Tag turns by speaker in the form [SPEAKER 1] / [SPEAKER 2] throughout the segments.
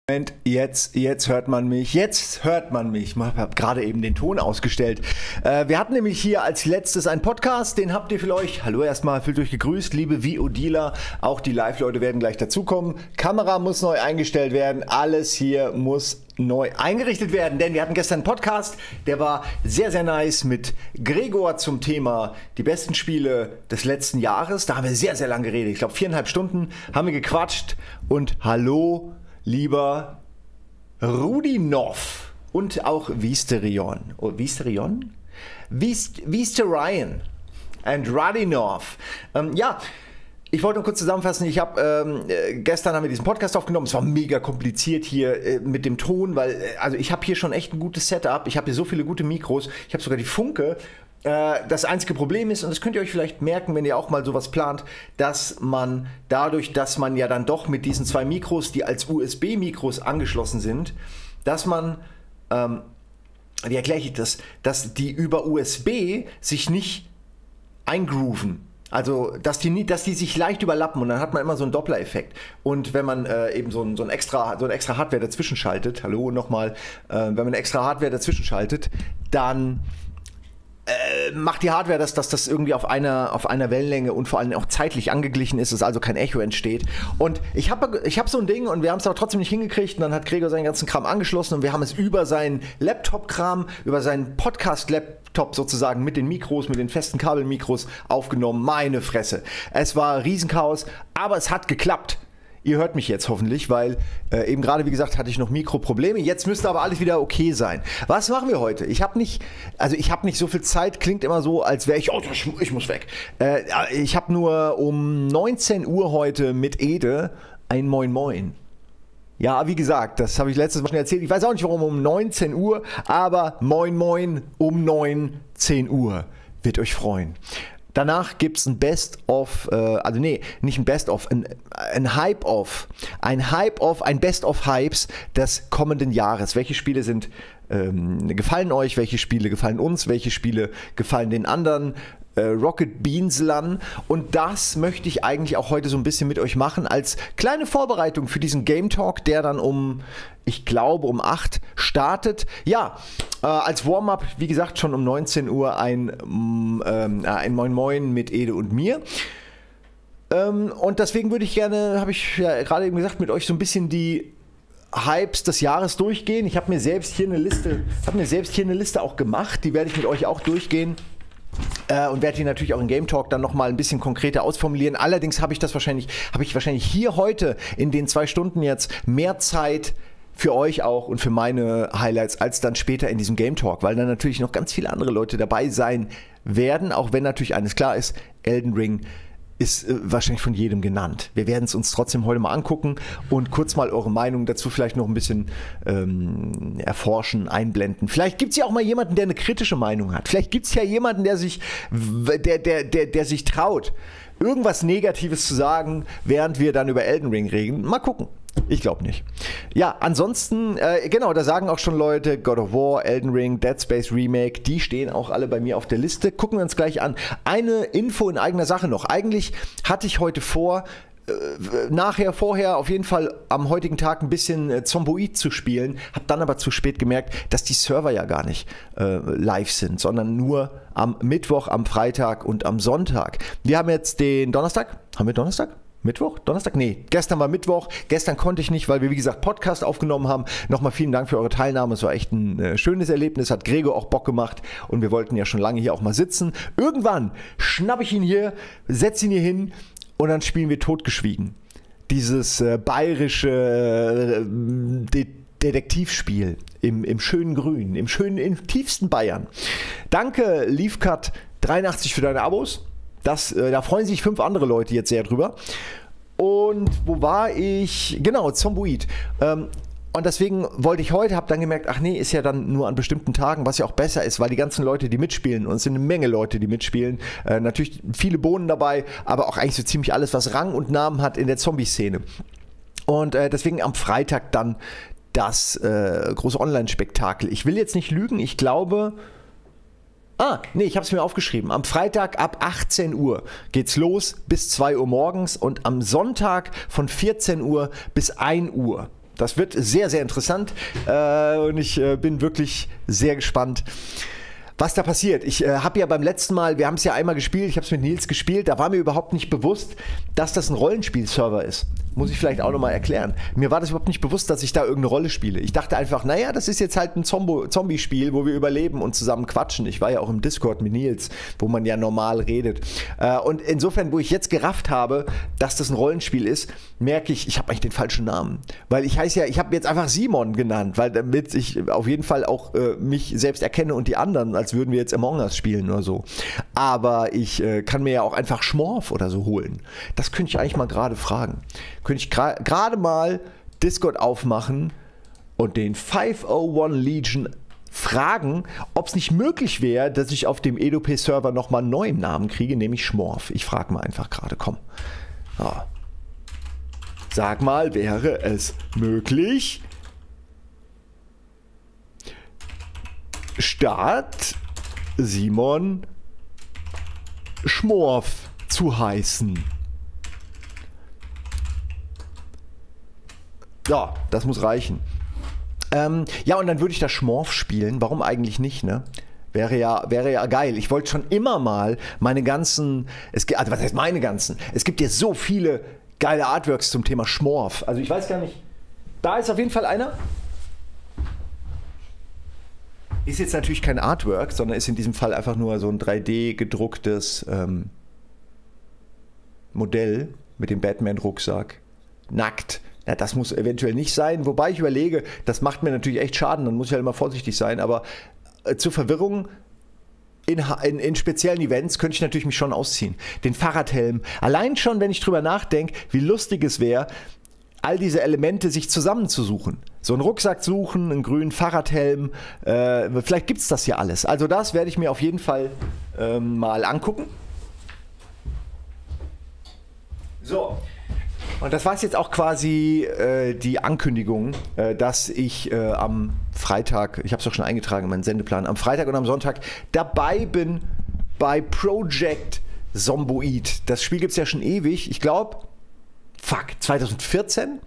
[SPEAKER 1] Moment, jetzt hört man mich. Ich habe gerade eben den Ton ausgestellt. Wir hatten nämlich hier als letztes einen Podcast, den habt ihr für euch. Hallo erstmal, fühlt euch gegrüßt, liebe VODler. Auch die Live-Leute werden gleich dazukommen. Kamera muss neu eingestellt werden. Alles hier muss neu eingerichtet werden, denn wir hatten gestern einen Podcast, der war sehr, sehr nice mit Gregor zum Thema die besten Spiele des letzten Jahres. Da haben wir sehr, sehr lange geredet. Ich glaube 4,5 Stunden haben wir gequatscht. Und hallo, lieber Rudinov und auch Visterion. Oh, Visterion? Visterion and Radinov. Ja, ich wollte nur kurz zusammenfassen. Ich habe gestern haben wir diesen Podcast aufgenommen. Es war mega kompliziert hier mit dem Ton, weil also ich habe hier schon echt ein gutes Setup. Ich habe hier so viele gute Mikros. Ich habe sogar die Funke. Das einzige Problem ist, und das könnt ihr euch vielleicht merken, wenn ihr auch mal sowas plant, dass man dadurch, dass man ja dann doch mit diesen zwei Mikros, die als USB-Mikros angeschlossen sind, dass man, wie erkläre ich das, dass die über USB sich nicht eingrooven. Also, dass die sich leicht überlappen und dann hat man immer so einen Doppler-Effekt. Und wenn man eben so ein extra Hardware dazwischen schaltet, hallo nochmal, wenn man extra Hardware dazwischen schaltet, dann macht die Hardware, dass das irgendwie auf einer Wellenlänge und vor allem auch zeitlich angeglichen ist, dass also kein Echo entsteht. Und ich hab so ein Ding und wir haben es aber trotzdem nicht hingekriegt und dann hat Gregor seinen ganzen Kram angeschlossen und wir haben es über seinen Laptop-Kram, über seinen Podcast-Laptop sozusagen mit den Mikros, mit den festen Kabelmikros aufgenommen. Meine Fresse. Es war Riesenchaos, aber es hat geklappt. Ihr hört mich jetzt hoffentlich, weil eben gerade, wie gesagt, hatte ich noch Mikroprobleme. Jetzt müsste aber alles wieder okay sein. Was machen wir heute? Ich habe nicht so viel Zeit. Klingt immer so, als wäre ich muss weg. Ich habe nur um 19 Uhr heute mit Ede ein Moin Moin. Ja, wie gesagt, das habe ich letztes Mal schon erzählt. Ich weiß auch nicht, warum um 19 Uhr, aber Moin Moin um 10 Uhr. Wird euch freuen. Danach gibt es ein Best-of, nicht ein Best-of, ein Hype-of. Ein Best-of-Hypes des kommenden Jahres. Welche Spiele gefallen euch, welche Spiele gefallen uns, welche Spiele gefallen den anderen, Rocket Beanslern. Und das möchte ich eigentlich auch heute so ein bisschen mit euch machen, als kleine Vorbereitung für diesen Game Talk, der dann ich glaube um 8 startet. Ja, als Warm-up, wie gesagt, schon um 19 Uhr ein Moin Moin mit Ede und mir. Und deswegen würde ich gerne, habe ich ja gerade eben gesagt, mit euch so ein bisschen die Hypes des Jahres durchgehen. Ich habe mir selbst hier eine Liste auch gemacht, die werde ich mit euch auch durchgehen. Und werde die natürlich auch im Game Talk dann nochmal ein bisschen konkreter ausformulieren. Allerdings habe ich wahrscheinlich hier heute in den 2 Stunden jetzt mehr Zeit für euch auch und für meine Highlights als dann später in diesem Game Talk, weil dann natürlich noch ganz viele andere Leute dabei sein werden, auch wenn natürlich eines klar ist, Elden Ring ist wahrscheinlich von jedem genannt. Wir werden es uns trotzdem heute mal angucken und kurz mal eure Meinung dazu vielleicht noch ein bisschen erforschen, einblenden. Vielleicht gibt es ja auch mal jemanden, der eine kritische Meinung hat. Vielleicht gibt es ja jemanden, der sich traut, irgendwas Negatives zu sagen, während wir dann über Elden Ring reden. Mal gucken. Ich glaube nicht. Ja, ansonsten, genau, da sagen auch schon Leute, God of War, Elden Ring, Dead Space Remake, die stehen auch alle bei mir auf der Liste. Gucken wir uns gleich an. Eine Info in eigener Sache noch. Eigentlich hatte ich heute vor, vorher auf jeden Fall am heutigen Tag ein bisschen Zomboid zu spielen, habe dann aber zu spät gemerkt, dass die Server ja gar nicht live sind, sondern nur am Mittwoch, am Freitag und am Sonntag. Wir haben jetzt den Donnerstag. Haben wir Donnerstag? Mittwoch? Donnerstag? Nee, gestern war Mittwoch. Gestern konnte ich nicht, weil wir, wie gesagt, Podcast aufgenommen haben. Nochmal vielen Dank für eure Teilnahme. Es war echt ein schönes Erlebnis. Hat Gregor auch Bock gemacht. Und wir wollten ja schon lange hier auch mal sitzen. Irgendwann schnappe ich ihn hier, setze ihn hier hin und dann spielen wir Totgeschwiegen. Dieses bayerische Detektivspiel im schönen Grün, im tiefsten Bayern. Danke, Leafcut83 für deine Abos. Da freuen sich 5 andere Leute jetzt sehr drüber. Und wo war ich? Genau, Zomboid. Und deswegen wollte ich heute, habe dann gemerkt, ach nee, ist ja dann nur an bestimmten Tagen, was ja auch besser ist, weil die ganzen Leute, die mitspielen, und es sind eine Menge Leute, die mitspielen, natürlich viele Bohnen dabei, aber auch eigentlich so ziemlich alles, was Rang und Namen hat in der Zombie-Szene. Und deswegen am Freitag dann das große Online-Spektakel. Ich will jetzt nicht lügen, ich glaube... Nee, ich habe es mir aufgeschrieben. Am Freitag ab 18 Uhr geht's los bis 2 Uhr morgens und am Sonntag von 14 Uhr bis 1 Uhr. Das wird sehr, sehr interessant und ich bin wirklich sehr gespannt, was da passiert. Ich habe ja beim letzten Mal, wir haben es ja einmal gespielt, ich habe es mit Nils gespielt, da war mir überhaupt nicht bewusst, dass das ein Rollenspiel-Server ist. Muss ich vielleicht auch nochmal erklären. Mir war das überhaupt nicht bewusst, dass ich da irgendeine Rolle spiele. Ich dachte einfach, naja, das ist jetzt halt ein Zombie-Spiel, wo wir überleben und zusammen quatschen. Ich war ja auch im Discord mit Nils, wo man ja normal redet. Und insofern, wo ich jetzt gerafft habe, dass das ein Rollenspiel ist, merke ich, ich habe eigentlich den falschen Namen. Weil ich heiße ja, ich habe jetzt einfach Simon genannt, weil damit ich auf jeden Fall auch mich selbst erkenne und die anderen, als würden wir jetzt Among Us spielen oder so. Aber ich kann mir ja auch einfach Schmorf oder so holen. Das könnte ich eigentlich mal gerade fragen. Könnte ich gerade mal Discord aufmachen und den 501 Legion fragen, ob es nicht möglich wäre, dass ich auf dem EdoP-Server nochmal einen neuen Namen kriege, nämlich Schmorf. Ich frage mal einfach gerade, komm. Ja. Sag mal, wäre es möglich, statt Simon Schmorf zu heißen? Ja, das muss reichen. Ja, und dann würde ich das Schmorf spielen. Warum eigentlich nicht, ne? Wäre ja geil. Ich wollte schon immer mal meine ganzen, also was heißt meine ganzen? Es gibt ja so viele geile Artworks zum Thema Schmorf. Also ich weiß gar nicht, da ist auf jeden Fall einer. Ist jetzt natürlich kein Artwork, sondern ist in diesem Fall einfach nur so ein 3D gedrucktes Modell mit dem Batman-Rucksack. Nackt. Ja, das muss eventuell nicht sein, wobei ich überlege, das macht mir natürlich echt Schaden, dann muss ich halt immer vorsichtig sein, aber zur Verwirrung in speziellen Events könnte ich natürlich mich schon ausziehen. Den Fahrradhelm, allein schon, wenn ich drüber nachdenke, wie lustig es wäre, all diese Elemente sich zusammenzusuchen. So einen Rucksack suchen, einen grünen Fahrradhelm, vielleicht gibt es das ja alles. Also das werde ich mir auf jeden Fall mal angucken. So. Und das war es jetzt auch quasi die Ankündigung, dass ich am Freitag, ich habe es doch schon eingetragen in meinen Sendeplan, am Freitag und am Sonntag dabei bin bei Project Zomboid. Das Spiel gibt es ja schon ewig. Ich glaube, 2014?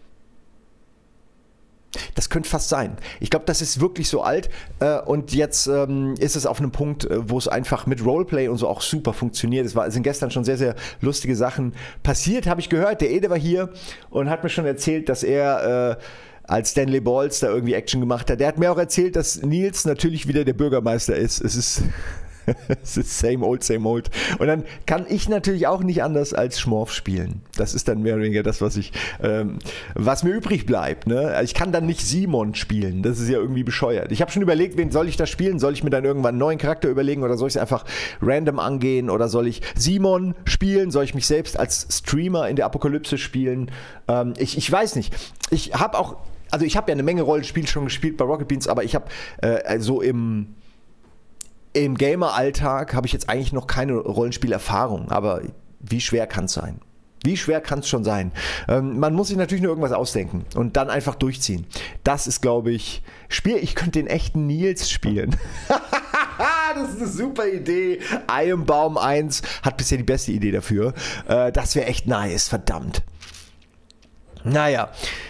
[SPEAKER 1] Das könnte fast sein. Ich glaube, das ist wirklich so alt und jetzt ist es auf einem Punkt, wo es einfach mit Roleplay und so auch super funktioniert. Es sind gestern schon sehr, sehr lustige Sachen passiert, habe ich gehört. Der Ede war hier und hat mir schon erzählt, dass er als Stanley Balls da irgendwie Action gemacht hat. Der hat mir auch erzählt, dass Nils natürlich wieder der Bürgermeister ist. Es ist same old, same old. Und dann kann ich natürlich auch nicht anders als Schmorf spielen. Das ist dann mehr oder weniger das, was mir übrig bleibt. Ne? Ich kann dann nicht Simon spielen. Das ist ja irgendwie bescheuert. Ich habe schon überlegt, wen soll ich da spielen? Soll ich mir dann irgendwann einen neuen Charakter überlegen oder soll ich es einfach random angehen? Oder soll ich Simon spielen? Soll ich mich selbst als Streamer in der Apokalypse spielen? Ich weiß nicht. Ich habe ja eine Menge Rollenspiele schon gespielt bei Rocket Beans, aber ich habe so im Gamer-Alltag habe ich jetzt eigentlich noch keine Rollenspielerfahrung, aber wie schwer kann es sein? Wie schwer kann es schon sein? Man muss sich natürlich nur irgendwas ausdenken und dann einfach durchziehen. Das ist, glaube ich, ich könnte den echten Nils spielen. Das ist eine super Idee. Ironbaum 1 hat bisher die beste Idee dafür. Das wäre echt nice, verdammt. Naja.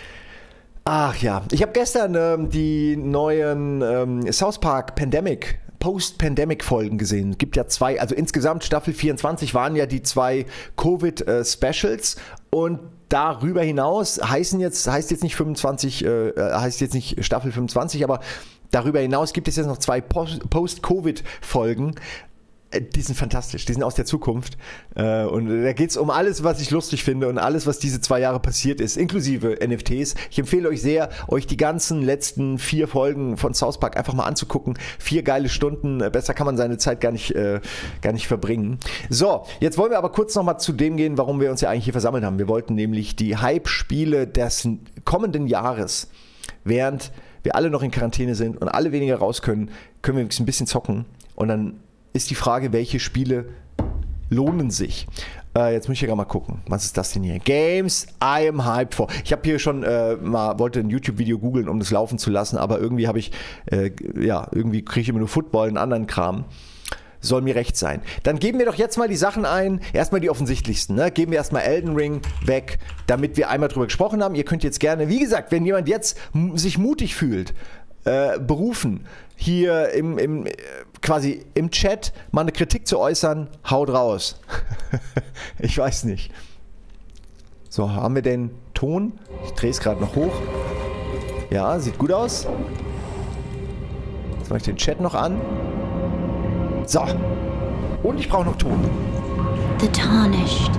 [SPEAKER 1] Ach ja, ich habe gestern die neuen South Park Post-Pandemic-Folgen gesehen. Es gibt ja 2, also insgesamt Staffel 24 waren ja die 2 Covid-Specials und darüber hinaus heißt jetzt nicht 25, heißt jetzt nicht Staffel 25, aber darüber hinaus gibt es jetzt noch 2 Post-Covid-Folgen. Die sind fantastisch, die sind aus der Zukunft und da geht es um alles, was ich lustig finde und alles, was diese 2 Jahre passiert ist, inklusive NFTs. Ich empfehle euch sehr, euch die ganzen letzten 4 Folgen von South Park einfach mal anzugucken. 4 geile Stunden, besser kann man seine Zeit gar nicht verbringen. So, jetzt wollen wir aber kurz nochmal zu dem gehen, warum wir uns ja eigentlich hier versammelt haben. Wir wollten nämlich die Hype-Spiele des kommenden Jahres, während wir alle noch in Quarantäne sind und alle weniger raus können wir ein bisschen zocken und dann ist die Frage, welche Spiele lohnen sich. Jetzt muss ich ja mal gucken. Was ist das denn hier? Games I am hyped for. Ich habe hier schon wollte ein YouTube-Video googeln, um das laufen zu lassen, aber irgendwie habe ich, irgendwie kriege ich immer nur Football und anderen Kram. soll mir recht sein. Dann geben wir doch jetzt mal die Sachen ein, erstmal die offensichtlichsten, ne? Geben wir erstmal Elden Ring weg, damit wir einmal drüber gesprochen haben. Ihr könnt jetzt gerne, wie gesagt, wenn jemand jetzt sich mutig fühlt, berufen, hier quasi im Chat mal eine Kritik zu äußern, haut raus. Ich weiß nicht. So, haben wir den Ton? Ich drehe es gerade noch hoch. Ja, sieht gut aus. Jetzt mache ich den Chat noch an. So. Und ich brauche noch Ton.
[SPEAKER 2] The tarnished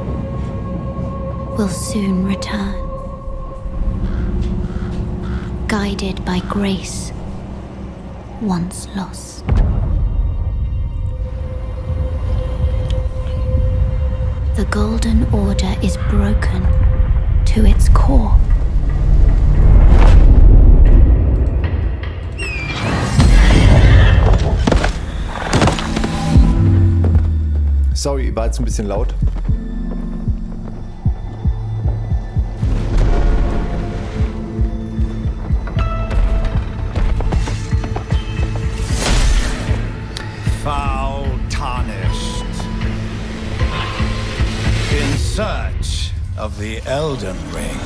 [SPEAKER 2] will soon return. Guided by grace, once lost. The Golden Order is broken to its core.
[SPEAKER 1] Sorry, war jetzt ein bisschen laut.
[SPEAKER 3] Foul tarnished. In search of the Elden Ring.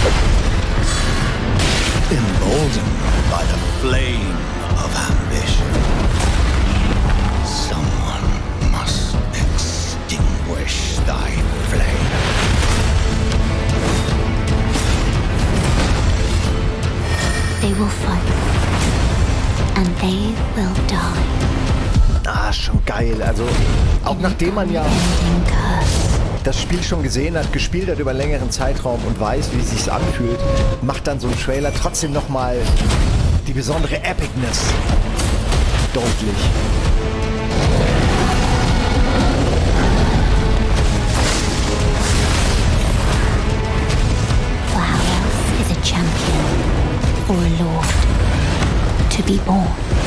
[SPEAKER 3] Emboldened by the flame of ambition. Someone must extinguish thy flame.
[SPEAKER 2] They will fight, and they will die.
[SPEAKER 1] Ah, schon geil. Also, auch nachdem man ja das Spiel schon gesehen hat, gespielt hat über einen längeren Zeitraum und weiß, wie es sich anfühlt, macht dann so ein Trailer trotzdem nochmal die besondere Epicness deutlich.
[SPEAKER 2] For how else is a champion or a lord to be born?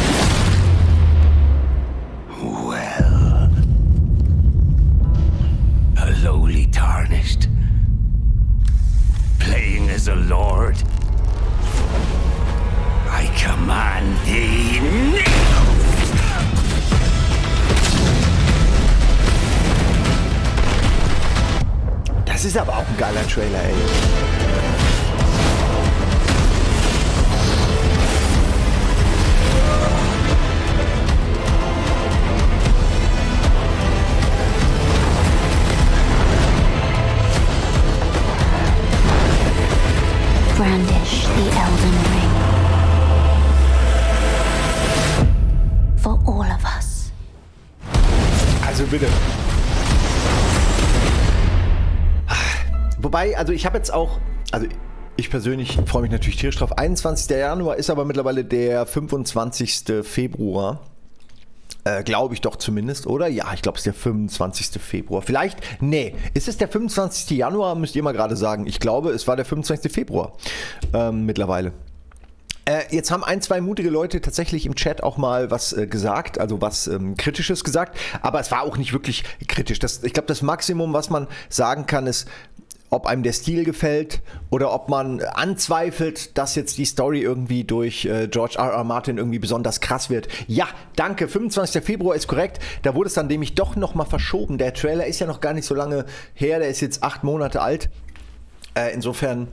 [SPEAKER 3] Well, a lowly tarnished, playing as a lord. I command thee now!
[SPEAKER 1] Das ist aber auch ein geiler Trailer, ey.
[SPEAKER 2] Brandish the Elden Ring. For all of us.
[SPEAKER 1] Also bitte. Wobei, also ich habe jetzt auch, also ich persönlich freue mich natürlich tierisch drauf. 21. Januar ist aber mittlerweile der 25. Februar. Glaube ich doch zumindest, oder? Ja, ich glaube, es ist der 25. Februar. Vielleicht, nee, ist es der 25. Januar? Müsst ihr mal gerade sagen. Ich glaube, es war der 25. Februar mittlerweile. Jetzt haben ein, zwei mutige Leute tatsächlich im Chat auch mal was gesagt, also was Kritisches gesagt, aber es war auch nicht wirklich kritisch. Ich glaube, das Maximum, was man sagen kann, ist, ob einem der Stil gefällt oder ob man anzweifelt, dass jetzt die Story irgendwie durch George R.R. Martin irgendwie besonders krass wird. Ja, danke, 25. Februar ist korrekt. Da wurde es dann nämlich doch nochmal verschoben. Der Trailer ist ja noch gar nicht so lange her, der ist jetzt 8 Monate alt. Insofern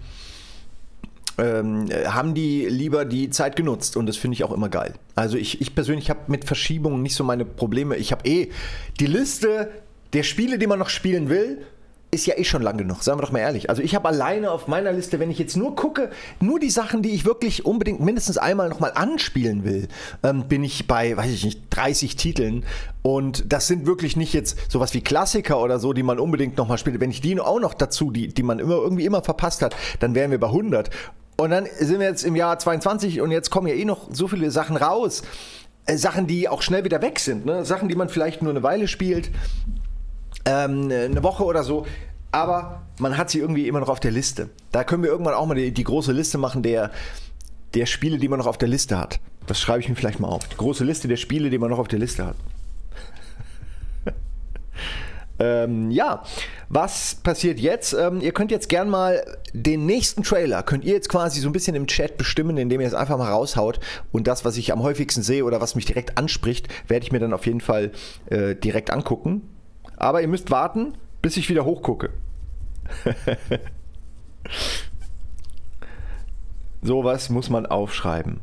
[SPEAKER 1] haben die lieber die Zeit genutzt und das finde ich auch immer geil. Also ich persönlich habe mit Verschiebungen nicht so meine Probleme. Ich habe die Liste der Spiele, die man noch spielen will, ist ja schon lang genug, sagen wir doch mal ehrlich. Also ich habe alleine auf meiner Liste, wenn ich jetzt nur gucke, nur die Sachen, die ich wirklich unbedingt mindestens einmal nochmal anspielen will, bin ich bei, weiß ich nicht, 30 Titeln. Und das sind wirklich nicht jetzt sowas wie Klassiker oder so, die man unbedingt nochmal spielt. Wenn ich die auch noch dazu, die man irgendwie immer verpasst hat, dann wären wir bei 100. Und dann sind wir jetzt im Jahr 22 und jetzt kommen ja noch so viele Sachen raus. Sachen, die auch schnell wieder weg sind, ne? Sachen, die man vielleicht nur eine Weile spielt. Eine Woche oder so, aber man hat sie irgendwie immer noch auf der Liste. Da können wir irgendwann auch mal die große Liste machen der Spiele, die man noch auf der Liste hat. Das schreibe ich mir vielleicht mal auf. Die große Liste der Spiele, die man noch auf der Liste hat. Ja, was passiert jetzt? Ihr könnt jetzt gern mal den nächsten Trailer, könnt ihr jetzt quasi so ein bisschen im Chat bestimmen, indem ihr es einfach mal raushaut. Und das, was ich am häufigsten sehe oder was mich direkt anspricht, werde ich mir dann auf jeden Fall direkt angucken. Aber ihr müsst warten, bis ich wieder hochgucke. Sowas muss man aufschreiben.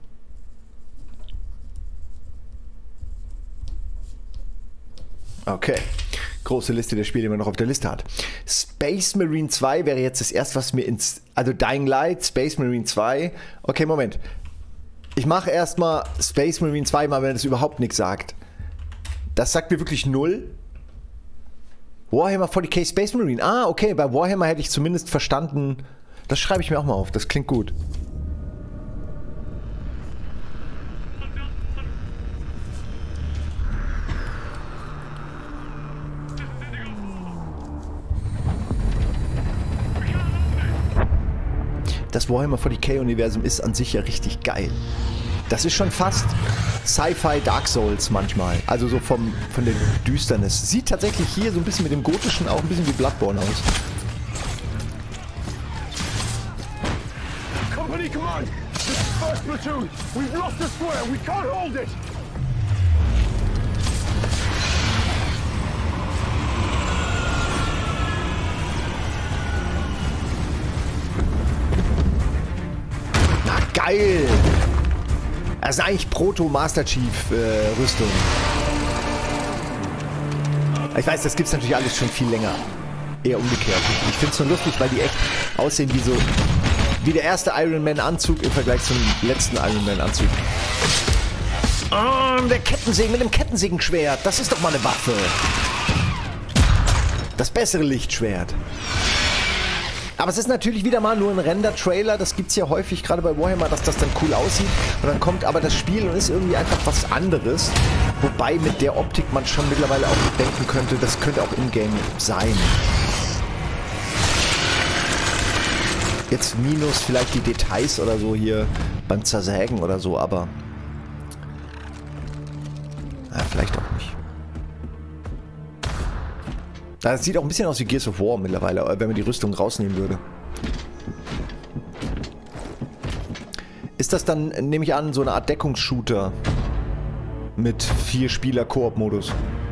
[SPEAKER 1] Okay. Große Liste der Spiele, die man noch auf der Liste hat. Space Marine 2 wäre jetzt das erste, was mir ins... Also Dying Light, Space Marine 2. Okay, Moment. Ich mache erstmal Space Marine 2 mal, wenn das überhaupt nichts sagt. Das sagt mir wirklich null. Warhammer 40k Space Marine. Ah, okay, bei Warhammer hätte ich zumindest verstanden. Das schreibe ich mir auch mal auf, das klingt gut. Das Warhammer 40k-Universum ist an sich ja richtig geil. Das ist schon fast Sci-Fi Dark Souls manchmal. Also so von der Düsternis. Sieht tatsächlich hier so ein bisschen mit dem Gotischen auch ein bisschen wie Bloodborne aus.
[SPEAKER 4] Company command! This is first platoon! We've lost the square! We can't hold it!
[SPEAKER 1] Na geil! Das ist eigentlich Proto-Master Chief Rüstung. Ich weiß, das gibt's natürlich alles schon viel länger. Eher umgekehrt. Ich find's nur lustig, weil die echt aussehen wie der erste Iron Man Anzug im Vergleich zum letzten Iron Man Anzug. Oh, der Kettensägen mit dem Kettensägenschwert. Das ist doch mal eine Waffe. Das bessere Lichtschwert. Aber es ist natürlich wieder mal nur ein Render-Trailer. Das gibt es ja häufig, gerade bei Warhammer, dass das dann cool aussieht. Und dann kommt aber das Spiel und ist irgendwie einfach was anderes. Wobei mit der Optik man schon mittlerweile auch denken könnte, das könnte auch in-game sein. Jetzt minus vielleicht die Details oder so hier beim Zersägen oder so, aber... Ja, vielleicht auch nicht. Das sieht auch ein bisschen aus wie Gears of War mittlerweile, wenn man die Rüstung rausnehmen würde. Ist das dann, nehme ich an, so eine Art Deckungsshooter mit 4-Spieler-Koop-Modus?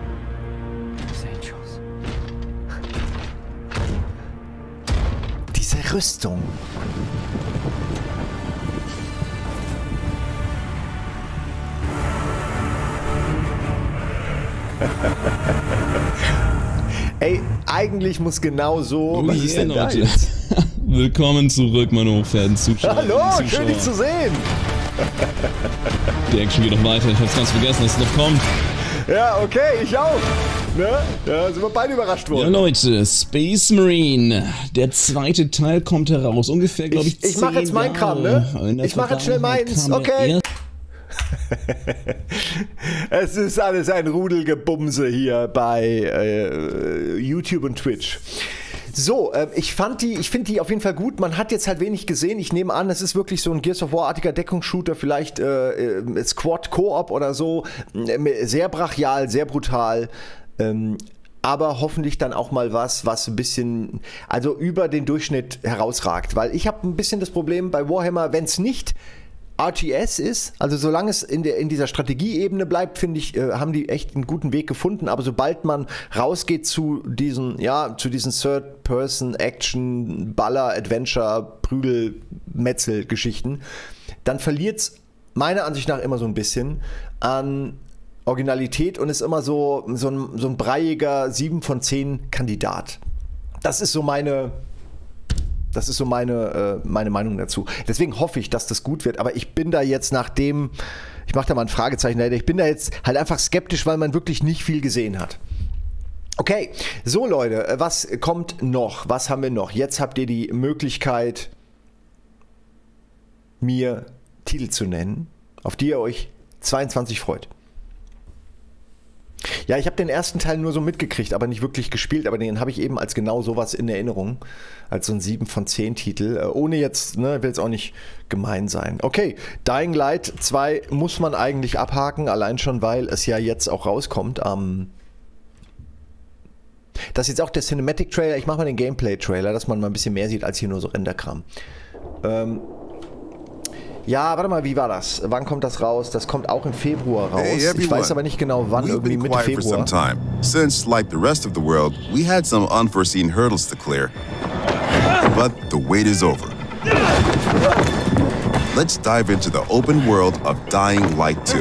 [SPEAKER 1] Diese Rüstung. Ey, eigentlich muss genau so... Was ist denn da jetzt?
[SPEAKER 5] Willkommen zurück, meine hochverehrten Zuschauer.
[SPEAKER 1] Hallo, schön dich zu sehen.
[SPEAKER 5] Die Action geht noch weiter. Ich hab's ganz vergessen, dass es noch kommt.
[SPEAKER 1] Ja, okay, ich auch. Ne? Ja, sind wir beide überrascht worden.
[SPEAKER 5] Ja, Leute, Space Marine. Der zweite Teil kommt heraus. Ungefähr, glaube ich, 10
[SPEAKER 1] Ich mache jetzt meinen Kram, ne? Ich mache jetzt schnell meins. Okay. Es ist alles ein Rudelgebumse hier bei YouTube und Twitch. So, ich finde die auf jeden Fall gut. Man hat jetzt halt wenig gesehen. Ich nehme an, es ist wirklich so ein Gears of War-artiger Deckungsshooter, vielleicht Squad-Koop oder so. Sehr brachial, sehr brutal. Aber hoffentlich dann auch mal was ein bisschen, also über den Durchschnitt herausragt. Weil ich habe ein bisschen das Problem bei Warhammer, wenn es nicht RTS ist, also solange es in dieser Strategieebene bleibt, finde ich, haben die echt einen guten Weg gefunden, aber sobald man rausgeht zu diesen Third-Person-Action, Baller, Adventure, Prügel, Metzel-Geschichten, dann verliert es meiner Ansicht nach immer so ein bisschen an Originalität und ist immer so ein breiiger 7 von 10 Kandidat. Das ist so meine Meinung dazu. Deswegen hoffe ich, dass das gut wird. Aber ich bin da jetzt ich mache da mal ein Fragezeichen dahinter, ich bin da jetzt halt einfach skeptisch, weil man wirklich nicht viel gesehen hat. Okay, so Leute, was kommt noch? Was haben wir noch? Jetzt habt ihr die Möglichkeit, mir Titel zu nennen, auf die ihr euch 22 freut. Ja, ich habe den ersten Teil nur so mitgekriegt, aber nicht wirklich gespielt, aber den habe ich eben als genau sowas in Erinnerung, als so ein 7 von 10 Titel, ohne jetzt, will jetzt auch nicht gemein sein. Okay, Dying Light 2 muss man eigentlich abhaken, allein schon, weil es ja jetzt auch rauskommt am... Das ist jetzt auch der Cinematic-Trailer. Ich mache mal den Gameplay-Trailer, dass man mal ein bisschen mehr sieht als hier nur so Renderkram. Ja, warte mal, wie war das? Wann kommt das raus? Das kommt auch im Februar raus.
[SPEAKER 6] Hey,
[SPEAKER 1] ich weiß aber nicht genau wann, irgendwie Mitte Februar.
[SPEAKER 6] Since, like the rest of the world, we had some unforeseen hurdles to clear. But the wait is over. Let's dive into the open world of Dying Light 2.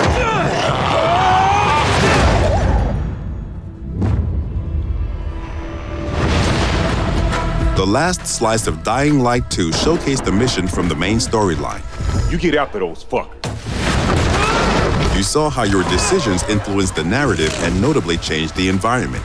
[SPEAKER 6] The last slice of Dying Light 2 showcased the mission from the main storyline.
[SPEAKER 4] You get after those fuckers.
[SPEAKER 6] You saw how your decisions influenced the narrative and notably changed the environment.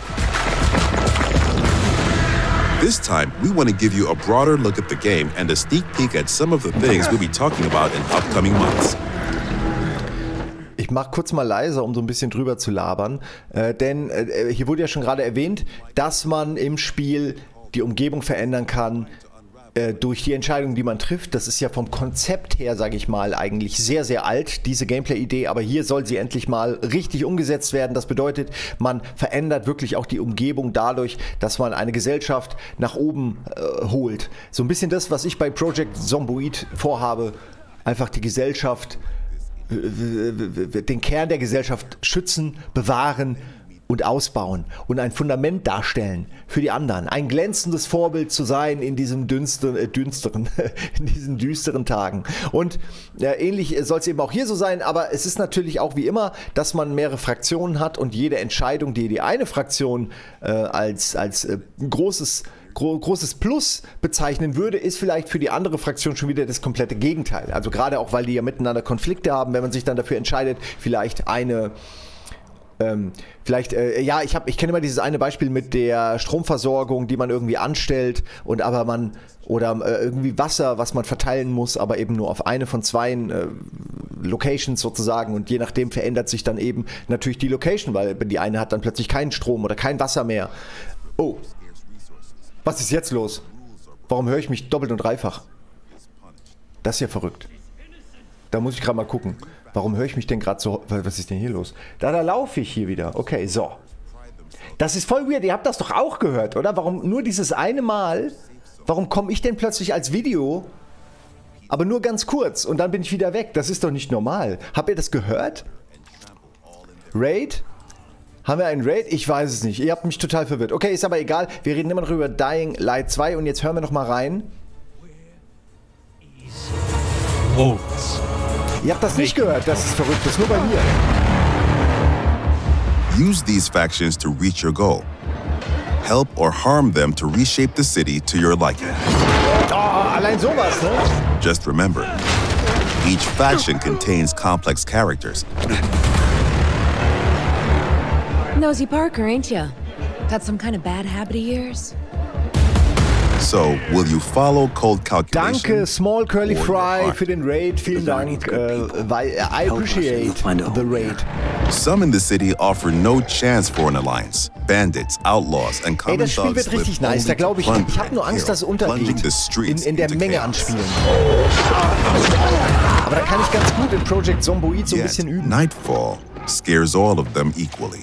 [SPEAKER 6] This time, we want to give you a broader look at the game and a sneak peek at some of the things we'll be talking about in upcoming months.
[SPEAKER 1] Ich mache kurz mal leiser, um so ein bisschen drüber zu labern, denn hier wurde ja schon gerade erwähnt, dass man im Spiel die Umgebung verändern kann durch die Entscheidungen, die man trifft. Das ist ja vom Konzept her, sage ich mal, eigentlich sehr, sehr alt, diese Gameplay-Idee, aber hier soll sie endlich mal richtig umgesetzt werden. Das bedeutet, man verändert wirklich auch die Umgebung dadurch, dass man eine Gesellschaft nach oben holt. So ein bisschen das, was ich bei Project Zomboid vorhabe, einfach die Gesellschaft, den Kern der Gesellschaft schützen, bewahren und ausbauen und ein Fundament darstellen für die anderen. Ein glänzendes Vorbild zu sein in diesem in diesen düsteren Tagen. Und ähnlich soll es eben auch hier so sein, aber es ist natürlich auch wie immer, dass man mehrere Fraktionen hat und jede Entscheidung, die eine Fraktion als großes Plus bezeichnen würde, ist vielleicht für die andere Fraktion schon wieder das komplette Gegenteil. Also gerade auch, weil die ja miteinander Konflikte haben, wenn man sich dann dafür entscheidet, vielleicht eine ich kenne immer dieses eine Beispiel mit der Stromversorgung, die man irgendwie anstellt und irgendwie Wasser, was man verteilen muss, aber eben nur auf eine von zwei Locations sozusagen, und je nachdem verändert sich dann eben natürlich die Location, weil die eine hat dann plötzlich keinen Strom oder kein Wasser mehr. Oh, was ist jetzt los? Warum höre ich mich doppelt und dreifach? Das ist ja verrückt. Da muss ich gerade mal gucken. Warum höre ich mich denn gerade so... Was ist denn hier los? Da laufe ich hier wieder. Okay, so. Das ist voll weird. Ihr habt das doch auch gehört, oder? Warum nur dieses eine Mal? Warum komme ich denn plötzlich als Video? Aber nur ganz kurz und dann bin ich wieder weg. Das ist doch nicht normal. Habt ihr das gehört? Raid? Haben wir einen Raid? Ich weiß es nicht. Ihr habt mich total verwirrt. Okay, ist aber egal. Wir reden immer noch über Dying Light 2 und jetzt hören wir noch mal rein.
[SPEAKER 3] Oh.
[SPEAKER 1] Ihr habt das nicht gehört, das ist verrückt, das ist nur bei mir.
[SPEAKER 6] Use these factions to reach your goal. Help or harm them to reshape the city to your liking.
[SPEAKER 1] Oh, allein sowas, ne?
[SPEAKER 6] Just remember, each faction contains complex characters.
[SPEAKER 7] Nosy Parker, ain't ya? Got some kind of bad habit of yours?
[SPEAKER 6] So, will you follow cold calculation?
[SPEAKER 1] Danke, Small Curly Fry, für den Raid. Vielen Dank, weil I appreciate the Raid.
[SPEAKER 6] Some in the city offer no chance for an alliance. Bandits, outlaws, and common
[SPEAKER 1] das Spiel wird richtig nice, da glaube ich. Ich habe nur Angst, dass es untergeht in der Menge an Spielen. Aber da kann ich ganz gut in Project Zomboid so ein bisschen üben.
[SPEAKER 6] Nightfall scares all of them equally.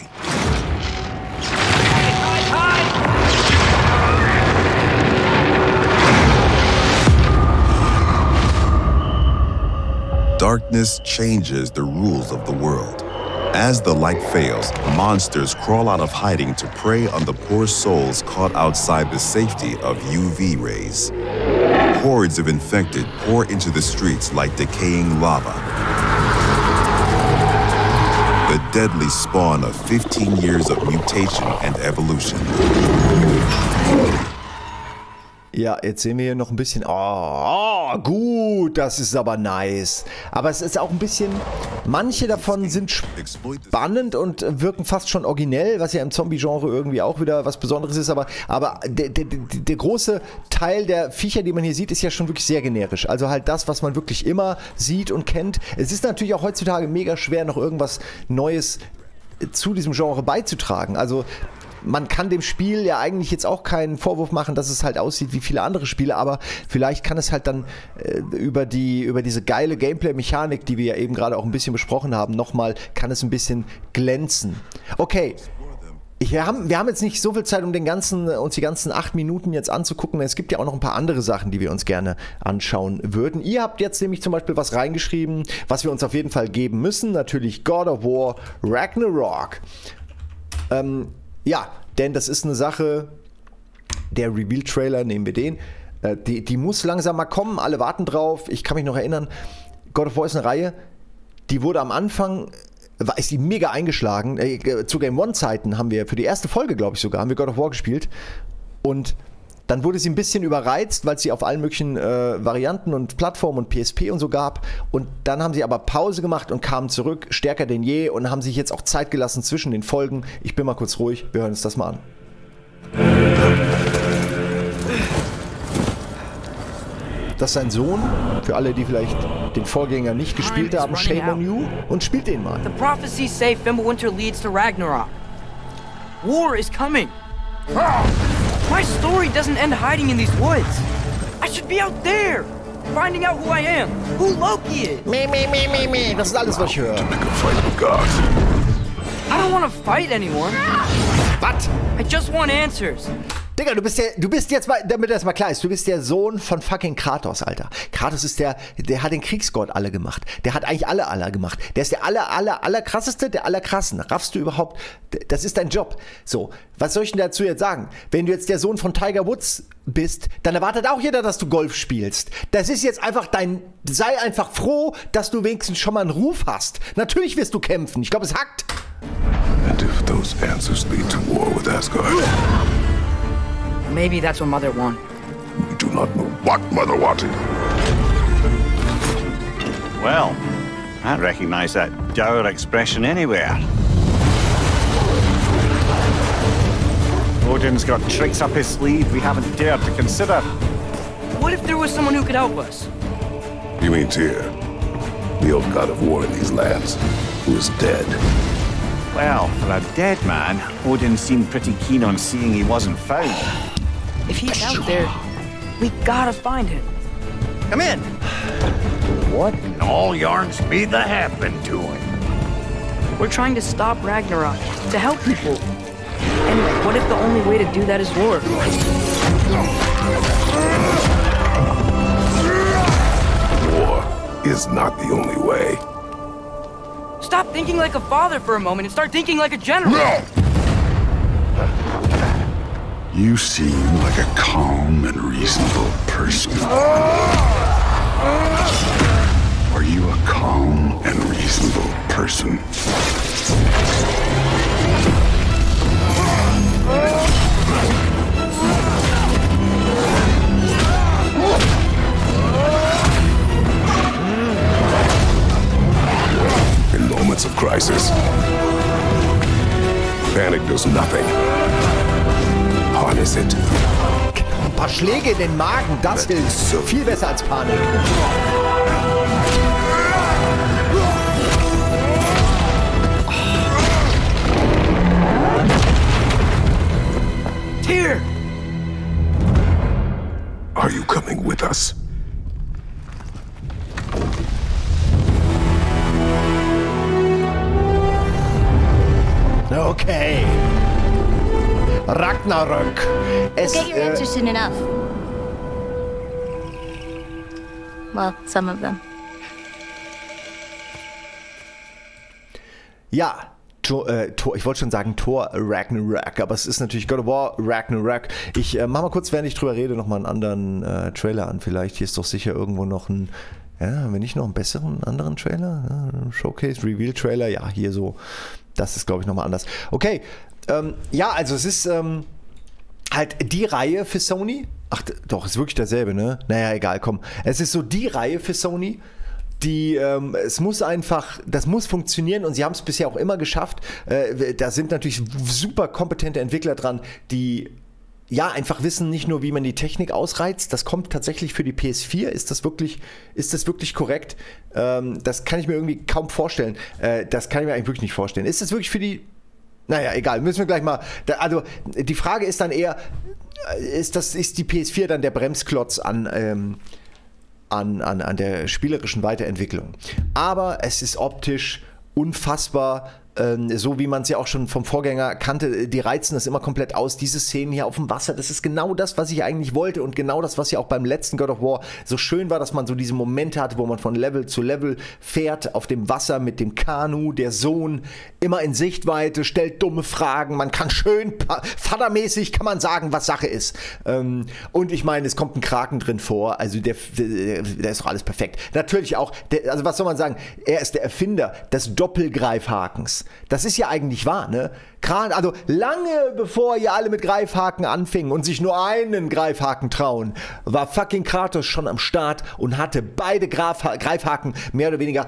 [SPEAKER 6] Darkness changes the rules of the world. As the light fails, monsters crawl out of hiding to prey on the poor souls caught outside the safety of UV rays. Hordes of infected pour into the streets like decaying lava. The deadly spawn of 15 years of mutation and evolution.
[SPEAKER 1] Ja, jetzt sehen wir hier noch ein bisschen... Oh, gut, das ist aber nice. Aber es ist auch ein bisschen... Manche davon sind spannend und wirken fast schon originell, was ja im Zombie-Genre irgendwie auch wieder was Besonderes ist. Aber der große Teil der Viecher, die man hier sieht, ist ja schon wirklich sehr generisch. Also halt das, was man wirklich immer sieht und kennt. Es ist natürlich auch heutzutage mega schwer, noch irgendwas Neues zu diesem Genre beizutragen. Also... Man kann dem Spiel ja eigentlich jetzt auch keinen Vorwurf machen, dass es halt aussieht wie viele andere Spiele, aber vielleicht kann es halt dann über diese geile Gameplay-Mechanik, die wir ja eben gerade auch ein bisschen besprochen haben, nochmal kann es ein bisschen glänzen. Okay, Wir haben jetzt nicht so viel Zeit, um uns die ganzen 8 Minuten jetzt anzugucken. Es gibt ja auch noch ein paar andere Sachen, die wir uns gerne anschauen würden. Ihr habt jetzt nämlich zum Beispiel was reingeschrieben, was wir uns auf jeden Fall geben müssen. Natürlich God of War Ragnarok. Ja, denn das ist eine Sache, der Reveal-Trailer, nehmen wir den, die muss langsam mal kommen. Alle warten drauf. Ich kann mich noch erinnern, God of War ist eine Reihe, die wurde am Anfang... ist die mega eingeschlagen. Zu Game One-Zeiten haben wir, für die erste Folge, glaube ich sogar, haben wir God of War gespielt. Und dann wurde sie ein bisschen überreizt, weil es sie auf allen möglichen Varianten und Plattformen und PSP und so gab. Und dann haben sie aber Pause gemacht und kamen zurück, stärker denn je, und haben sich jetzt auch Zeit gelassen zwischen den Folgen. Ich bin mal kurz ruhig, wir hören uns das mal an. Das ist sein Sohn, für alle, die vielleicht den Vorgänger nicht gespielt haben, shame on you, und spielt den mal.
[SPEAKER 8] The prophecies say Fimbulwinter leads to Ragnarok. War is coming. My story doesn't end hiding in these woods. I should be out there, finding out who I am, who Loki is.
[SPEAKER 1] Me. Das ist alles, was ich höre.
[SPEAKER 4] To make a fight with gods.
[SPEAKER 8] I don't want to fight anyone.
[SPEAKER 1] Was?
[SPEAKER 8] I just want answers.
[SPEAKER 1] Digga, du bist jetzt mal, damit das mal klar ist, du bist der Sohn von fucking Kratos, Alter. Kratos ist der hat den Kriegsgott alle gemacht. Der hat eigentlich alle gemacht. Der ist der allerkrasseste, der allerkrassen. Raffst du überhaupt? Das ist dein Job. So, was soll ich denn dazu jetzt sagen? Wenn du jetzt der Sohn von Tiger Woods bist, dann erwartet auch jeder, dass du Golf spielst. Das ist jetzt einfach sei einfach froh, dass du wenigstens schon mal einen Ruf hast. Natürlich wirst du kämpfen. Ich glaube, es hackt.
[SPEAKER 4] And if those answers lead to war with Asgard,
[SPEAKER 8] Maybe that's what Mother wanted.
[SPEAKER 4] we do not know what Mother wanted.
[SPEAKER 3] Well, I recognize that dour expression anywhere. Odin's got tricks up his sleeve we haven't dared to consider.
[SPEAKER 8] What if there was someone who could help us?
[SPEAKER 4] You mean Tyr, the old god of war in these lands, who is dead?
[SPEAKER 3] Well, for a dead man, Odin seemed pretty keen on seeing he wasn't found.
[SPEAKER 8] If he's out there, we gotta find him.
[SPEAKER 3] Come in.
[SPEAKER 1] What?
[SPEAKER 3] And all yarn speed that happened to him.
[SPEAKER 8] We're trying to stop Ragnarok, to help people. And what if the only way to do that is war?
[SPEAKER 4] War is not the only way.
[SPEAKER 8] Stop thinking like a father for a moment and start thinking like a general.
[SPEAKER 4] You seem like a calm and reasonable person. Are you a calm and reasonable person? In moments of crisis, panic does nothing. Harness it.
[SPEAKER 1] Ein paar Schläge in den Magen, das hilft. Viel besser als Panik.
[SPEAKER 8] Tyr!
[SPEAKER 4] Are you coming with us?
[SPEAKER 1] Okay. Ragnarök.
[SPEAKER 2] Get your answers soon enough. Well, some of them.
[SPEAKER 1] Ja, ich wollte schon sagen Thor Ragnarök, aber es ist natürlich God of War Ragnarök. Ich mach mal kurz, während ich drüber rede, nochmal einen anderen Trailer an. Vielleicht hier ist doch sicher irgendwo noch ein, haben wir nicht noch einen besseren, anderen Trailer? Showcase, Reveal-Trailer, ja, hier so. Das ist, glaube ich, nochmal anders. Okay, ja, also es ist halt die Reihe für Sony. Ach, doch, ist wirklich dasselbe, ne? Naja, egal, komm. Es ist so die Reihe für Sony, die, es muss einfach, das muss funktionieren, und sie haben es bisher auch immer geschafft. Da sind natürlich super kompetente Entwickler dran, die ja einfach wissen nicht nur, wie man die Technik ausreizt. Das kommt tatsächlich für die PS4. Ist das wirklich korrekt? Das kann ich mir irgendwie kaum vorstellen. Das kann ich mir eigentlich wirklich nicht vorstellen. Ist das wirklich für die... Naja, egal, müssen wir gleich mal... Also die Frage ist dann eher, ist die PS4 dann der Bremsklotz an der spielerischen Weiterentwicklung? Aber es ist optisch unfassbar so wie man es ja auch schon vom Vorgänger kannte, die reizen das immer komplett aus. Diese Szenen hier auf dem Wasser, das ist genau das, was ich eigentlich wollte und genau das, was ja auch beim letzten God of War so schön war, dass man so diese Momente hatte, wo man von Level zu Level fährt auf dem Wasser mit dem Kanu, der Sohn immer in Sichtweite, stellt dumme Fragen, man kann schön vatermäßig kann man sagen, was Sache ist. Und ich meine, es kommt ein Kraken drin vor, also der ist doch alles perfekt. Natürlich auch, also was soll man sagen, er ist der Erfinder des Doppelgreifhakens. Das ist ja eigentlich wahr, ne? Also lange bevor ihr alle mit Greifhaken anfingen und sich nur einen Greifhaken trauen, war fucking Kratos schon am Start und hatte beide Greifhaken mehr oder weniger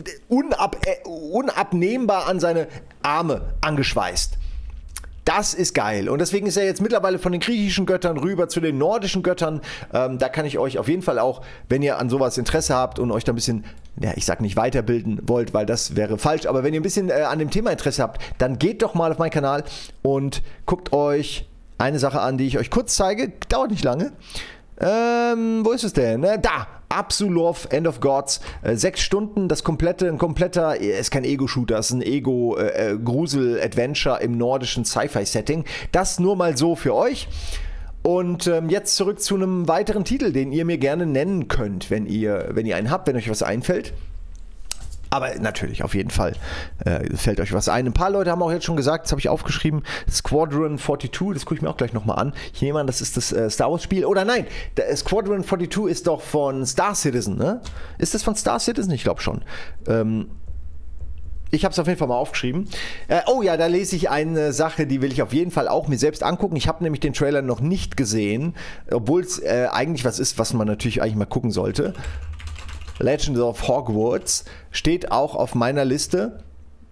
[SPEAKER 1] unabnehmbar an seine Arme angeschweißt. Das ist geil. Und deswegen ist er jetzt mittlerweile von den griechischen Göttern rüber zu den nordischen Göttern. Da kann ich euch auf jeden Fall auch, wenn ihr an sowas Interesse habt und euch da ein bisschen, ja, ich sag nicht weiterbilden wollt, weil das wäre falsch, aber wenn ihr ein bisschen an dem Thema Interesse habt, dann geht doch mal auf meinen Kanal und guckt euch eine Sache an, die ich euch kurz zeige. Dauert nicht lange. Wo ist es denn? Da! Absolov, End of Gods, 6 Stunden, ein kompletter, ist kein Ego-Shooter, ist ein Ego-Grusel-Adventure im nordischen Sci-Fi-Setting. Das nur mal so für euch. Und jetzt zurück zu einem weiteren Titel, den ihr mir gerne nennen könnt, wenn ihr einen habt, wenn euch was einfällt. Aber natürlich, auf jeden Fall fällt euch was ein. Ein paar Leute haben auch jetzt schon gesagt, das habe ich aufgeschrieben, Squadron 42, das gucke ich mir auch gleich nochmal an. Ich nehme an, das ist das Star Wars Spiel. Oder nein, Squadron 42 ist doch von Star Citizen, ne? Ist das von Star Citizen? Ich glaube schon. Ich habe es auf jeden Fall mal aufgeschrieben. Oh ja, da lese ich eine Sache, die will ich auf jeden Fall auch mir selbst angucken. Ich habe nämlich den Trailer noch nicht gesehen, obwohl es eigentlich was ist, was man natürlich eigentlich mal gucken sollte. Legends of Hogwarts steht auch auf meiner Liste.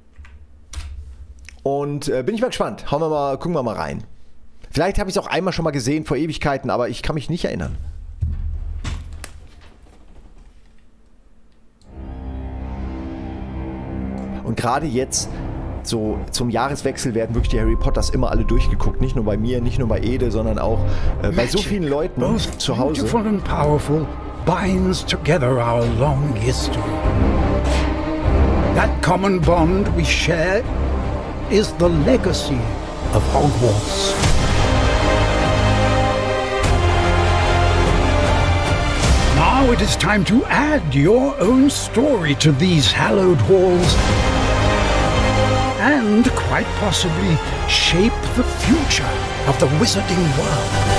[SPEAKER 1] Und bin ich mal gespannt. Gucken wir mal rein. Vielleicht habe ich es auch einmal schon mal gesehen vor Ewigkeiten, aber ich kann mich nicht erinnern. Und gerade jetzt, so zum Jahreswechsel, werden wirklich die Harry Potters immer alle durchgeguckt. Nicht nur bei mir, nicht nur bei Ede, sondern auch bei so vielen Leuten zu Hause.
[SPEAKER 9] Binds together our long history. That common bond we share is the legacy of Hogwarts. Now it is time to add your own story to these hallowed halls and quite possibly shape the future of the wizarding world.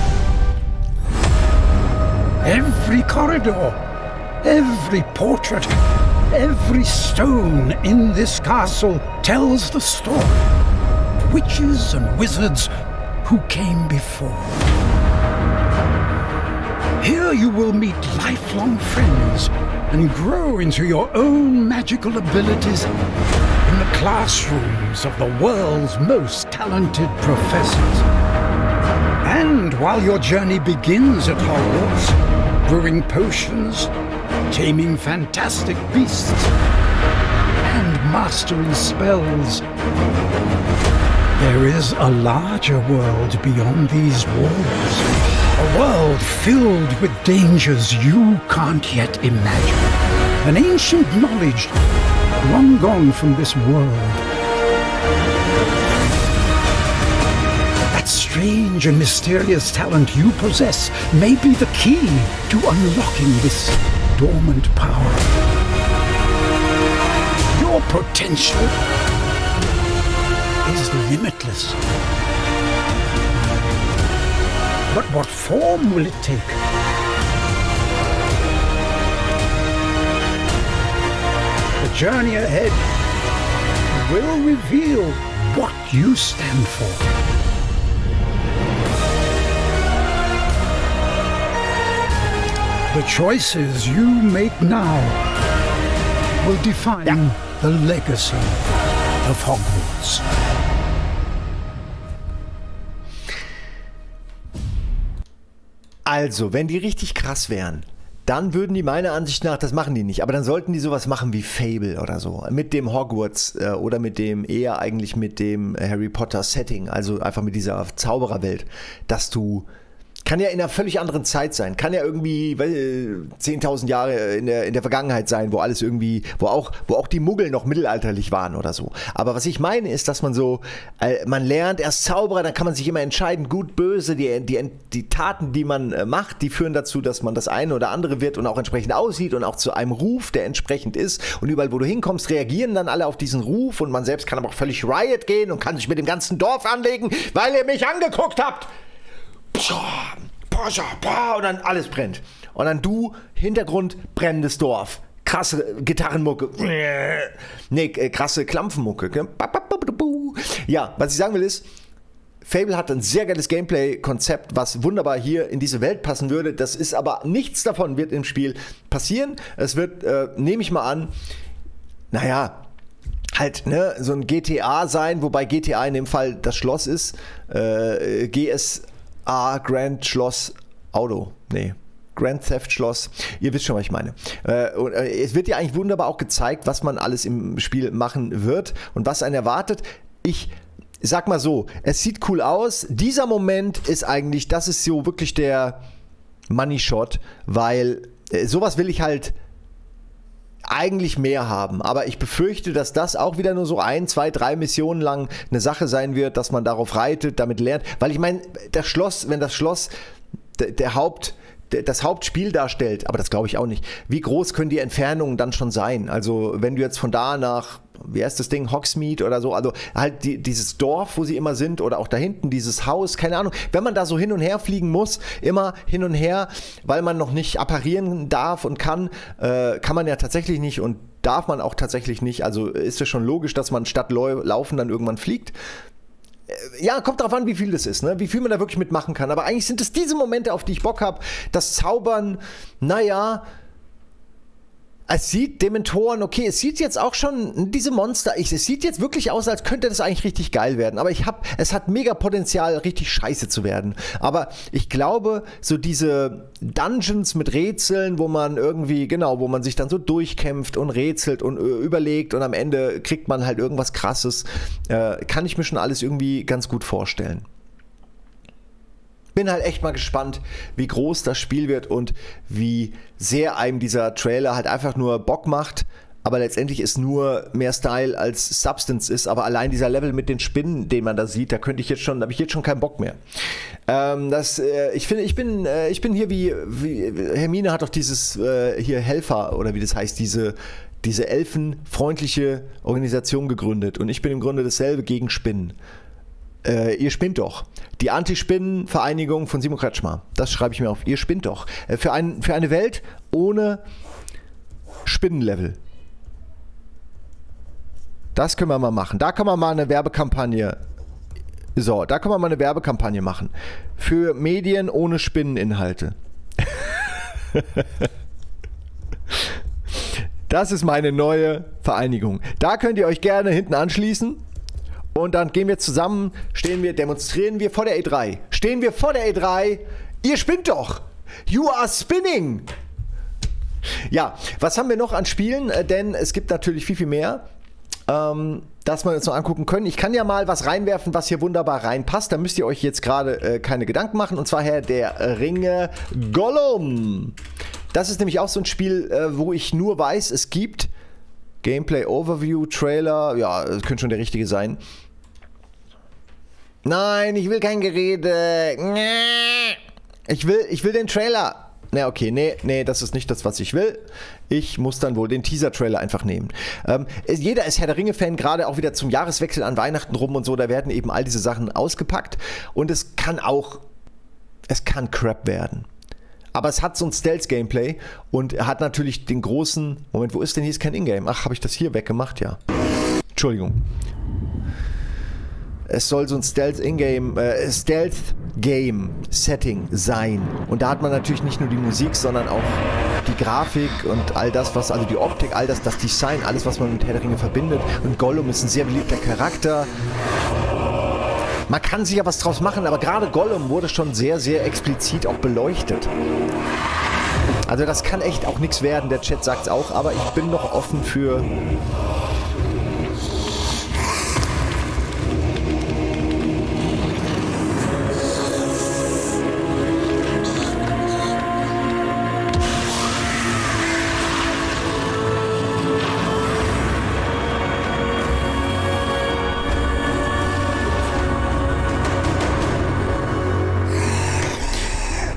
[SPEAKER 9] Every corridor, every portrait, every stone in this castle tells the story of witches and wizards who came before. Here you will meet lifelong friends and grow into your own magical abilities in the classrooms of the world's most talented professors. And while your journey begins at Hogwarts, brewing potions, taming fantastic beasts, and mastering spells, there is a larger world beyond these walls. A world filled with dangers you can't yet imagine. An ancient knowledge long gone from this world. That strange and mysterious talent you possess may be the key to unlocking this dormant power. Your potential is limitless. But what form will it take? The journey ahead will reveal what you stand for. The choices you make now will define the legacy of Hogwarts.
[SPEAKER 1] Also, wenn die richtig krass wären, dann würden die meiner Ansicht nach, das machen die nicht, aber dann sollten die sowas machen wie Fable oder so. Mit dem Hogwarts oder mit dem, eher eigentlich mit dem Harry Potter Setting, also einfach mit dieser Zaubererwelt, dass du Kann ja in einer völlig anderen Zeit sein. Kann ja irgendwie 10.000 Jahre in der Vergangenheit sein, wo alles irgendwie, wo auch die Muggel noch mittelalterlich waren oder so. Aber was ich meine ist, dass man so, man lernt erst Zauberer, dann kann man sich immer entscheiden, gut, böse, die Taten, die man macht, die führen dazu, dass man das eine oder andere wird und auch entsprechend aussieht und auch zu einem Ruf, der entsprechend ist. Und überall, wo du hinkommst, reagieren dann alle auf diesen Ruf und man selbst kann aber auch völlig Riot gehen und kann sich mit dem ganzen Dorf anlegen, weil ihr mich angeguckt habt. Und dann alles brennt. Und dann du, Hintergrund, brennendes Dorf. Krasse Gitarrenmucke. Nee, krasse Klampfenmucke. Ja, was ich sagen will ist, Fable hat ein sehr geiles Gameplay-Konzept, was wunderbar hier in diese Welt passen würde. Das ist aber, nichts davon wird im Spiel passieren. Es wird, nehme ich mal an, naja, halt, ne, so ein GTA sein, wobei GTA in dem Fall das Schloss ist. GSA, Grand Schloss Auto. Nee, Grand Theft Schloss. Ihr wisst schon, was ich meine. Es wird ja eigentlich wunderbar auch gezeigt, was man alles im Spiel machen wird und was einen erwartet. Ich sag mal so, es sieht cool aus. Dieser Moment ist eigentlich, das ist so wirklich der Money Shot, weil sowas will ich halt eigentlich mehr haben, aber ich befürchte, dass das auch wieder nur so 1, 2, 3 Missionen lang eine Sache sein wird, dass man darauf reitet, damit lernt, weil ich meine, das Schloss, wenn das Schloss das Hauptspiel darstellt, aber das glaube ich auch nicht, wie groß können die Entfernungen dann schon sein? Also wenn du jetzt von da nach, wie heißt das Ding, Hogsmeade oder so, also halt dieses Dorf, wo sie immer sind oder auch da hinten dieses Haus, keine Ahnung, wenn man da so hin und her fliegen muss, immer hin und her, weil man noch nicht apparieren darf und kann man ja tatsächlich nicht und darf man auch tatsächlich nicht, also ist es schon logisch, dass man statt laufen dann irgendwann fliegt. Ja, kommt darauf an, wie viel das ist, ne? Wie viel man da wirklich mitmachen kann. Aber eigentlich sind es diese Momente, auf die ich Bock habe. Das Zaubern, naja, es sieht Dementoren, okay, es sieht jetzt auch schon, diese Monster, es sieht jetzt wirklich aus, als könnte das eigentlich richtig geil werden. Aber es hat mega Potenzial, richtig scheiße zu werden. Aber ich glaube, so diese Dungeons mit Rätseln, wo man irgendwie, genau, wo man sich dann so durchkämpft und rätselt und überlegt und am Ende kriegt man halt irgendwas Krasses, kann ich mir schon alles irgendwie ganz gut vorstellen. Bin halt echt mal gespannt, wie groß das Spiel wird und wie sehr einem dieser Trailer halt einfach nur Bock macht, aber letztendlich ist nur mehr Style als Substance ist, aber allein dieser Level mit den Spinnen, den man da sieht, da habe ich jetzt schon keinen Bock mehr. Ich bin hier wie Hermine hat doch dieses hier Helfer oder wie das heißt, diese elfenfreundliche Organisation gegründet und ich bin im Grunde dasselbe gegen Spinnen. Ihr spinnt doch. Die Anti-Spinnen-Vereinigung von Simon Kretschmer. Das schreibe ich mir auf. Ihr spinnt doch. Für eine Welt ohne Spinnenlevel. Das können wir mal machen. Da kann man mal eine Werbekampagne. So, da kann man mal eine Werbekampagne machen. Für Medien ohne Spinneninhalte. Das ist meine neue Vereinigung. Da könnt ihr euch gerne hinten anschließen. Und dann gehen wir zusammen, demonstrieren wir vor der E3. Stehen wir vor der E3. Ihr spinnt doch. You are spinning. Ja, was haben wir noch an Spielen? Denn es gibt natürlich viel, viel mehr, das wir uns noch angucken können. Ich kann ja mal was reinwerfen, was hier wunderbar reinpasst. Da müsst ihr euch jetzt gerade keine Gedanken machen. Und zwar Herr der Ringe Gollum. Das ist nämlich auch so ein Spiel, wo ich nur weiß, es gibt Gameplay Overview, Trailer, ja, das könnte schon der richtige sein. Nein, ich will kein Gerede. Ich will den Trailer. Na, okay, nee, das ist nicht das, was ich will. Ich muss dann wohl den Teaser-Trailer einfach nehmen. Jeder ist Herr der Ringe-Fan, gerade auch wieder zum Jahreswechsel an Weihnachten rum und so, da werden eben all diese Sachen ausgepackt. Und es kann Crap werden. Aber es hat so ein Stealth-Gameplay und er hat natürlich den großen... Moment, wo ist denn hier? Ist kein Ingame. Ach, habe ich das hier weggemacht? Ja. Entschuldigung. Es soll so ein Stealth-Game-Setting sein. Und da hat man natürlich nicht nur die Musik, sondern auch die Grafik und all das, was, also die Optik, all das Design, alles, was man mit Herr der Ringe verbindet. Und Gollum ist ein sehr beliebter Charakter. Man kann sich ja was draus machen, aber gerade Gollum wurde schon sehr, sehr explizit auch beleuchtet. Also das kann echt auch nichts werden, der Chat sagt es auch, aber ich bin noch offen für...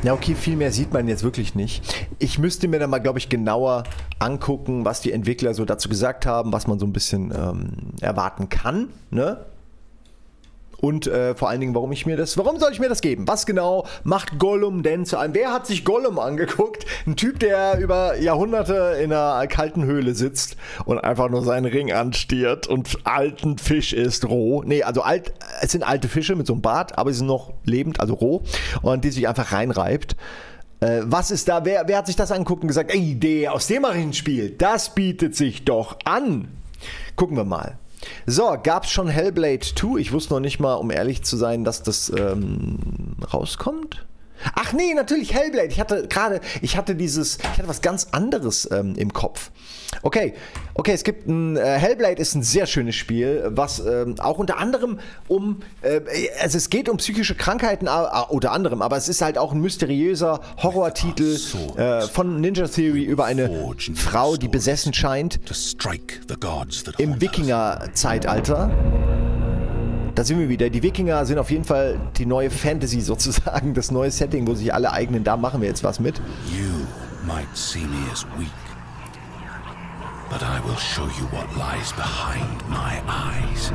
[SPEAKER 1] Ja, okay, viel mehr sieht man jetzt wirklich nicht. Ich müsste mir dann mal, glaube ich, genauer angucken, was die Entwickler so dazu gesagt haben, was man so ein bisschen erwarten kann, ne? Und vor allen Dingen, warum soll ich mir das geben? Was genau macht Gollum denn zu einem? Wer hat sich Gollum angeguckt? Ein Typ, der über Jahrhunderte in einer kalten Höhle sitzt und einfach nur seinen Ring anstiert und alten Fisch isst, roh. Nee, also es sind alte Fische mit so einem Bart, aber sie sind noch lebend, also roh. Und die sich einfach reinreibt. Was ist da? Wer hat sich das angeguckt und gesagt, ey, der aus dem mache ich ein Spiel. Das bietet sich doch an. Gucken wir mal. So, gab es schon Hellblade 2? Ich wusste noch nicht mal, um ehrlich zu sein, dass das rauskommt. Ach nee, natürlich Hellblade. Ich hatte was ganz anderes im Kopf. Okay, es gibt Hellblade ist ein sehr schönes Spiel, was auch unter anderem also es geht um psychische Krankheiten unter anderem, aber es ist halt auch ein mysteriöser Horrortitel von Ninja Theory über eine Frau, die besessen scheint im Wikinger-Zeitalter. Da sind wir wieder. Die Wikinger sind auf jeden Fall die neue Fantasy sozusagen, das neue Setting, wo sich alle eignen. Da machen wir jetzt was mit.
[SPEAKER 10] You might see me as weak, but I will show you what lies behind my eyes.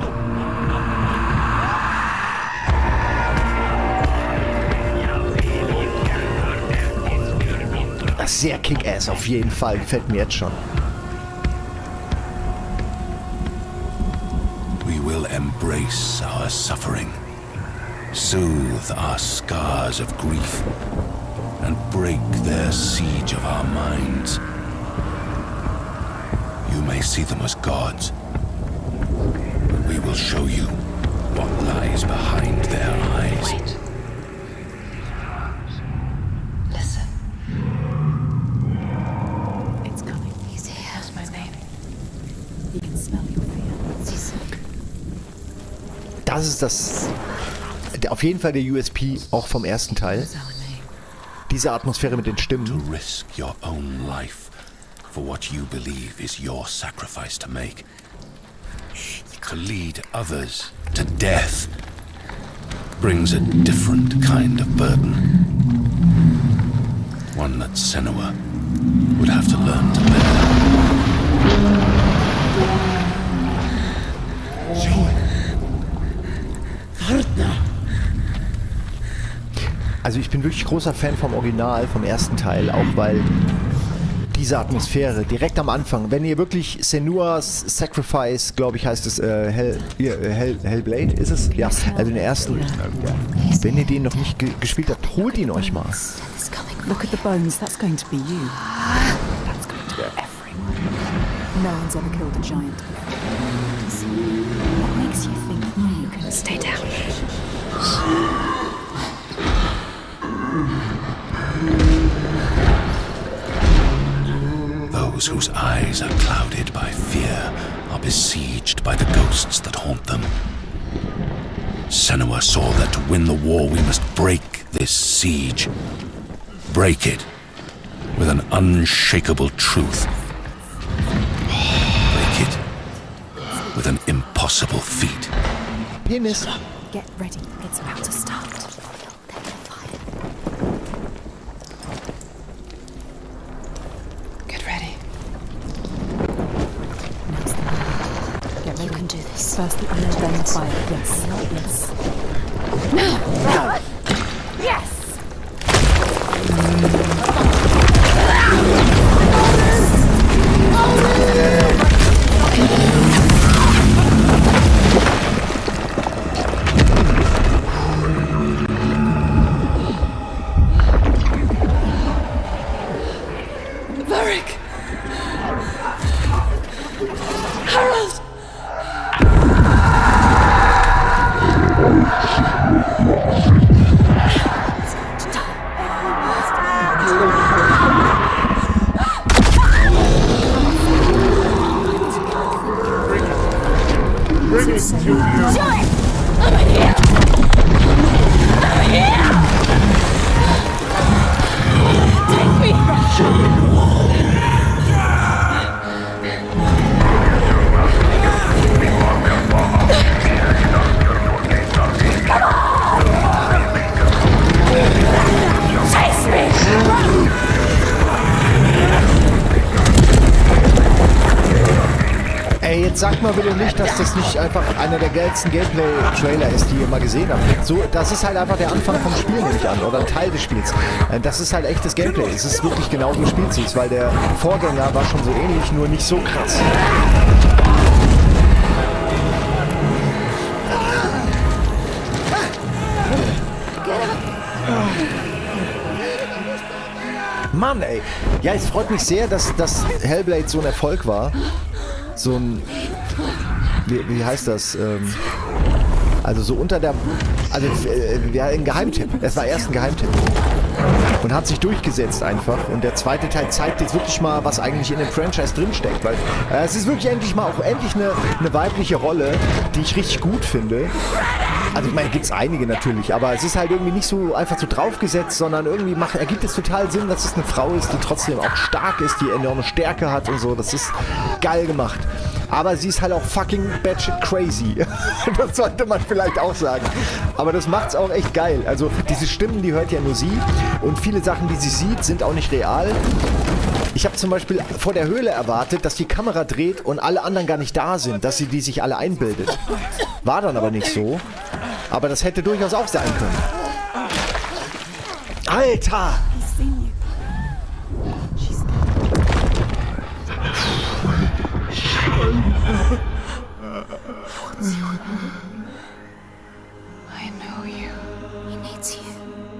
[SPEAKER 1] Das ist sehr Kick-Ass auf jeden Fall. Gefällt mir jetzt schon.
[SPEAKER 10] We will embrace our suffering, soothe our scars of grief, and break their siege of our minds. You may see them as gods, but we will show you what lies behind their eyes.
[SPEAKER 7] Wait. Listen. It's coming. He's here. That's my name. He can smell your fear.
[SPEAKER 1] Das ist auf jeden Fall der USP auch vom ersten Teil. Diese Atmosphäre mit den Stimmen.
[SPEAKER 10] To risk your own life for what you believe is your sacrifice to make. To lead others to death brings a different kind of burden. One that Senua would have to learn to bear.
[SPEAKER 1] Also ich bin wirklich großer Fan vom Original, vom ersten Teil, auch weil diese Atmosphäre direkt am Anfang, wenn ihr wirklich Senua's Sacrifice, glaube ich, heißt es Hellblade, ist es? Ja, also den ersten. Wenn ihr den noch nicht gespielt habt, holt ihn euch mal.
[SPEAKER 7] Look at the bones. That's going to be you. That's going to be everyone. No one's ever killed a giant. What makes you think you can stay down?
[SPEAKER 10] Those whose eyes are clouded by fear are besieged by the ghosts that haunt them. Senua saw that to win the war we must break this siege. Break it with an unshakable truth. Break it with an impossible feat.
[SPEAKER 1] Penis.
[SPEAKER 7] Get ready. It's about to start. Get ready. Get ready. You can do this. First the iron, then the fire. Yes. Yes. No! Yes! Varric! Harold!
[SPEAKER 11] Bring it to you!
[SPEAKER 7] I'm here! I'm here! Take me!
[SPEAKER 1] jetzt sagt mal bitte nicht, dass das nicht einfach einer der geilsten Gameplay-Trailer ist, die ihr mal gesehen habt. So, das ist halt einfach der Anfang vom Spiel, nehme ich an, oder ein Teil des Spiels. Das ist halt echtes Gameplay. Es ist wirklich genau wie spielt es, weil der Vorgänger war schon so ähnlich, nur nicht so krass. Mann, ey. Ja, es freut mich sehr, dass Hellblade so ein Erfolg war. So ein... Wie heißt das? Also so unter der... Also ein Geheimtipp. Es war erst ein Geheimtipp. Und hat sich durchgesetzt einfach. Und der zweite Teil zeigt jetzt wirklich mal, was eigentlich in dem Franchise drinsteckt. Weil es ist wirklich endlich eine weibliche Rolle, die ich richtig gut finde. Also ich meine, gibt es einige natürlich, aber es ist halt irgendwie nicht so einfach so draufgesetzt, sondern irgendwie ergibt es total Sinn, dass es eine Frau ist, die trotzdem auch stark ist, die enorme Stärke hat und so. Das ist geil gemacht. Aber sie ist halt auch fucking batshit crazy. Das sollte man vielleicht auch sagen. Aber das macht's auch echt geil. Also diese Stimmen, die hört ja nur sie. Und viele Sachen, die sie sieht, sind auch nicht real. Ich habe zum Beispiel vor der Höhle erwartet, dass die Kamera dreht und alle anderen gar nicht da sind, dass sie die sich alle einbildet. War dann aber nicht so. Aber das hätte durchaus auch sein können. Alter!
[SPEAKER 7] I know you. He needs you.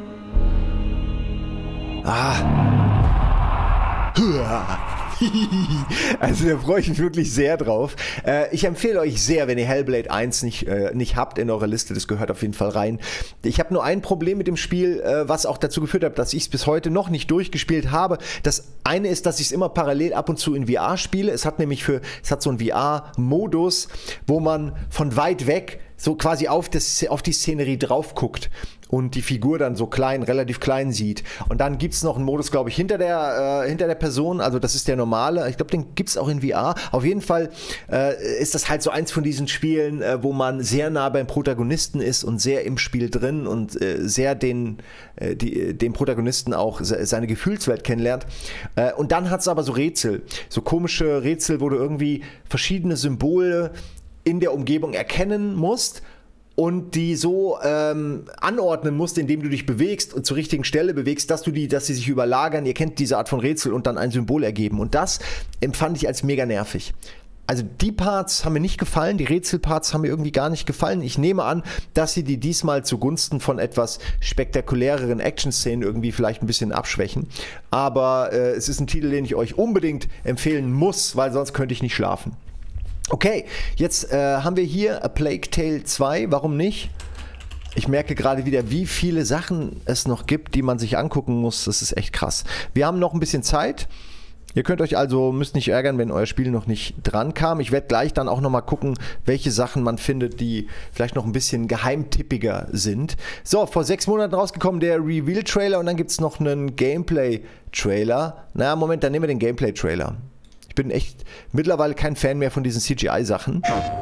[SPEAKER 1] Also da freue ich mich wirklich sehr drauf. Ich empfehle euch sehr, wenn ihr Hellblade 1 nicht habt in eurer Liste, das gehört auf jeden Fall rein. Ich habe nur ein Problem mit dem Spiel, was auch dazu geführt hat, dass ich es bis heute noch nicht durchgespielt habe. Das eine ist, dass ich es immer parallel ab und zu in VR spiele. Es hat so einen VR-Modus, wo man von weit weg so quasi auf die Szenerie drauf guckt und die Figur dann so relativ klein sieht. Und dann gibt es noch einen Modus, glaube ich, hinter der Person, also das ist der normale. Ich glaube, den gibt es auch in VR. Auf jeden Fall ist das halt so eins von diesen Spielen, wo man sehr nah beim Protagonisten ist und sehr im Spiel drin und sehr dem Protagonisten auch seine Gefühlswelt kennenlernt. Und dann hat es aber so Rätsel, so komische Rätsel, wo du irgendwie verschiedene Symbole in der Umgebung erkennen musst und die so anordnen musst, indem du dich bewegst und zur richtigen Stelle bewegst, dass sie sich überlagern. Ihr kennt diese Art von Rätsel und dann ein Symbol ergeben. Und das empfand ich als mega nervig. Also die Parts haben mir nicht gefallen, die Rätselparts haben mir irgendwie gar nicht gefallen. Ich nehme an, dass sie die diesmal zugunsten von etwas spektakuläreren Action-Szenen irgendwie vielleicht ein bisschen abschwächen. Aber es ist ein Titel, den ich euch unbedingt empfehlen muss, weil sonst könnte ich nicht schlafen. Okay, jetzt haben wir hier A Plague Tale 2, warum nicht? Ich merke gerade wieder, wie viele Sachen es noch gibt, die man sich angucken muss. Das ist echt krass. Wir haben noch ein bisschen Zeit. Ihr könnt euch also, müsst nicht ärgern, wenn euer Spiel noch nicht dran kam. Ich werde gleich dann auch nochmal gucken, welche Sachen man findet, die vielleicht noch ein bisschen geheimtippiger sind. So, vor 6 Monaten rausgekommen der Reveal-Trailer und dann gibt es noch einen Gameplay-Trailer. Na, Moment, dann nehmen wir den Gameplay-Trailer. Ich bin echt mittlerweile kein Fan mehr von diesen CGI-Sachen.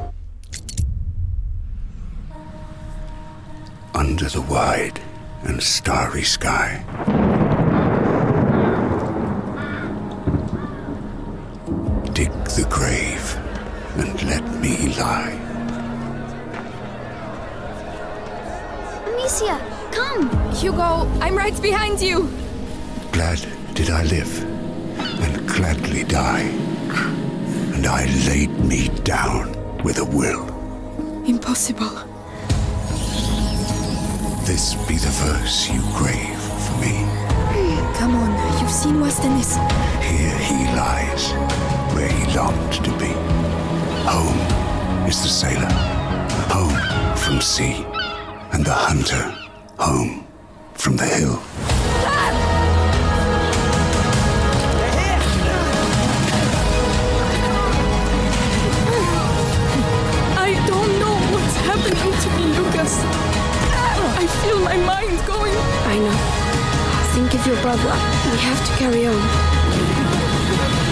[SPEAKER 10] Under the wide and starry sky. Dig the grave and let me lie.
[SPEAKER 2] Amicia, come!
[SPEAKER 7] Hugo, I'm right behind you!
[SPEAKER 10] Glad did I live and gladly die. And I laid me down with a will.
[SPEAKER 7] Impossible.
[SPEAKER 10] This be the verse you grave for me.
[SPEAKER 7] Come on, you've seen worse than this.
[SPEAKER 10] Here he lies, where he longed to be. Home is the sailor, home from sea, and the hunter, home from the hill.
[SPEAKER 7] I don't know what's happening to me, Lucas. I feel my mind going. I know. Think of your brother. We have to carry on.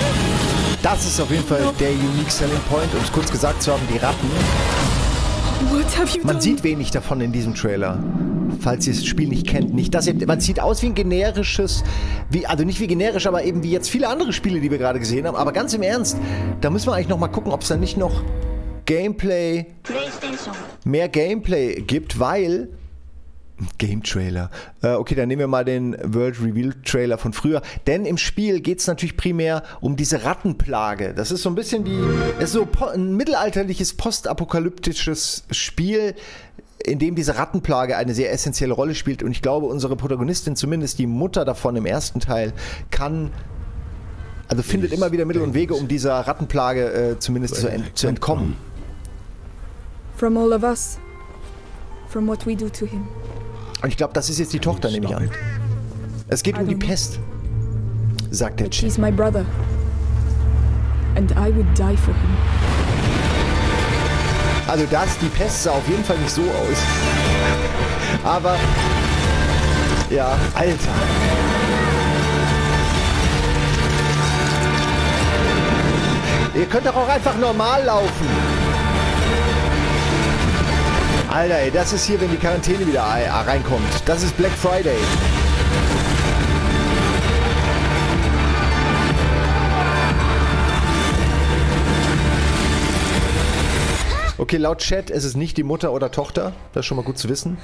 [SPEAKER 1] Das ist auf jeden Fall der Unique Selling Point, um es kurz gesagt zu haben, die Ratten.
[SPEAKER 7] What have you
[SPEAKER 1] Man
[SPEAKER 7] done?
[SPEAKER 1] sieht wenig davon in diesem Trailer, falls ihr das Spiel nicht kennt. Nicht, dass man sieht aus wie ein generisches, also nicht wie generisch, aber eben wie jetzt viele andere Spiele, die wir gerade gesehen haben. Aber ganz im Ernst, da müssen wir eigentlich noch mal gucken, ob es da nicht noch mehr Gameplay gibt, weil Game-Trailer. Okay, dann nehmen wir mal den World Reveal-Trailer von früher. Denn im Spiel geht es natürlich primär um diese Rattenplage. Das ist so ein bisschen es ist so ein mittelalterliches, postapokalyptisches Spiel, in dem diese Rattenplage eine sehr essentielle Rolle spielt. Und ich glaube, unsere Protagonistin, zumindest die Mutter davon im ersten Teil, findet immer wieder Mittel und Wege, um dieser Rattenplage zumindest zu entkommen.
[SPEAKER 7] From all of us. From what we do to him.
[SPEAKER 1] Und ich glaube, das ist jetzt die Tochter, nehme ich an. Es geht um die Pest, sagt der Chief.
[SPEAKER 7] He's my brother. And I would die for him.
[SPEAKER 1] Also die Pest sah auf jeden Fall nicht so aus. Aber, ja, Alter. Ihr könnt doch auch einfach normal laufen. Alter, ey, das ist hier, wenn die Quarantäne wieder reinkommt. Das ist Black Friday. Okay, laut Chat ist es nicht die Mutter oder Tochter. Das ist schon mal gut zu wissen.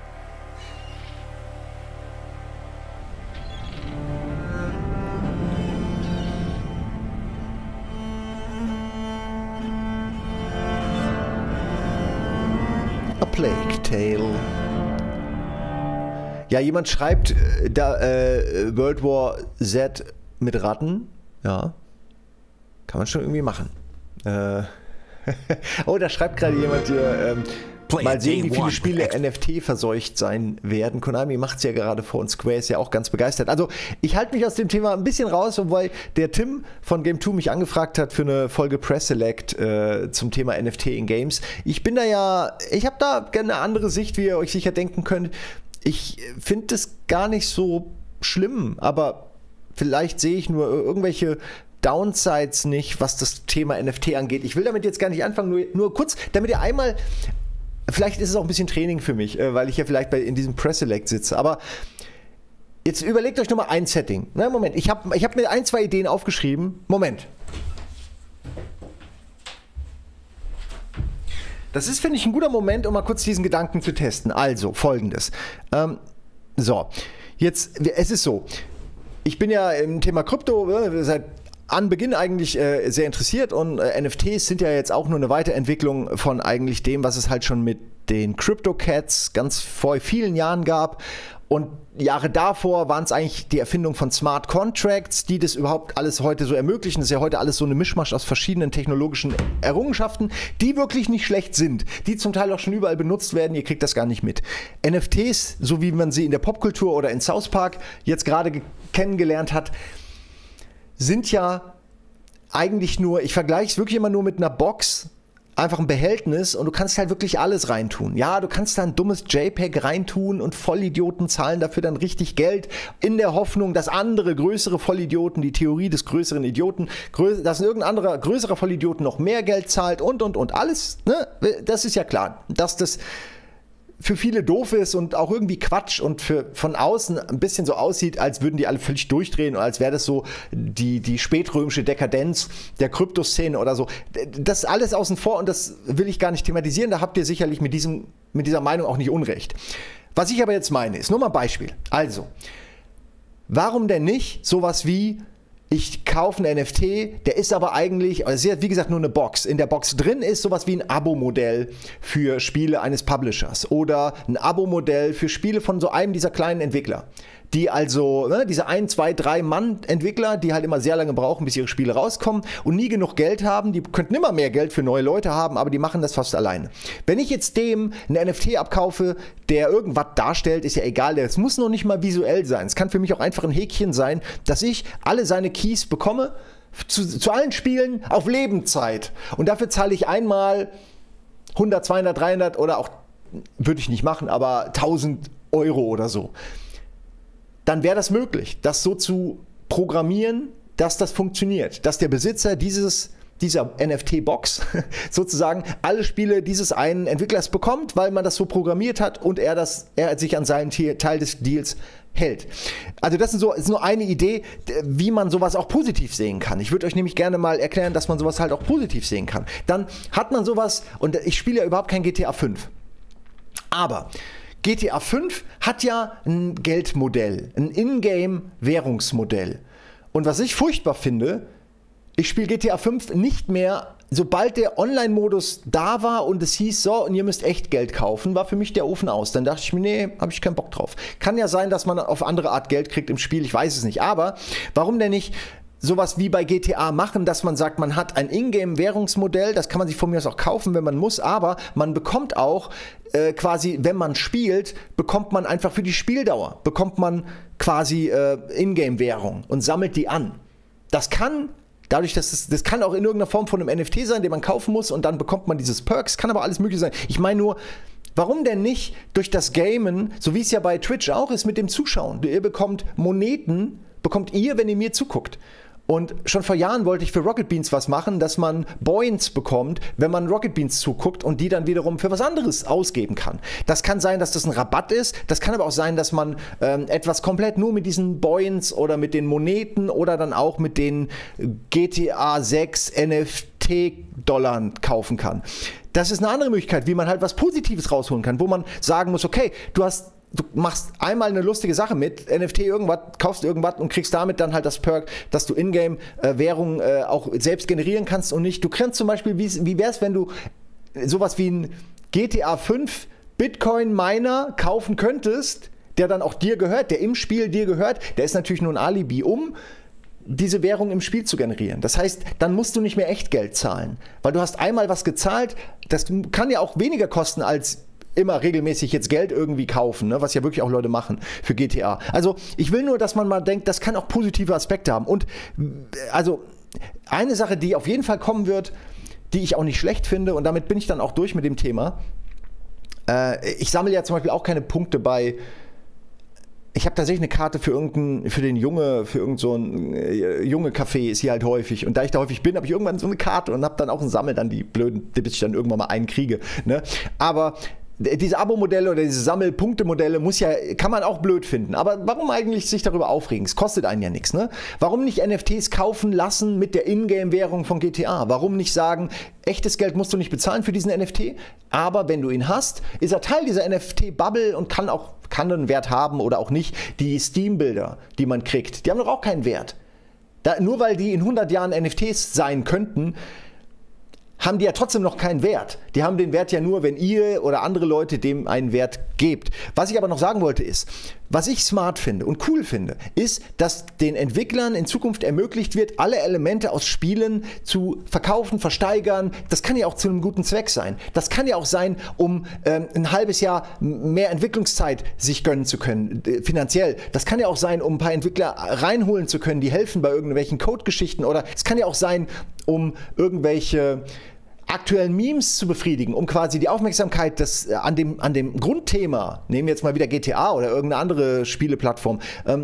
[SPEAKER 1] Plague Tale. Ja, jemand schreibt World War Z mit Ratten. Ja. Kann man schon irgendwie machen. Oh, da schreibt gerade jemand hier, mal sehen, wie viele Spiele NFT verseucht sein werden. Konami macht es ja gerade vor und Square ist ja auch ganz begeistert. Also ich halte mich aus dem Thema ein bisschen raus, wobei der Tim von Game2 mich angefragt hat für eine Folge Press Select zum Thema NFT in Games. Ich habe da gerne eine andere Sicht, wie ihr euch sicher denken könnt. Ich finde es gar nicht so schlimm, aber vielleicht sehe ich nur irgendwelche Downsides nicht, was das Thema NFT angeht. Ich will damit jetzt gar nicht anfangen, nur kurz, damit ihr einmal. Vielleicht ist es auch ein bisschen Training für mich, weil ich ja vielleicht in diesem Press Select sitze. Aber jetzt überlegt euch nochmal ein Setting. Na, Moment, ich hab mir 1, 2 Ideen aufgeschrieben. Moment. Das ist, finde ich, ein guter Moment, um mal kurz diesen Gedanken zu testen. Also, Folgendes. Es ist so. Ich bin ja im Thema Krypto seit Anbeginn eigentlich sehr interessiert und NFTs sind ja jetzt auch nur eine Weiterentwicklung von eigentlich dem, was es halt schon mit den CryptoCats ganz vor vielen Jahren gab. Und Jahre davor waren es eigentlich die Erfindung von Smart Contracts, die das überhaupt alles heute so ermöglichen. Das ist ja heute alles so eine Mischmasch aus verschiedenen technologischen Errungenschaften, die wirklich nicht schlecht sind, die zum Teil auch schon überall benutzt werden. Ihr kriegt das gar nicht mit. NFTs, so wie man sie in der Popkultur oder in South Park jetzt gerade kennengelernt hat, sind ja eigentlich nur, ich vergleiche es wirklich immer nur mit einer Box, einfach ein Behältnis und du kannst halt wirklich alles reintun. Ja, du kannst da ein dummes JPEG reintun und Vollidioten zahlen dafür dann richtig Geld in der Hoffnung, dass andere größere Vollidioten, die Theorie des größeren Idioten, dass irgendein anderer größerer Vollidioten noch mehr Geld zahlt und alles, ne? Das ist ja klar, dass das für viele doof ist und auch irgendwie Quatsch und von außen ein bisschen so aussieht, als würden die alle völlig durchdrehen und als wäre das so die spätrömische Dekadenz der Kryptoszene oder so. Das alles außen vor und das will ich gar nicht thematisieren, da habt ihr sicherlich mit dieser Meinung auch nicht Unrecht. Was ich aber jetzt meine, ist nur mal ein Beispiel. Also, warum denn nicht sowas wie ich kaufe einen NFT, der ist aber eigentlich, also wie gesagt, nur eine Box. In der Box drin ist sowas wie ein Abo-Modell für Spiele eines Publishers oder ein Abo-Modell für Spiele von so einem dieser kleinen Entwickler. Die also, diese 1, 2, 3 Mann-Entwickler, die halt immer sehr lange brauchen, bis ihre Spiele rauskommen und nie genug Geld haben, die könnten immer mehr Geld für neue Leute haben, aber die machen das fast alleine. Wenn ich jetzt dem einen NFT abkaufe, der irgendwas darstellt, ist ja egal, das muss noch nicht mal visuell sein. Es kann für mich auch einfach ein Häkchen sein, dass ich alle seine Keys bekomme, zu allen Spielen auf Lebenszeit. Und dafür zahle ich einmal 100, 200, 300 oder auch, würde ich nicht machen, aber 1000 Euro oder so. Dann wäre das möglich, das so zu programmieren, dass das funktioniert. Dass der Besitzer dieses dieser NFT-Box sozusagen alle Spiele dieses einen Entwicklers bekommt, weil man das so programmiert hat und er sich an seinen Teil des Deals hält. Also das ist nur eine Idee, wie man sowas auch positiv sehen kann. Ich würde euch nämlich gerne mal erklären, dass man sowas halt auch positiv sehen kann. Dann hat man sowas, und ich spiele ja überhaupt kein GTA 5, aber GTA 5 hat ja ein Geldmodell, ein Ingame-Währungsmodell. Und was ich furchtbar finde, ich spiele GTA 5 nicht mehr, sobald der Online-Modus da war und es hieß, so, und ihr müsst echt Geld kaufen, war für mich der Ofen aus. Dann dachte ich mir, nee, habe ich keinen Bock drauf. Kann ja sein, dass man auf andere Art Geld kriegt im Spiel, ich weiß es nicht. Aber warum denn nicht sowas wie bei GTA machen, dass man sagt, man hat ein Ingame-Währungsmodell, das kann man sich von mir aus auch kaufen, wenn man muss, aber man bekommt auch quasi, wenn man spielt, bekommt man einfach für die Spieldauer, bekommt man quasi Ingame-Währung und sammelt die an. Das kann dadurch, dass das kann auch in irgendeiner Form von einem NFT sein, den man kaufen muss und dann bekommt man dieses Perks, kann aber alles mögliche sein. Ich meine nur, warum denn nicht durch das Gamen, so wie es ja bei Twitch auch ist mit dem Zuschauen. Ihr bekommt Moneten, wenn ihr mir zuguckt. Und schon vor Jahren wollte ich für Rocket Beans was machen, dass man Points bekommt, wenn man Rocket Beans zuguckt und die dann wiederum für was anderes ausgeben kann. Das kann sein, dass das ein Rabatt ist, das kann aber auch sein, dass man etwas komplett nur mit diesen Points oder mit den Moneten oder dann auch mit den GTA 6 NFT-Dollar kaufen kann. Das ist eine andere Möglichkeit, wie man halt was Positives rausholen kann, wo man sagen muss, okay, du machst einmal eine lustige Sache mit NFT irgendwas, kaufst irgendwas und kriegst damit dann halt das Perk, dass du Ingame-Währung auch selbst generieren kannst und nicht. Du kannst zum Beispiel, wie wär's, wenn du sowas wie ein GTA 5 Bitcoin-Miner kaufen könntest, der dann auch dir gehört, der im Spiel dir gehört, der ist natürlich nur ein Alibi, um diese Währung im Spiel zu generieren. Das heißt, dann musst du nicht mehr Echtgeld zahlen, weil du hast einmal was gezahlt, das kann ja auch weniger kosten als immer regelmäßig jetzt Geld irgendwie kaufen, ne? Was ja wirklich auch Leute machen für GTA. Also ich will nur, dass man mal denkt, das kann auch positive Aspekte haben. Und also eine Sache, die auf jeden Fall kommen wird, die ich auch nicht schlecht finde, und damit bin ich dann auch durch mit dem Thema. Ich sammle ja zum Beispiel auch keine Punkte bei. Ich habe tatsächlich eine Karte für irgendein so ein Junge-Café ist hier halt häufig. Und da ich da häufig bin, habe ich irgendwann so eine Karte und habe dann auch ein Sammel dann die blöden, bis ich dann irgendwann mal einen kriege. Ne? Aber diese Abo-Modelle oder diese Sammelpunkte-Modelle kann man auch blöd finden. Aber warum eigentlich sich darüber aufregen? Es kostet einen ja nichts, ne? Warum nicht NFTs kaufen lassen mit der Ingame-Währung von GTA? Warum nicht sagen, echtes Geld musst du nicht bezahlen für diesen NFT, aber wenn du ihn hast, ist er Teil dieser NFT-Bubble und kann einen Wert haben oder auch nicht. Die Steam-Bilder, die man kriegt, die haben doch auch keinen Wert. Nur weil die in 100 Jahren NFTs sein könnten, haben die ja trotzdem noch keinen Wert. Die haben den Wert ja nur, wenn ihr oder andere Leute dem einen Wert gebt. Was ich aber noch sagen wollte ist, was ich smart finde und cool finde, ist, dass den Entwicklern in Zukunft ermöglicht wird, alle Elemente aus Spielen zu verkaufen, versteigern. Das kann ja auch zu einem guten Zweck sein. Das kann ja auch sein, um ein halbes Jahr mehr Entwicklungszeit sich gönnen zu können, finanziell. Das kann ja auch sein, um ein paar Entwickler reinholen zu können, die helfen bei irgendwelchen Code-Geschichten. Oder es kann ja auch sein, um irgendwelche aktuellen Memes zu befriedigen, um quasi die Aufmerksamkeit an dem Grundthema, nehmen wir jetzt mal wieder GTA oder irgendeine andere Spieleplattform,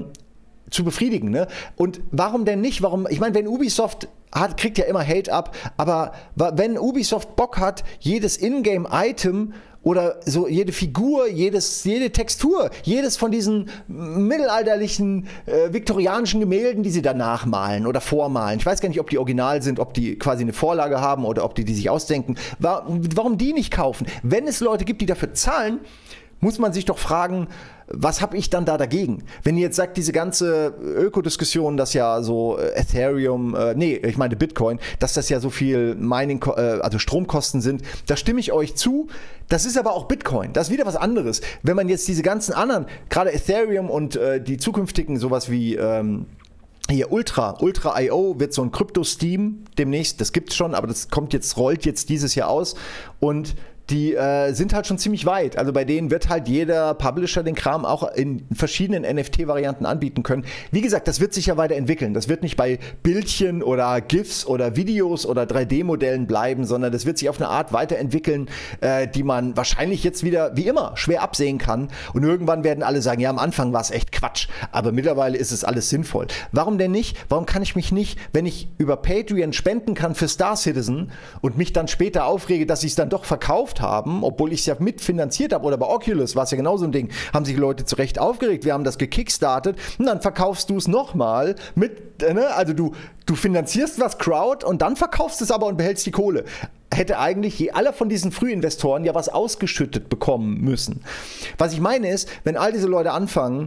[SPEAKER 1] zu befriedigen. Ne? Und warum denn nicht? Ich meine, wenn Ubisoft kriegt ja immer Hate ab, aber wenn Ubisoft Bock hat, jedes Ingame-Item oder so jede Figur, jede Textur, jedes von diesen mittelalterlichen, viktorianischen Gemälden, die sie da nachmalen oder vormalen. Ich weiß gar nicht, ob die original sind, ob die quasi eine Vorlage haben oder ob die sich ausdenken. Warum die nicht kaufen? Wenn es Leute gibt, die dafür zahlen, muss man sich doch fragen, was habe ich dann da dagegen? Wenn ihr jetzt sagt, diese ganze Ökodiskussion, dass ja so Ethereum, ich meine Bitcoin, dass das ja so viel Mining, also Stromkosten sind, da stimme ich euch zu. Das ist aber auch Bitcoin. Das ist wieder was anderes. Wenn man jetzt diese ganzen anderen, gerade Ethereum und die zukünftigen sowas wie hier Ultra.io wird so ein Krypto-Steam demnächst, das gibt's schon, aber das rollt jetzt dieses Jahr aus und die sind halt schon ziemlich weit. Also bei denen wird halt jeder Publisher den Kram auch in verschiedenen NFT-Varianten anbieten können. Wie gesagt, das wird sich ja weiterentwickeln. Das wird nicht bei Bildchen oder GIFs oder Videos oder 3D-Modellen bleiben, sondern das wird sich auf eine Art weiterentwickeln, die man wahrscheinlich jetzt wieder, wie immer, schwer absehen kann. Und irgendwann werden alle sagen, ja, am Anfang war es echt Quatsch, aber mittlerweile ist es alles sinnvoll. Warum denn nicht? Warum kann ich mich nicht, wenn ich über Patreon spenden kann für Star Citizen und mich dann später aufrege, dass sie es dann doch verkauft haben, obwohl ich es ja mitfinanziert habe, oder bei Oculus war es ja genau so ein Ding, haben sich Leute zu Recht aufgeregt, wir haben das gekickstartet und dann verkaufst du es nochmal mit, also du finanzierst was Crowd und dann verkaufst es aber und behältst die Kohle. Hätte eigentlich alle von diesen Frühinvestoren ja was ausgeschüttet bekommen müssen. Was ich meine ist, wenn all diese Leute anfangen,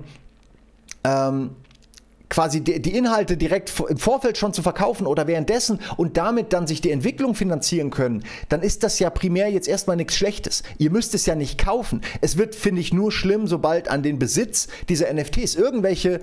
[SPEAKER 1] quasi die Inhalte direkt im Vorfeld schon zu verkaufen oder währenddessen und damit dann sich die Entwicklung finanzieren können, dann ist das ja primär jetzt erstmal nichts Schlechtes. Ihr müsst es ja nicht kaufen. Es wird, finde ich, nur schlimm, sobald an den Besitz dieser NFTs irgendwelche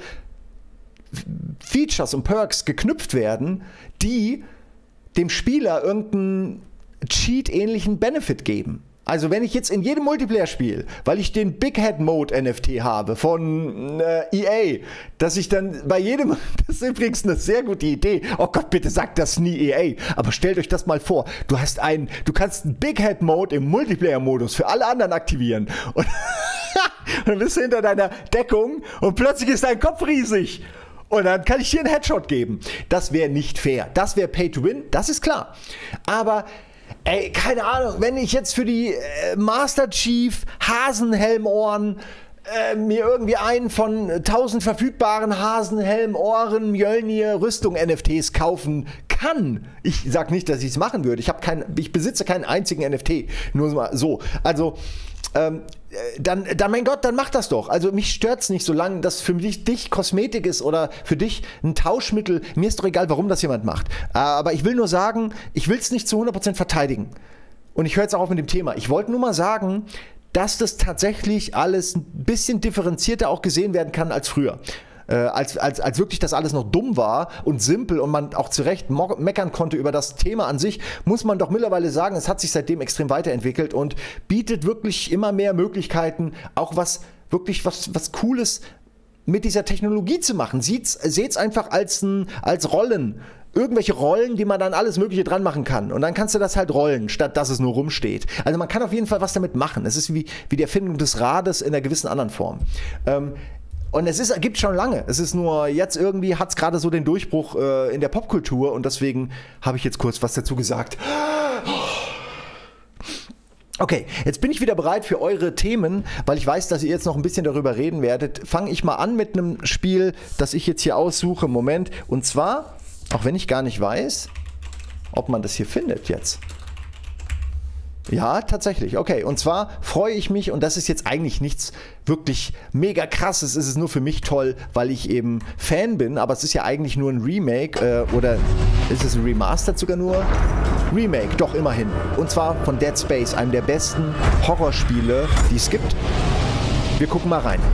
[SPEAKER 1] Features und Perks geknüpft werden, die dem Spieler irgendeinen Cheat-ähnlichen Benefit geben. Also wenn ich jetzt in jedem Multiplayer-Spiel, weil ich den Big Head Mode NFT habe von EA, dass ich dann bei jedem, das ist übrigens eine sehr gute Idee, oh Gott, bitte sagt das nie EA, aber stellt euch das mal vor, du kannst einen Big Head Mode im Multiplayer-Modus für alle anderen aktivieren und dann bist du hinter deiner Deckung und plötzlich ist dein Kopf riesig. Und dann kann ich dir einen Headshot geben. Das wäre nicht fair. Das wäre Pay to Win, das ist klar. Aber ey, keine Ahnung, wenn ich jetzt für die Master Chief Hasenhelmohren mir irgendwie einen von 1000 verfügbaren Hasenhelmohren Mjölnir Rüstung NFTs kaufen kann. Ich sag nicht, dass ich es machen würde. Ich besitze keinen einzigen NFT. Nur mal so. Also dann, mein Gott, dann mach das doch. Also mich stört's nicht, solange das für dich Kosmetik ist oder für dich ein Tauschmittel. Mir ist doch egal, warum das jemand macht. Aber ich will nur sagen, ich will es nicht zu 100% verteidigen. Und ich höre jetzt auch auf mit dem Thema. Ich wollte nur mal sagen, dass das tatsächlich alles ein bisschen differenzierter auch gesehen werden kann als früher. Als wirklich das alles noch dumm war und simpel und man auch zu Recht meckern konnte über das Thema an sich, muss man doch mittlerweile sagen, es hat sich seitdem extrem weiterentwickelt und bietet wirklich immer mehr Möglichkeiten, auch was Cooles mit dieser Technologie zu machen. Seht's einfach als Rollen. Irgendwelche Rollen, die man dann alles Mögliche dran machen kann. Und dann kannst du das halt rollen, statt dass es nur rumsteht. Also man kann auf jeden Fall was damit machen. Es ist wie die Erfindung des Rades in einer gewissen anderen Form. Und gibt schon lange. Es ist nur, jetzt irgendwie hat es gerade so den Durchbruch in der Popkultur und deswegen habe ich jetzt kurz was dazu gesagt. Okay, jetzt bin ich wieder bereit für eure Themen, weil ich weiß, dass ihr jetzt noch ein bisschen darüber reden werdet. Fange ich mal an mit einem Spiel, das ich jetzt hier aussuche. Moment. Und zwar, auch wenn ich gar nicht weiß, ob man das hier findet jetzt. Ja, tatsächlich. Okay, und zwar freue ich mich, und das ist jetzt eigentlich nichts wirklich mega krasses, es ist nur für mich toll, weil ich eben Fan bin, aber es ist ja eigentlich nur ein Remake, oder ist es ein Remastered sogar nur? Remake, doch immerhin. Und zwar von Dead Space, einem der besten Horrorspiele, die es gibt. Wir gucken mal rein.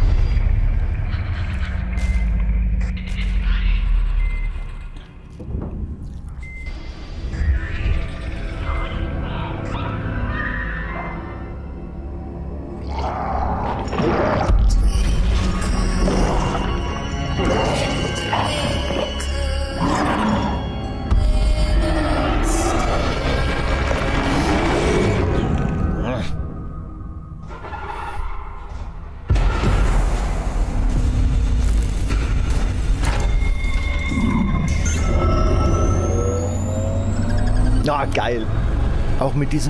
[SPEAKER 1] Geil. Auch mit diesem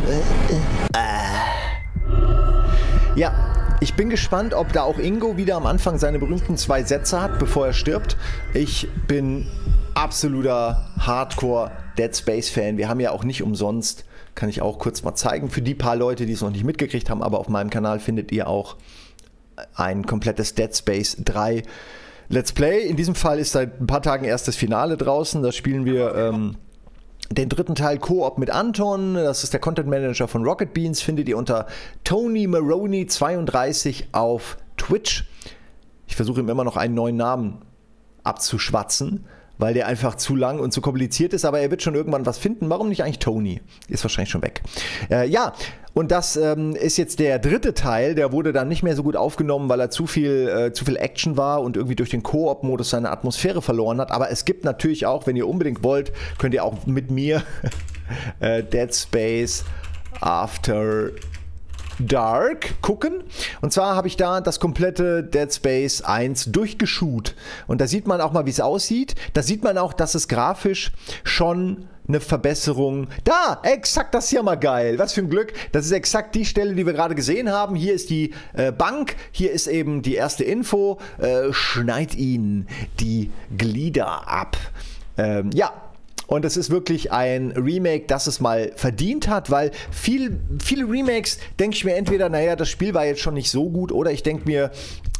[SPEAKER 1] Ja, ich bin gespannt, ob da auch Ingo wieder am Anfang seine berühmten 2 Sätze hat, bevor er stirbt. Ich bin absoluter Hardcore Dead Space Fan. Wir haben ja auch nicht umsonst, kann ich auch kurz mal zeigen, für die paar Leute, die es noch nicht mitgekriegt haben, aber auf meinem Kanal findet ihr auch ein komplettes Dead Space 3 Let's Play. In diesem Fall ist seit ein paar Tagen erst das Finale draußen. Da spielen wir den 3. Teil Koop mit Anton, das ist der Content Manager von Rocket Beans, findet ihr unter Tony Maroney 32 auf Twitch. Ich versuche ihm immer noch einen neuen Namen abzuschwatzen, weil der einfach zu lang und zu kompliziert ist, aber er wird schon irgendwann was finden. Warum nicht eigentlich Tony? Ist wahrscheinlich schon weg. Ja, und das ist jetzt der dritte Teil, der wurde dann nicht mehr so gut aufgenommen, weil er zu viel Action war und irgendwie durch den Koop-Modus seine Atmosphäre verloren hat. Aber es gibt natürlich auch, wenn ihr unbedingt wollt, könnt ihr auch mit mir Dead Space After Dark gucken. Und zwar habe ich da das komplette Dead Space 1 durchgeshoot. Und da sieht man auch mal, wie es aussieht. Da sieht man auch, dass es grafisch schon eine Verbesserung. Da, exakt, das ist ja mal geil. Was für ein Glück. Das ist exakt die Stelle, die wir gerade gesehen haben. Hier ist die Bank. Hier ist eben die erste Info. Schneid ihnen die Glieder ab. Ja. Und es ist wirklich ein Remake, das es mal verdient hat, weil viele Remakes denke ich mir entweder, naja, das Spiel war jetzt schon nicht so gut, oder ich denke mir,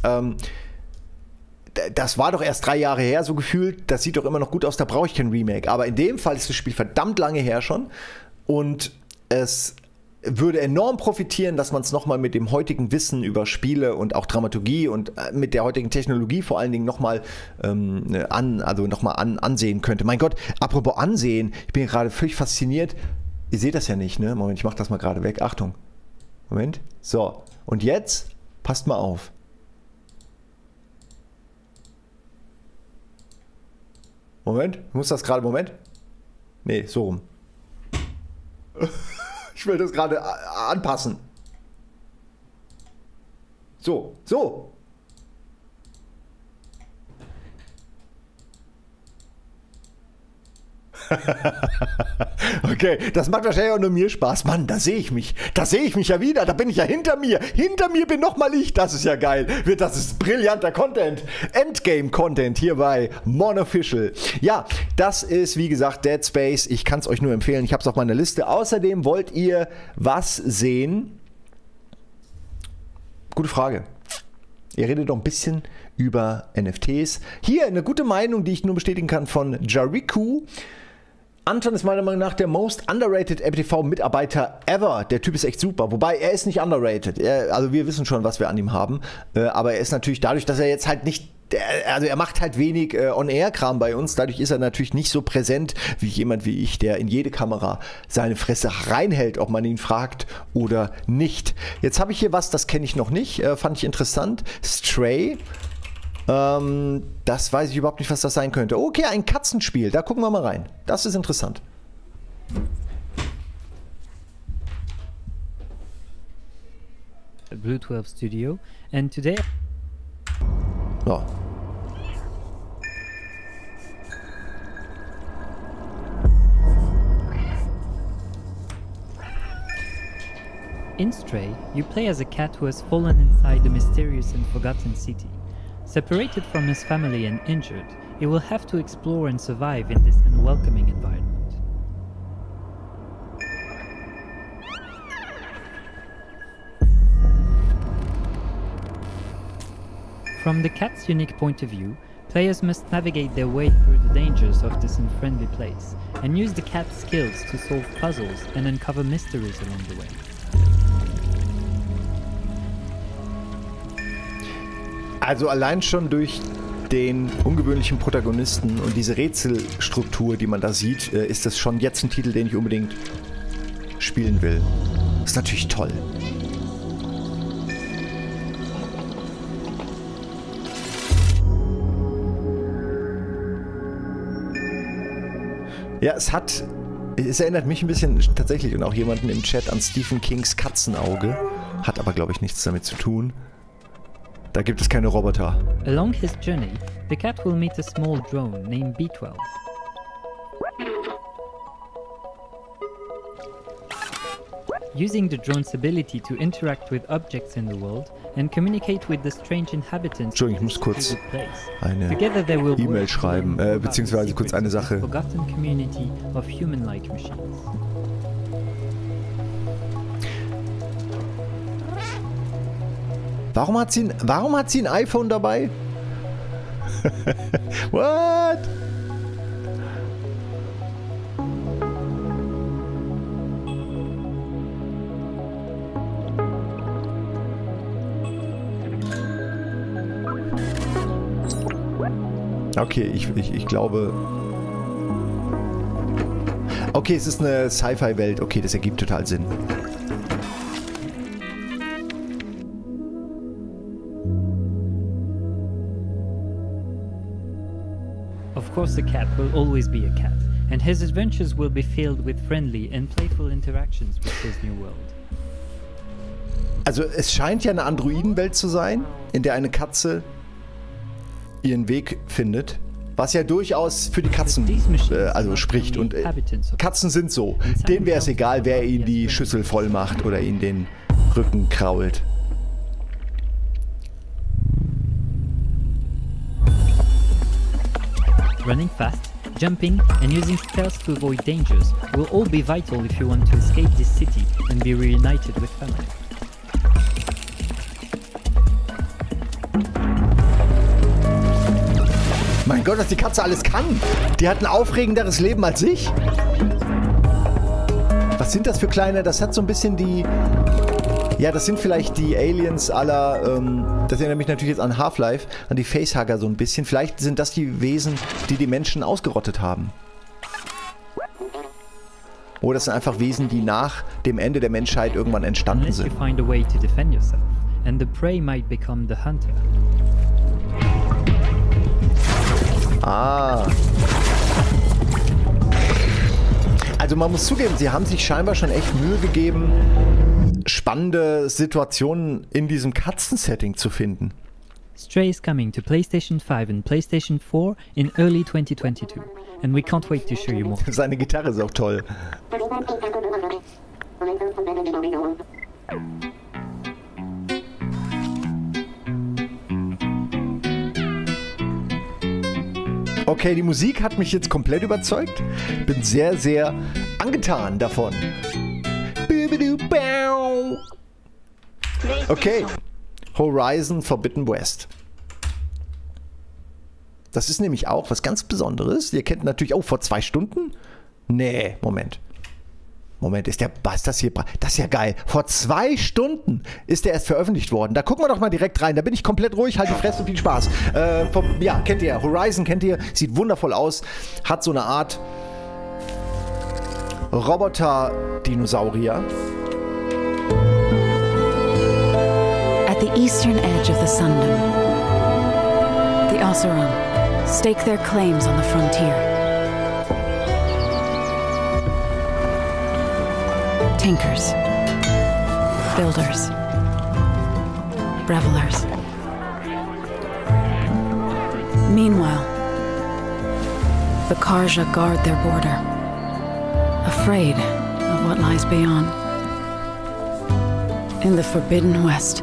[SPEAKER 1] das war doch erst 3 Jahre her, so gefühlt, das sieht doch immer noch gut aus, da brauche ich kein Remake. Aber in dem Fall ist das Spiel verdammt lange her schon und es würde enorm profitieren, dass man es nochmal mit dem heutigen Wissen über Spiele und auch Dramaturgie und mit der heutigen Technologie vor allen Dingen nochmal ansehen könnte. Mein Gott, apropos ansehen, ich bin gerade völlig fasziniert. Ihr seht das ja nicht, ne? Moment, ich mach das mal gerade weg. Achtung. Moment. So, und jetzt passt mal auf. Moment, muss das gerade, Moment? Nee, so rum. Ich will das gerade anpassen. So. Okay, das macht wahrscheinlich auch nur mir Spaß. Mann, da sehe ich mich. Da sehe ich mich ja wieder. Da bin ich ja hinter mir. Hinter mir bin nochmal ich. Das ist ja geil. Das ist brillanter Content. Endgame-Content hier bei Monofficial. Ja, das ist wie gesagt Dead Space. Ich kann es euch nur empfehlen. Ich habe es auf meiner Liste. Außerdem wollt ihr was sehen? Gute Frage. Ihr redet doch ein bisschen über NFTs. Hier eine gute Meinung, die ich nur bestätigen kann von Jariku. Anton ist meiner Meinung nach der most underrated MTV-Mitarbeiter ever. Der Typ ist echt super. Wobei, er ist nicht underrated. Also wir wissen schon, was wir an ihm haben. Aber er ist natürlich dadurch, dass er jetzt halt nicht... Also er macht halt wenig On-Air-Kram bei uns. Dadurch ist er natürlich nicht so präsent wie jemand wie ich, der in jede Kamera seine Fresse reinhält, ob man ihn fragt oder nicht. Jetzt habe ich hier was, das kenne ich noch nicht. Fand ich interessant. Stray. Das weiß ich überhaupt nicht, was das sein könnte. Okay, ein Katzenspiel. Da gucken wir mal rein. Das ist interessant.
[SPEAKER 11] Blue 12 Studio. And today...
[SPEAKER 1] So.
[SPEAKER 11] In Stray, you play as a cat who has fallen inside a mysterious and forgotten city. Separated from his family and injured, he will have to explore and survive in this unwelcoming environment. From the cat's unique point of view, players must navigate their way through the dangers of this unfriendly place and use the cat's skills to solve puzzles and uncover mysteries along the way.
[SPEAKER 1] Also allein schon durch den ungewöhnlichen Protagonisten und diese Rätselstruktur, die man da sieht, ist das schon jetzt ein Titel, den ich unbedingt spielen will. Ist natürlich toll. Ja, es erinnert mich ein bisschen tatsächlich und auch jemanden im Chat an Stephen Kings Katzenauge. Hat aber, glaube ich, nichts damit zu tun. Da gibt es keine Roboter.
[SPEAKER 11] Along his journey, the cat will meet a small drone named B12. Using the drone's ability to interact with objects in the world and communicate with the strange inhabitants.
[SPEAKER 1] Entschuldigung, ich muss kurz eine E-Mail schreiben, beziehungsweise kurz eine Sache.
[SPEAKER 11] Forgotten community of human-like machines.
[SPEAKER 1] Warum hat sie ein iPhone dabei? What? Okay, ich glaube... Okay, es ist eine Sci-Fi-Welt. Okay, das ergibt total Sinn.
[SPEAKER 11] Of course, the cat will always be a cat, and his adventures will be filled with friendly and playful interactions with his new world.
[SPEAKER 1] Also es scheint ja eine Androidenwelt zu sein, in der eine Katze ihren Weg findet, was ja durchaus für die Katzen also spricht. Und Katzen sind so. Denen wäre es egal, wer ihnen die Schüssel voll macht oder ihnen den Rücken krault.
[SPEAKER 11] Running fast, jumping, and using stealth to avoid dangers will all be vital if you want to escape this city and be reunited with family.
[SPEAKER 1] Mein Gott, was die Katze alles kann! Die hat ein aufregenderes Leben als ich! Was sind das für kleine... Das hat so ein bisschen die... Ja, das sind vielleicht die Aliens aller... das erinnert mich natürlich jetzt an Half-Life, an die Facehugger so ein bisschen. Vielleicht sind das die Wesen, die die Menschen ausgerottet haben. Oder das sind einfach Wesen, die nach dem Ende der Menschheit irgendwann entstanden sind.
[SPEAKER 11] Unless you find a way to defend yourself, and the prey might become the hunter.
[SPEAKER 1] Ah. Also man muss zugeben, sie haben sich scheinbar schon echt Mühe gegeben, spannende Situationen in diesem Katzen-Setting zu finden.
[SPEAKER 11] Stray is coming to PlayStation 5 and PlayStation 4 in early 2022, and we can't wait to show you more.
[SPEAKER 1] Seine Gitarre ist auch toll. Okay, die Musik hat mich jetzt komplett überzeugt. Bin sehr, sehr angetan davon. Okay. Horizon Forbidden West. Das ist nämlich auch was ganz Besonderes. Ihr kennt natürlich auch vor 2 Stunden. Nee, Moment. Moment, ist das hier? Das ist ja geil. Vor 2 Stunden ist der erst veröffentlicht worden. Da gucken wir doch mal direkt rein. Da bin ich komplett ruhig, halt die Fresse und viel Spaß. Ja, kennt ihr. Horizon kennt ihr. Sieht wundervoll aus. Hat so eine Art Roboter-Dinosaurier.
[SPEAKER 12] At the eastern edge of the Sundom, the Oseram stake their claims on the frontier. Tinkers, builders, revelers. Meanwhile, the Karja guard their border, afraid of what lies beyond. In the Forbidden West.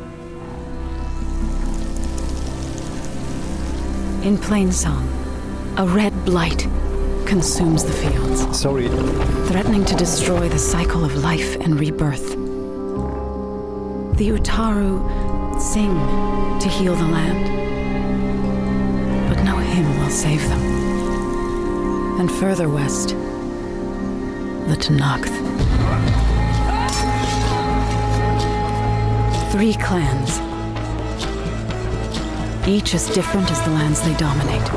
[SPEAKER 12] In Plainsong, a red blight consumes the fields.
[SPEAKER 1] Sorry.
[SPEAKER 12] Threatening to destroy the cycle of life and rebirth. The Utaru sing to heal the land, but no hymn will save them. And further west, the Tenakth. 3 clans, each as different as the lands they dominate.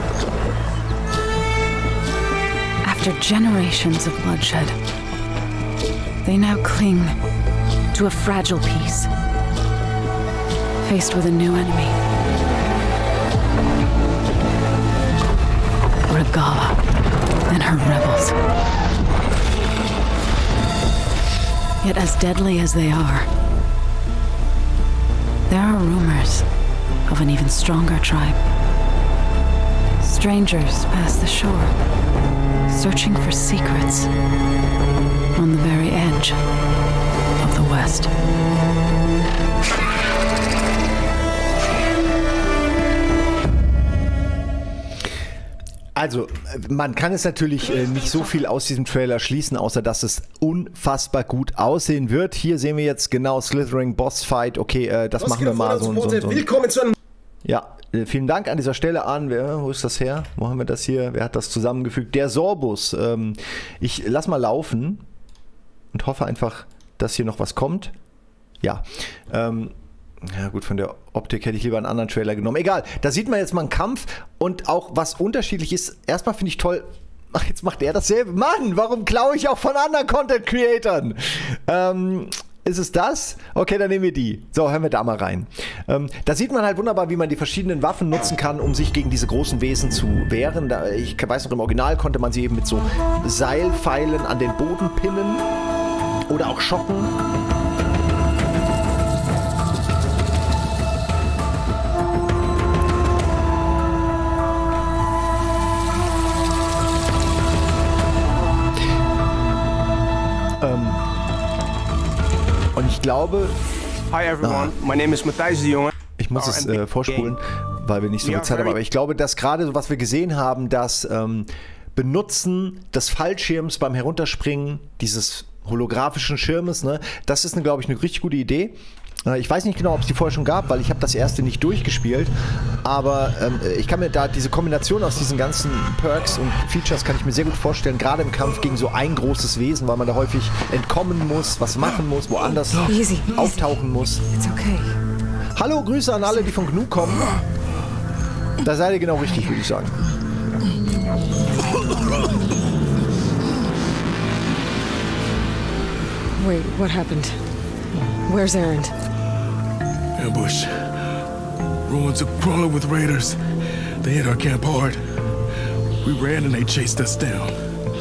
[SPEAKER 12] After generations of bloodshed, they now cling to a fragile peace, faced with a new enemy. Regalla and her rebels. Yet as deadly as they are, there are rumors of an even stronger tribe. Strangers pass the shore, searching for secrets on the very edge of the West.
[SPEAKER 1] Also, man kann es natürlich nicht so viel aus diesem Trailer schließen, außer dass es unfassbar gut aussehen wird. Hier sehen wir jetzt genau Slithering Boss Fight. Okay, das machen wir mal so.
[SPEAKER 13] Willkommen zu einem...
[SPEAKER 1] Ja, vielen Dank an dieser Stelle an. Wo ist das her? Wo haben wir das hier? Wer hat das zusammengefügt? Der Sorbus. Ich lass mal laufen und hoffe einfach, dass hier noch was kommt. Ja. Ja gut, von der Optik hätte ich lieber einen anderen Trailer genommen. Egal, da sieht man jetzt mal einen Kampf und auch was unterschiedlich ist. Erstmal finde ich toll, ach, jetzt macht er dasselbe. Mann, warum klaue ich auch von anderen Content-Creatern? Ist es das? Okay, dann nehmen wir die. So, hören wir da mal rein. Da sieht man halt wunderbar, wie man die verschiedenen Waffen nutzen kann, um sich gegen diese großen Wesen zu wehren. Ich weiß noch, im Original konnte man sie eben mit so Seilpfeilen an den Boden pinnen oder auch schocken. Und ich glaube...
[SPEAKER 13] Hi everyone, my name is Matthijs de Jonge.
[SPEAKER 1] Ich muss es vorspulen, weil wir nicht so viel Zeit haben. Aber ich glaube, dass gerade, was wir gesehen haben, das Benutzen des Fallschirms beim Herunterspringen, dieses holographischen Schirmes, ne, das ist, glaube ich, eine richtig gute Idee. Ich weiß nicht genau, ob es die vorher schon gab, weil ich habe das erste nicht durchgespielt. Aber ich kann mir da diese Kombination aus diesen ganzen Perks und Features kann ich mir sehr gut vorstellen, gerade im Kampf gegen so ein großes Wesen, weil man da häufig entkommen muss, was machen muss, woanders auftauchen muss.
[SPEAKER 12] Okay.
[SPEAKER 1] Hallo, Grüße an alle, die von GNU kommen. Da seid ihr genau richtig, würde ich sagen.
[SPEAKER 12] Wait, what happened? Where's Erend?
[SPEAKER 10] Ambush. Ruins are crawling with raiders. They hit our camp hard. We ran and they chased us down.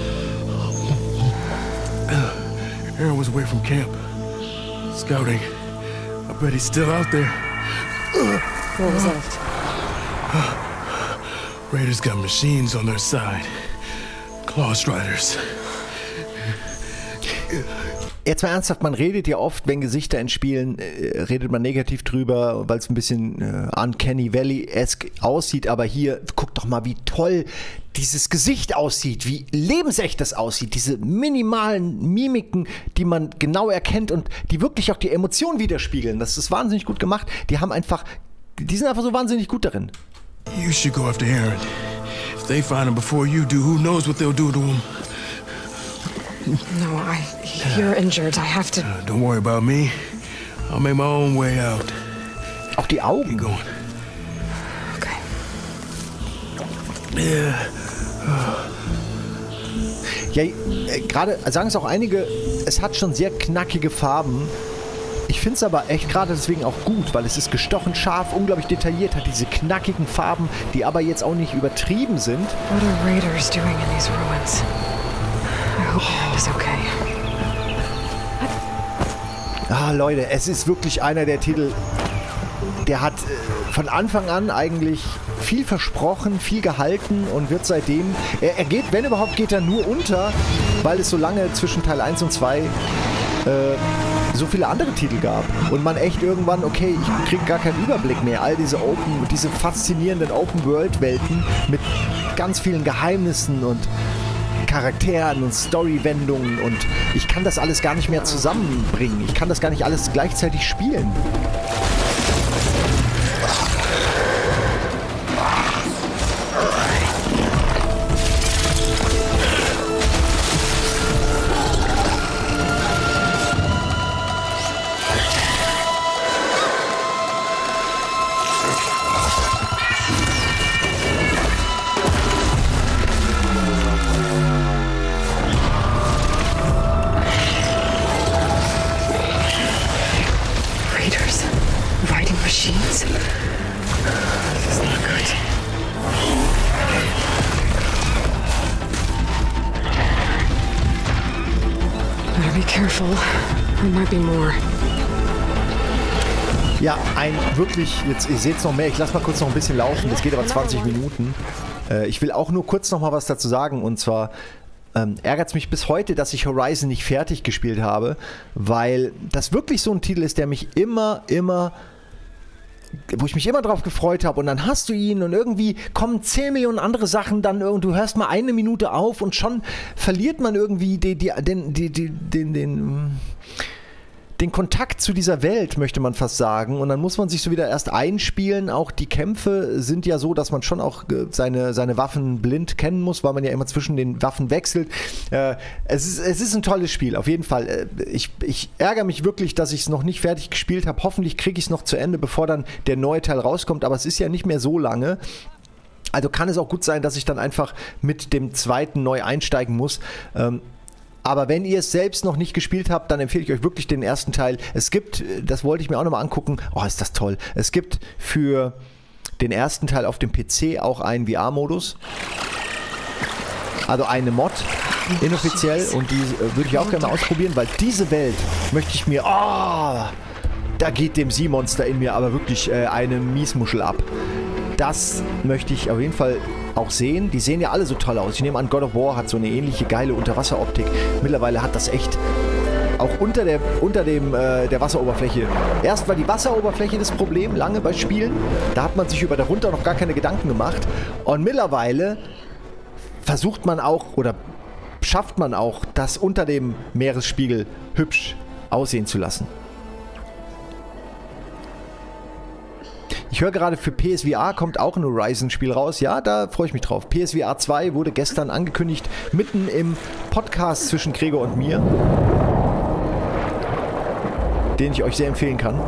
[SPEAKER 10] Aaron was away from camp. Scouting. I bet he's still out there.
[SPEAKER 12] What was left?
[SPEAKER 10] Raiders got machines on their side. Claw Striders.
[SPEAKER 1] Jetzt mal ernsthaft, man redet ja oft, wenn Gesichter in Spielen, redet man negativ drüber, weil es ein bisschen Uncanny Valley-esque aussieht, aber hier, guck doch mal, wie toll dieses Gesicht aussieht, wie lebensecht das aussieht, diese minimalen Mimiken, die man genau erkennt und die wirklich auch die Emotionen widerspiegeln. Das ist wahnsinnig gut gemacht. Die sind einfach so wahnsinnig gut darin.
[SPEAKER 10] You should go after Aaron. If they find him before you do, who knows what they'll do to him.
[SPEAKER 12] No, you're injured. I have to...
[SPEAKER 10] Don't worry about me. I'll make my own way out.
[SPEAKER 1] Auch die Augen.
[SPEAKER 10] Keep going.
[SPEAKER 12] Okay.
[SPEAKER 1] Ja, gerade sagen es auch einige, es hat schon sehr knackige Farben. Ich finde es aber echt gerade deswegen auch gut, weil es ist gestochen scharf, unglaublich detailliert, hat diese knackigen Farben, die aber jetzt auch nicht übertrieben sind.
[SPEAKER 12] What are raiders doing in these ruins? I hope Erend is okay.
[SPEAKER 1] Ah, Leute, es ist wirklich einer der Titel, der hat von Anfang an eigentlich viel versprochen, viel gehalten und wird seitdem, er geht, wenn überhaupt, geht er nur unter, weil es so lange zwischen Teil 1 und 2 so viele andere Titel gab und man echt irgendwann, okay, ich kriege gar keinen Überblick mehr. All diese faszinierenden Open-World-Welten mit ganz vielen Geheimnissen und Charakteren und Story-Wendungen und ich kann das alles gar nicht mehr zusammenbringen. Ich kann das gar nicht alles gleichzeitig spielen. Ja, jetzt, ihr seht es noch mehr, ich lasse mal kurz noch ein bisschen laufen, das geht aber 20 Minuten. Ich will auch nur kurz noch mal was dazu sagen und zwar ärgert es mich bis heute, dass ich Horizon nicht fertig gespielt habe, weil das wirklich so ein Titel ist, der mich wo ich mich immer drauf gefreut habe und dann hast du ihn und irgendwie kommen 10 Millionen andere Sachen dann du hörst mal eine Minute auf und schon verliert man irgendwie den Kontakt zu dieser Welt, möchte man fast sagen. Und dann muss man sich so wieder erst einspielen. Auch die Kämpfe sind ja so, dass man schon auch seine Waffen blind kennen muss, weil man ja immer zwischen den Waffen wechselt. Es ist ein tolles Spiel, auf jeden Fall. Ich ärgere mich wirklich, dass ich es noch nicht fertig gespielt habe. Hoffentlich kriege ich es noch zu Ende, bevor dann der neue Teil rauskommt. Aber es ist ja nicht mehr so lange. Also kann es auch gut sein, dass ich dann einfach mit dem zweiten neu einsteigen muss. Aber wenn ihr es selbst noch nicht gespielt habt, dann empfehle ich euch wirklich den ersten Teil. Es gibt, das wollte ich mir auch nochmal angucken, oh, ist das toll. Es gibt für den ersten Teil auf dem PC auch einen VR-Modus. Also eine Mod, inoffiziell. Und die würde ich auch gerne mal ausprobieren, weil diese Welt möchte ich mir, da geht dem Sea-Monster in mir aber wirklich eine Miesmuschel ab. Das möchte ich auf jeden Fall auch sehen. Die sehen ja alle so toll aus. Ich nehme an, God of War hat so eine ähnliche geile Unterwasseroptik. Mittlerweile hat das echt auch unter der Wasseroberfläche. Erst war die Wasseroberfläche das Problem, lange bei Spielen. Da hat man sich über darunter noch gar keine Gedanken gemacht. Und mittlerweile versucht man auch oder schafft man auch, das unter dem Meeresspiegel hübsch aussehen zu lassen. Ich höre gerade, für PSVR kommt auch ein Horizon-Spiel raus. Ja, da freue ich mich drauf. PSVR 2 wurde gestern angekündigt, mitten im Podcast zwischen Gregor und mir, den ich euch sehr empfehlen kann.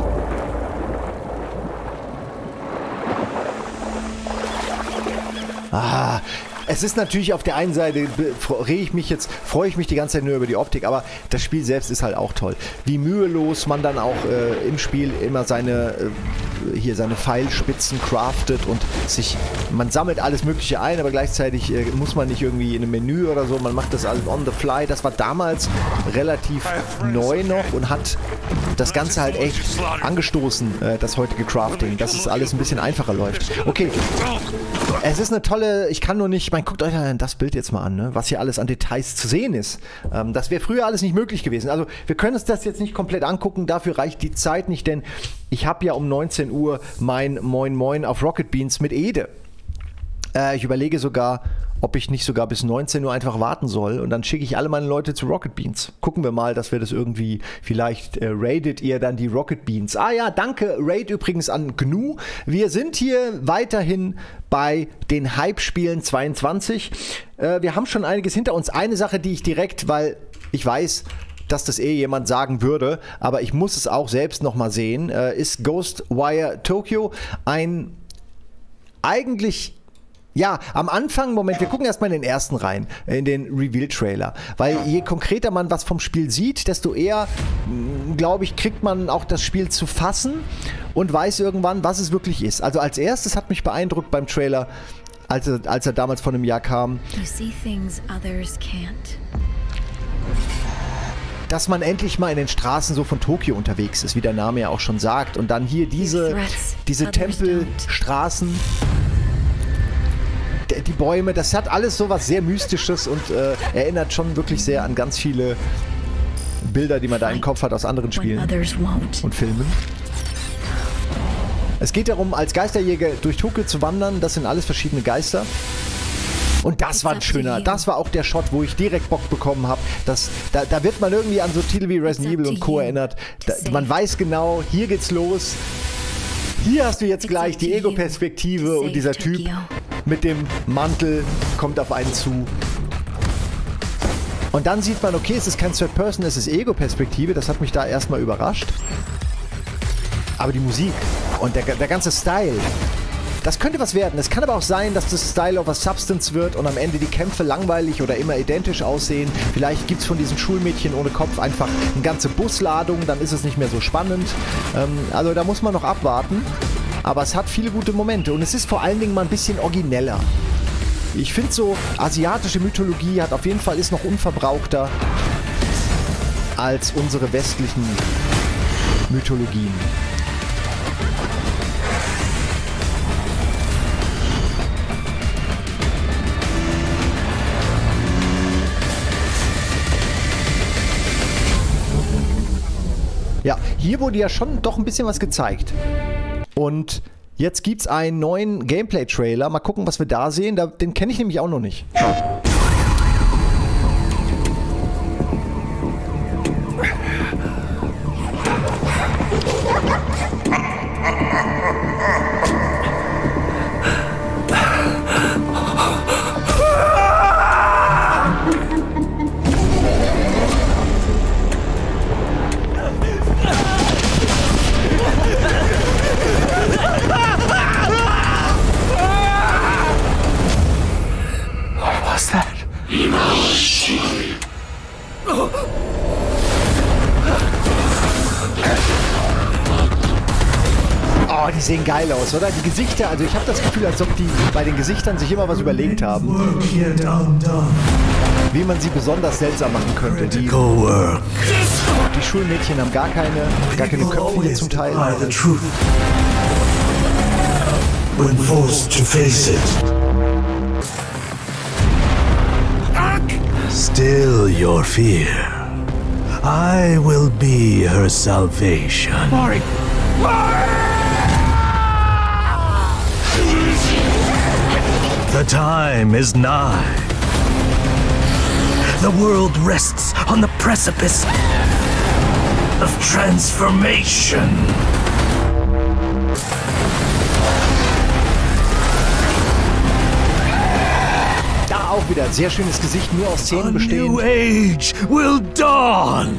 [SPEAKER 1] Es ist natürlich auf der einen Seite, freue ich mich die ganze Zeit nur über die Optik, aber das Spiel selbst ist halt auch toll. Wie mühelos man dann auch im Spiel immer seine Pfeilspitzen craftet und man sammelt alles Mögliche ein, aber gleichzeitig muss man nicht irgendwie in einem Menü oder so, man macht das alles on the fly. Das war damals relativ neu noch und hat das Ganze halt echt angestoßen, das heutige Crafting, dass es alles ein bisschen einfacher läuft. Okay, es ist eine tolle, ich kann nur nicht, guckt euch das Bild jetzt mal an, ne? Was hier alles an Details zu sehen ist. Das wäre früher alles nicht möglich gewesen. Also wir können uns das jetzt nicht komplett angucken, dafür reicht die Zeit nicht, denn ich habe ja um 19 Uhr mein Moin Moin auf Rocket Beans mit Ede. Ich überlege sogar, ob ich nicht sogar bis 19 Uhr einfach warten soll und dann schicke ich alle meine Leute zu Rocket Beans. Gucken wir mal, dass wir das irgendwie, vielleicht raidet ihr dann die Rocket Beans. Ah ja, danke, Raid übrigens an GNU. Wir sind hier weiterhin bei den Hype-Spielen 22. Wir haben schon einiges hinter uns. Eine Sache, die ich direkt, weil ich weiß, dass das jemand sagen würde, aber ich muss es auch selbst nochmal sehen, ist Ghostwire Tokyo ein eigentlich... Ja, am Anfang, Moment, wir gucken erstmal in den ersten rein, in den Reveal-Trailer. Weil je konkreter man was vom Spiel sieht, desto eher, glaube ich, kriegt man auch das Spiel zu fassen und weiß irgendwann, was es wirklich ist. Also als erstes hat mich beeindruckt beim Trailer, als er damals vor einem Jahr kam, dass man endlich mal in den Straßen so von Tokio unterwegs ist, wie der Name ja auch schon sagt. Und dann hier diese Tempelstraßen, die Bäume, das hat alles so was sehr Mystisches und erinnert schon wirklich sehr an ganz viele Bilder, die man da im Kopf hat aus anderen Spielen und Filmen. Es geht darum, als Geisterjäger durch Tokio zu wandern. Das sind alles verschiedene Geister. Und das war ein schöner, das war auch der Shot, wo ich direkt Bock bekommen habe. Da wird man irgendwie an so Titel wie Resident Evil und Co. erinnert. Man weiß genau, hier geht's los. Hier hast du jetzt gleich die Ego-Perspektive und dieser Typ mit dem Mantel kommt auf einen zu. Und dann sieht man, okay, es ist kein Third Person, es ist Ego-Perspektive. Das hat mich da erstmal überrascht. Aber die Musik und der ganze Style, das könnte was werden. Es kann aber auch sein, dass das Style over Substance wird und am Ende die Kämpfe langweilig oder immer identisch aussehen. Vielleicht gibt es von diesen Schulmädchen ohne Kopf einfach eine ganze Busladung, dann ist es nicht mehr so spannend. Also da muss man noch abwarten. Aber es hat viele gute Momente und es ist vor allen Dingen mal ein bisschen origineller. Ich finde so, asiatische Mythologie hat auf jeden Fall, ist noch unverbrauchter als unsere westlichen Mythologien. Ja, hier wurde ja schon doch ein bisschen was gezeigt. Und jetzt gibt's einen neuen Gameplay-Trailer. Mal gucken, was wir da sehen. Den kenne ich nämlich auch noch nicht. die sehen geil aus, oder? Die Gesichter, also ich habe das Gefühl, als ob die bei den Gesichtern sich immer was überlegt haben. Wie man sie besonders seltsam machen könnte. Die Schulmädchen haben gar keine Köpfe hier zum Teil.
[SPEAKER 14] When forced to face it. Still your fear. I will be her salvation.
[SPEAKER 10] Mari!
[SPEAKER 14] The time is nigh. The world rests on the precipice of transformation.
[SPEAKER 1] Auch wieder ein sehr schönes Gesicht, nur aus Szenen bestehend.
[SPEAKER 14] New age will dawn.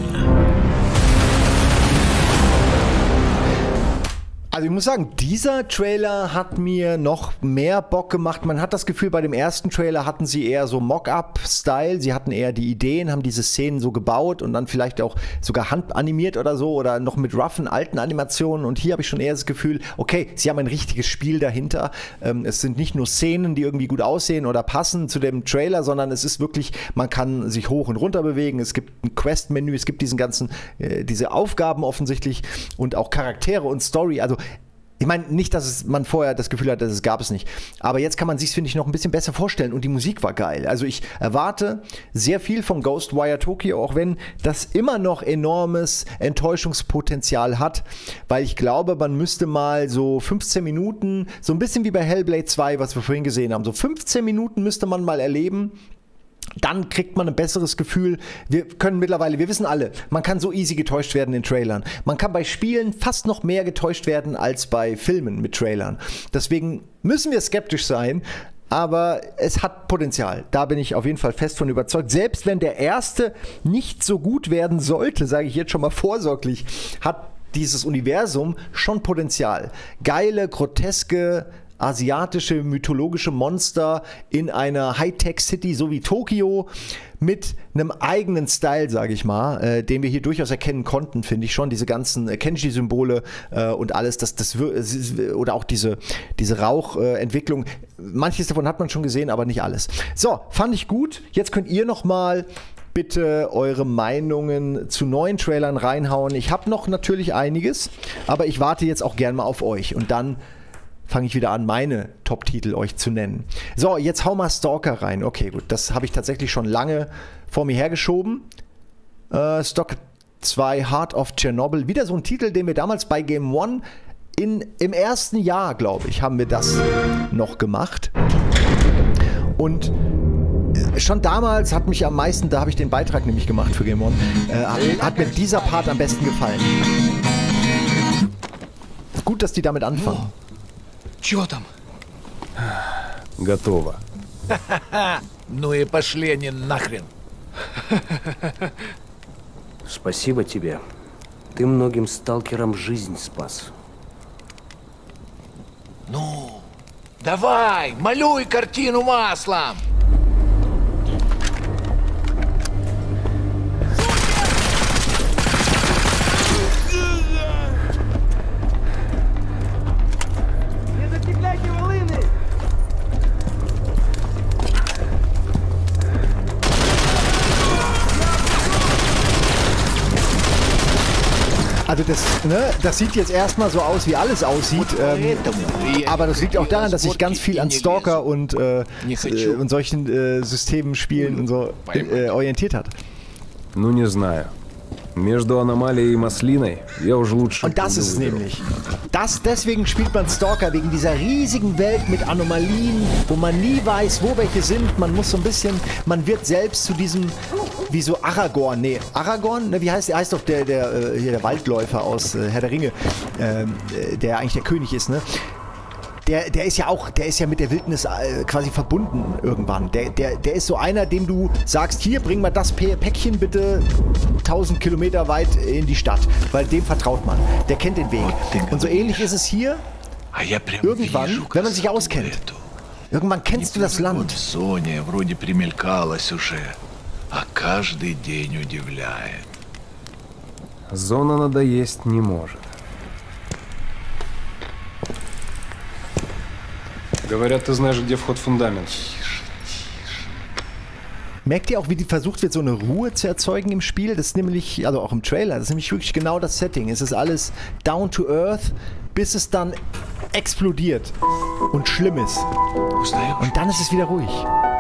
[SPEAKER 1] Also ich muss sagen, dieser Trailer hat mir noch mehr Bock gemacht. Man hat das Gefühl, bei dem ersten Trailer hatten sie eher so Mock-up-Style. Sie hatten eher die Ideen, haben diese Szenen so gebaut und dann vielleicht auch sogar handanimiert oder so oder noch mit roughen alten Animationen. Und hier habe ich schon eher das Gefühl, okay, sie haben ein richtiges Spiel dahinter. Es sind nicht nur Szenen, die irgendwie gut aussehen oder passen zu dem Trailer, sondern es ist wirklich, man kann sich hoch und runter bewegen. Es gibt ein Quest-Menü, es gibt diese Aufgaben offensichtlich und auch Charaktere und Story. Also ich meine, nicht, dass man vorher das Gefühl hat, dass es gab es nicht. Aber jetzt kann man sich, finde ich, noch ein bisschen besser vorstellen. Und die Musik war geil. Also ich erwarte sehr viel von Ghostwire Tokyo, auch wenn das immer noch enormes Enttäuschungspotenzial hat. Weil ich glaube, man müsste mal so 15 Minuten, so ein bisschen wie bei Hellblade 2, was wir vorhin gesehen haben, so 15 Minuten müsste man mal erleben. Dann kriegt man ein besseres Gefühl. Wir wissen alle, man kann so easy getäuscht werden in Trailern. Man kann bei Spielen fast noch mehr getäuscht werden als bei Filmen mit Trailern. Deswegen müssen wir skeptisch sein, aber es hat Potenzial. Da bin ich auf jeden Fall fest von überzeugt. Selbst wenn der erste nicht so gut werden sollte, sage ich jetzt schon mal vorsorglich, hat dieses Universum schon Potenzial. Geile, groteske, asiatische, mythologische Monster in einer Hightech-City, so wie Tokio, mit einem eigenen Style, sage ich mal, den wir hier durchaus erkennen konnten, finde ich schon. Diese ganzen Kenji-Symbole und alles, oder auch diese Rauchentwicklung. Manches davon hat man schon gesehen, aber nicht alles. So, fand ich gut. Jetzt könnt ihr noch mal bitte eure Meinungen zu neuen Trailern reinhauen. Ich habe noch natürlich einiges, aber ich warte jetzt auch gern mal auf euch. Und dann fange ich wieder an, meine Top-Titel euch zu nennen. So, jetzt hau mal Stalker rein. Okay, gut, das habe ich tatsächlich schon lange vor mir hergeschoben. Stalker 2 Heart of Chernobyl. Wieder so ein Titel, den wir damals bei Game One im ersten Jahr, glaube ich, haben wir das noch gemacht. Und schon damals hat mich am meisten, da habe ich den Beitrag nämlich gemacht für Game One, hat mir dieser Part am besten gefallen. Gut, dass die damit anfangen.
[SPEAKER 10] Чего там?
[SPEAKER 14] Готово.
[SPEAKER 10] Ну и пошли они нахрен.
[SPEAKER 15] Спасибо тебе. Ты многим сталкерам жизнь спас.
[SPEAKER 10] Ну, давай, малюй картину маслом.
[SPEAKER 1] Also das sieht jetzt erstmal so aus, wie alles aussieht, aber das liegt auch daran, dass sich ganz viel an Stalker und solchen Systemen, Spielen und so orientiert hat.
[SPEAKER 14] Ну не знаю. Между аномалией и маслиной я уже лучше.
[SPEAKER 1] Und das ist es nämlich. Deswegen spielt man Stalker, wegen dieser riesigen Welt mit Anomalien, wo man nie weiß, wo welche sind. Man muss so ein bisschen, man wird selbst zu diesem, wie so Aragorn. Nee, Aragorn? Ne, wie heißt der? Heißt doch der Waldläufer aus Herr der Ringe, der eigentlich der König ist, ne? Der ist ja mit der Wildnis quasi verbunden irgendwann. Der ist so einer, dem du sagst, hier, bring mal das Päckchen bitte 1000 Kilometer weit in die Stadt, weil dem vertraut man. Der kennt den Weg. Und so ähnlich ist es hier irgendwann, wenn man sich auskennt. Irgendwann kennst du das Land.
[SPEAKER 14] Зона надоесть не может. Говорят, ты знаешь, где вход в фундамент.
[SPEAKER 1] Merkt ihr auch, wie die versucht wird, so eine Ruhe zu erzeugen im Spiel? Das ist nämlich, also auch im Trailer, das ist nämlich wirklich genau das Setting. Es ist alles down to earth, bis es dann explodiert und schlimm ist. Und dann ist es wieder ruhig.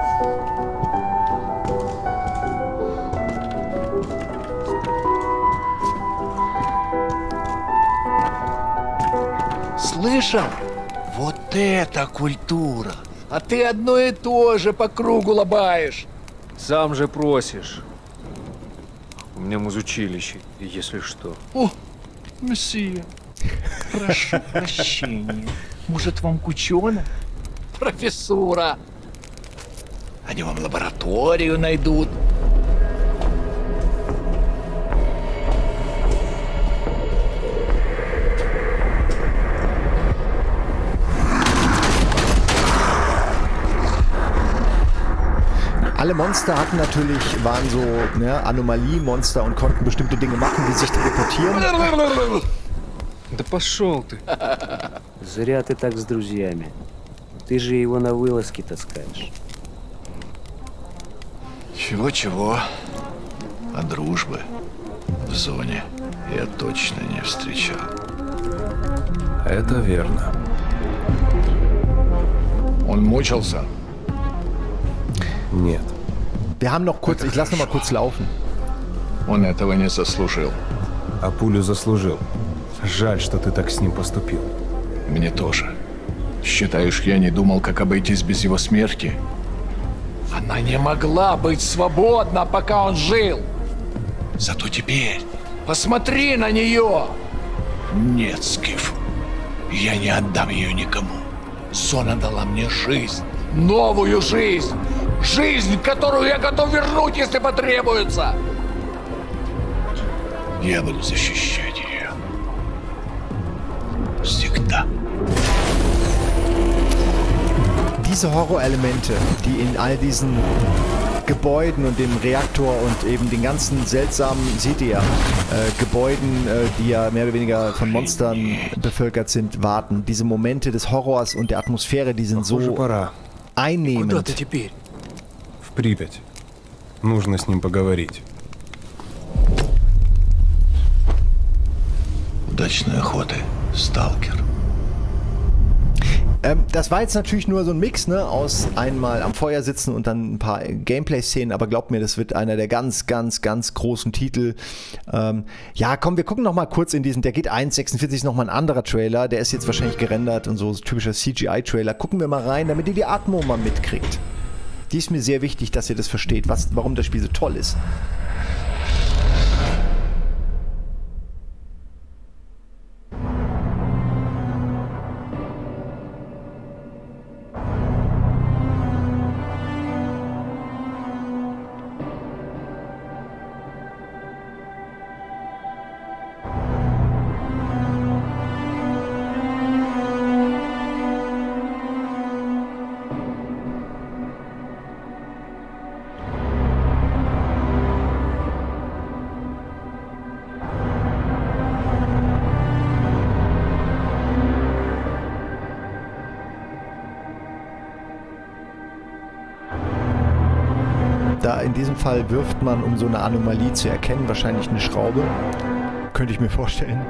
[SPEAKER 16] Слышал? Вот это культура! А ты одно и то же по кругу лобаешь.
[SPEAKER 14] Сам же просишь. У меня музучилище, если что.
[SPEAKER 16] О, мессия, прошу прощения. Может, вам кучена? Профессура. Они вам лабораторию найдут.
[SPEAKER 1] Alle Monster hatten natürlich, waren so Anomalie-Monster und konnten bestimmte Dinge machen, wie sich teleportieren.
[SPEAKER 14] Да пошел ты.
[SPEAKER 15] Зря ты так с друзьями. Ты же его на вылазки таскаешь.
[SPEAKER 16] Чего-чего, а дружбы в зоне я точно не встречал.
[SPEAKER 14] Это верно.
[SPEAKER 16] Он мучился?
[SPEAKER 14] Нет.
[SPEAKER 1] Wir haben noch kurz, ich lasse noch mal kurz laufen.
[SPEAKER 16] Он этого не заслужил.
[SPEAKER 14] А пулю заслужил. Жаль, что ты так с ним поступил.
[SPEAKER 16] Мне тоже. Считаешь, я не думал, как обойтись без его смерти? Она не могла быть свободна, пока он жил. Зато теперь посмотри на нее. Нет, Скиф, я не отдам ее никому. Зона дала мне жизнь, новую жизнь. Жизнь, которую я готов вернуть, если потребуется. Я буду защищать ее. Всегда.
[SPEAKER 1] Diese Horrorelemente, die in all diesen Gebäuden und dem Reaktor und eben den ganzen seltsamen, seht ihr ja, Gebäuden, die ja mehr oder weniger von Monstern bevölkert sind, warten. Diese Momente des Horrors und der Atmosphäre, die sind so einnehmend.
[SPEAKER 14] В Припять. Нужно с ним поговорить.
[SPEAKER 16] Удачной охоты, сталкер.
[SPEAKER 1] Das war jetzt natürlich nur so ein Mix, ne, aus einmal am Feuer sitzen und dann ein paar Gameplay-Szenen, aber glaubt mir, das wird einer der ganz, ganz, ganz großen Titel. Ja, komm, wir gucken noch mal kurz in diesen, der geht 1,46, ist noch mal ein anderer Trailer, der ist jetzt wahrscheinlich gerendert und so typischer CGI-Trailer. Gucken wir mal rein, damit ihr die Atmo mal mitkriegt. Die ist mir sehr wichtig, dass ihr das versteht, warum das Spiel so toll ist. Da in diesem Fall wirft man, um so eine Anomalie zu erkennen, wahrscheinlich eine Schraube. Könnte ich mir vorstellen.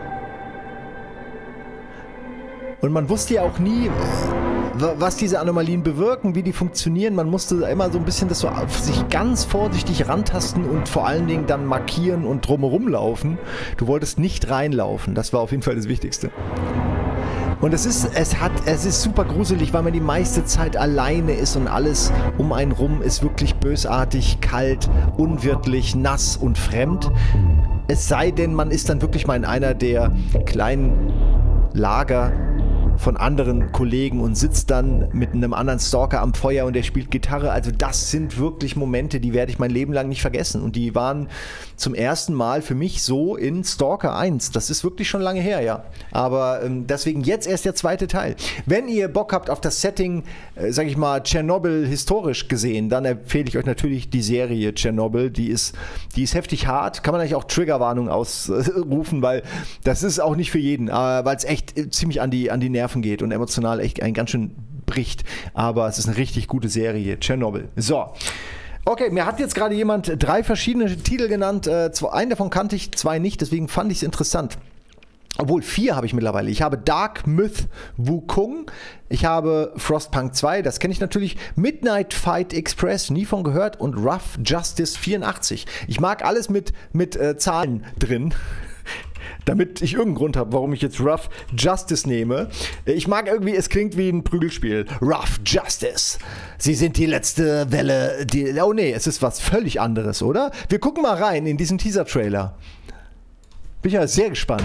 [SPEAKER 1] Und man wusste ja auch nie, was diese Anomalien bewirken, wie die funktionieren. Man musste immer so ein bisschen das so auf sich ganz vorsichtig rantasten und vor allen Dingen dann markieren und drumherum laufen. Du wolltest nicht reinlaufen. Das war auf jeden Fall das Wichtigste. Und es ist super gruselig, weil man die meiste Zeit alleine ist und alles um einen rum ist wirklich bösartig, kalt, unwirtlich, nass und fremd. Es sei denn, man ist dann wirklich mal in einer der kleinen Lager von anderen Kollegen und sitzt dann mit einem anderen Stalker am Feuer und der spielt Gitarre. Also das sind wirklich Momente, die werde ich mein Leben lang nicht vergessen. Und die waren zum ersten Mal für mich so in Stalker 1. Das ist wirklich schon lange her, ja. Aber deswegen jetzt erst der zweite Teil. Wenn ihr Bock habt auf das Setting, sag ich mal, Tschernobyl historisch gesehen, dann empfehle ich euch natürlich die Serie Tschernobyl. Die ist heftig hart. Kann man eigentlich auch Triggerwarnung ausrufen, weil das ist auch nicht für jeden. Weil es echt ziemlich an die Nerven geht und emotional echt ein ganz schön spricht. Aber es ist eine richtig gute Serie, Tschernobyl. So. Okay, mir hat jetzt gerade jemand 3 verschiedene Titel genannt. Einen davon kannte ich, 2 nicht, deswegen fand ich es interessant. Obwohl, 4 habe ich mittlerweile. Ich habe Dark Myth Wukong, ich habe Frostpunk 2, das kenne ich natürlich, Midnight Fight Express, nie von gehört, und Rough Justice 84. Ich mag alles mit Zahlen drin, damit ich irgendeinen Grund habe, warum ich jetzt Rough Justice nehme. Ich mag irgendwie, es klingt wie ein Prügelspiel. Rough Justice. Sie sind die letzte Welle. Oh nee, es ist was völlig anderes, oder? Wir gucken mal rein in diesen Teaser-Trailer. Bin ja sehr gespannt.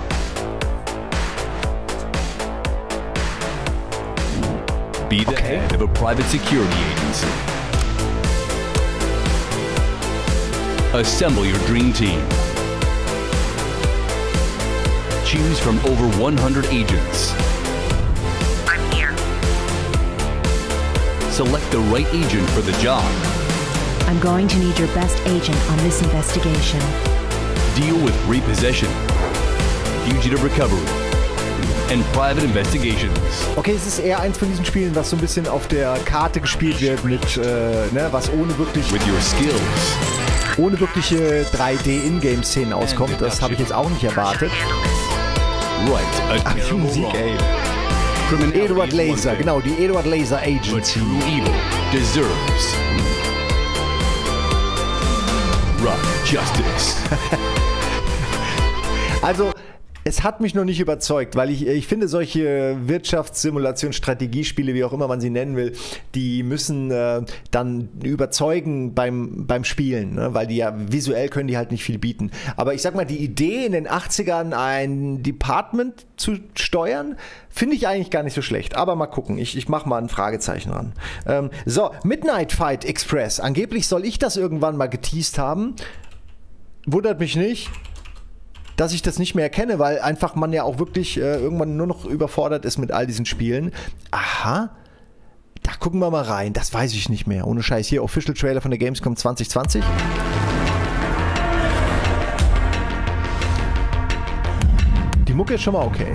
[SPEAKER 17] Be the head of a private security agency. Assemble your dream team. Choose from over 100 agents.
[SPEAKER 18] I'm here.
[SPEAKER 17] Select the right agent for the job.
[SPEAKER 18] I'm going to need your best agent on this investigation.
[SPEAKER 17] Deal with repossession, fugitive recovery, and private investigations.
[SPEAKER 1] Okay, es ist eher eins von diesen Spielen, was so ein bisschen auf der Karte gespielt wird mit, was ohne wirklich ohne wirkliche 3D-Ingame-Szenen auskommt. Das habe ich jetzt auch nicht erwartet. Ach, die Musik, ey. Edward Laser, genau, die Edward Laser Agency.
[SPEAKER 17] Evil deserves rough justice. Also, es hat mich noch nicht überzeugt, weil ich finde, solche Wirtschaftssimulation, Strategiespiele, wie auch immer man sie nennen will, die müssen dann überzeugen beim Spielen, ne? Weil die ja visuell können die halt nicht viel bieten. Aber ich sag mal, die Idee in den 80ern ein Department zu steuern, finde ich eigentlich gar nicht so schlecht. Aber mal gucken, ich mache mal ein Fragezeichen ran. So, Midnight Fight Express. Angeblich soll ich das irgendwann mal geteased haben. Wundert mich nicht, dass ich das nicht mehr erkenne, weil einfach man ja auch wirklich irgendwann nur noch überfordert ist mit all diesen Spielen. Aha, da gucken wir mal rein. Das weiß ich nicht mehr. Ohne Scheiß. Hier, Official Trailer von der Gamescom 2020. Die Mucke ist schon mal okay.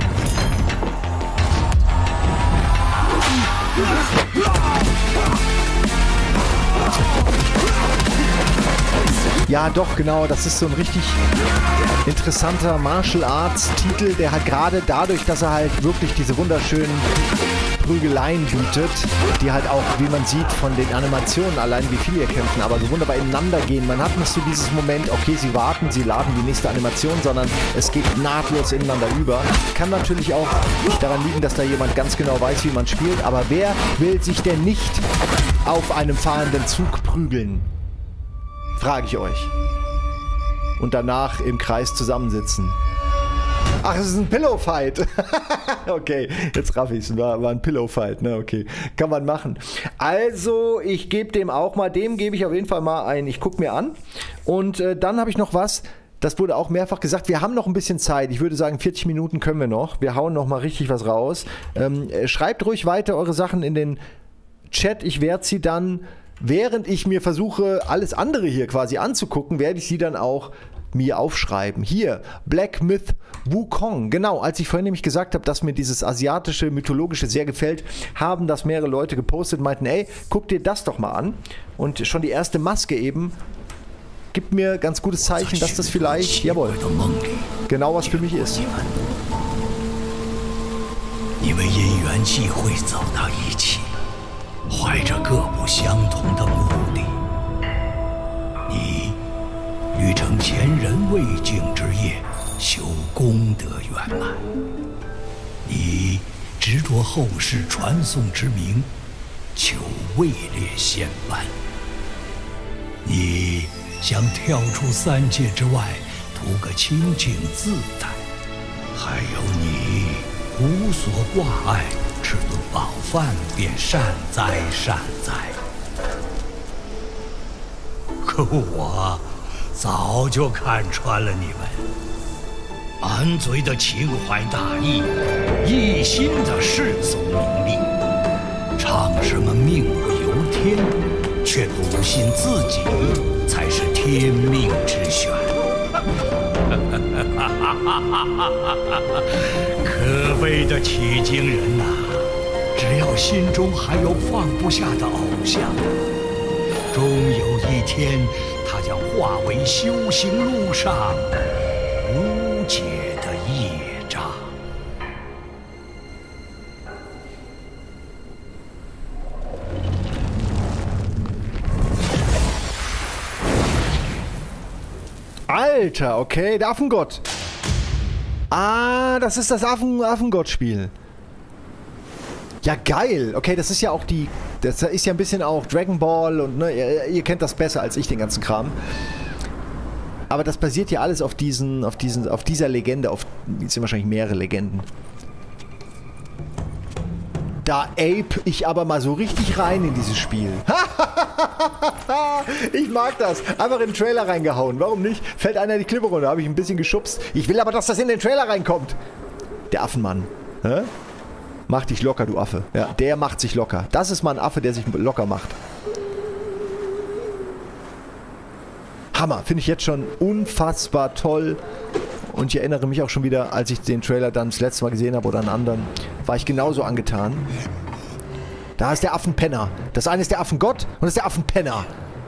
[SPEAKER 17] Ja, doch, genau. Das ist so ein richtig interessanter Martial Arts Titel, der halt gerade dadurch, dass er halt wirklich diese wunderschönen Prügeleien bietet, die halt auch, wie man sieht, von den Animationen allein, wie viele hier kämpfen, aber so wunderbar ineinander gehen. Man hat nicht so dieses Moment, okay, sie warten, sie laden die nächste Animation, sondern es geht nahtlos ineinander über. Kann natürlich auch daran liegen, dass da jemand ganz genau weiß, wie man spielt, aber wer will sich denn nicht auf einem fahrenden Zug prügeln? Frage ich euch. Und danach im Kreis zusammensitzen. Ach, es ist ein Pillow-Fight. Okay, jetzt raff ich's. War ein Pillow-Fight, ne? Okay, kann man machen. Also, ich gebe dem gebe ich auf jeden Fall mal ein, ich gucke mir an. Und dann habe ich noch was, das wurde auch mehrfach gesagt, wir haben noch ein bisschen Zeit. Ich würde sagen, 40 Minuten können wir noch. Wir hauen noch mal richtig was raus. Schreibt ruhig weiter eure Sachen in den Chat. Ich werde sie dann, während ich mir versuche, alles andere hier quasi anzugucken, werde ich sie dann auch mir aufschreiben. Hier, Black Myth Wukong. Genau, als ich vorhin nämlich gesagt habe, dass mir dieses asiatische, mythologische sehr gefällt, haben das mehrere Leute gepostet und meinten, ey, guck dir das doch mal an. Und schon die erste Maske eben gibt mir ganz gutes Zeichen, dass das vielleicht, jawohl, genau was für mich ist.
[SPEAKER 19] 你们因缘际会走到一起，怀着各不相同的目的。你欲成前人未竟之业，修功德圆满；你执着后世传颂之名，求位列仙班；你想跳出三界之外，图个清净自在；还有你无所挂碍，吃顿饱饭便善哉善哉。可我早就看穿了你们，满嘴的情怀大义，一心的世俗名利，唱什么命不由天，却笃信自己才是天命之选。可悲的取经人呐，只料心中还有放不下的偶像，终有一天，他将化为修行路上无解的业障。
[SPEAKER 17] Alter, okay, der Affengott. Ah, das ist das Affengott-Spiel. Ja, geil. Okay, das ist ja auch das ist ja ein bisschen auch Dragon Ball und ne, ihr kennt das besser als ich, den ganzen Kram. Aber das basiert ja alles auf dieser Legende, es sind wahrscheinlich mehrere Legenden. Da ape ich aber mal so richtig rein in dieses Spiel. Ich mag das. Einfach in den Trailer reingehauen. Warum nicht? Fällt einer die Klippe runter, habe ich ein bisschen geschubst. Ich will aber, dass das in den Trailer reinkommt. Der Affenmann. Hä? Mach dich locker, du Affe. Ja, der macht sich locker. Das ist mal ein Affe, der sich locker macht. Hammer. Finde ich jetzt schon unfassbar toll. Und ich erinnere mich auch schon wieder, als ich den Trailer dann das letzte Mal gesehen habe oder einen anderen, war ich genauso angetan. Da ist der Affenpenner. Das eine ist der Affengott und das ist der Affenpenner.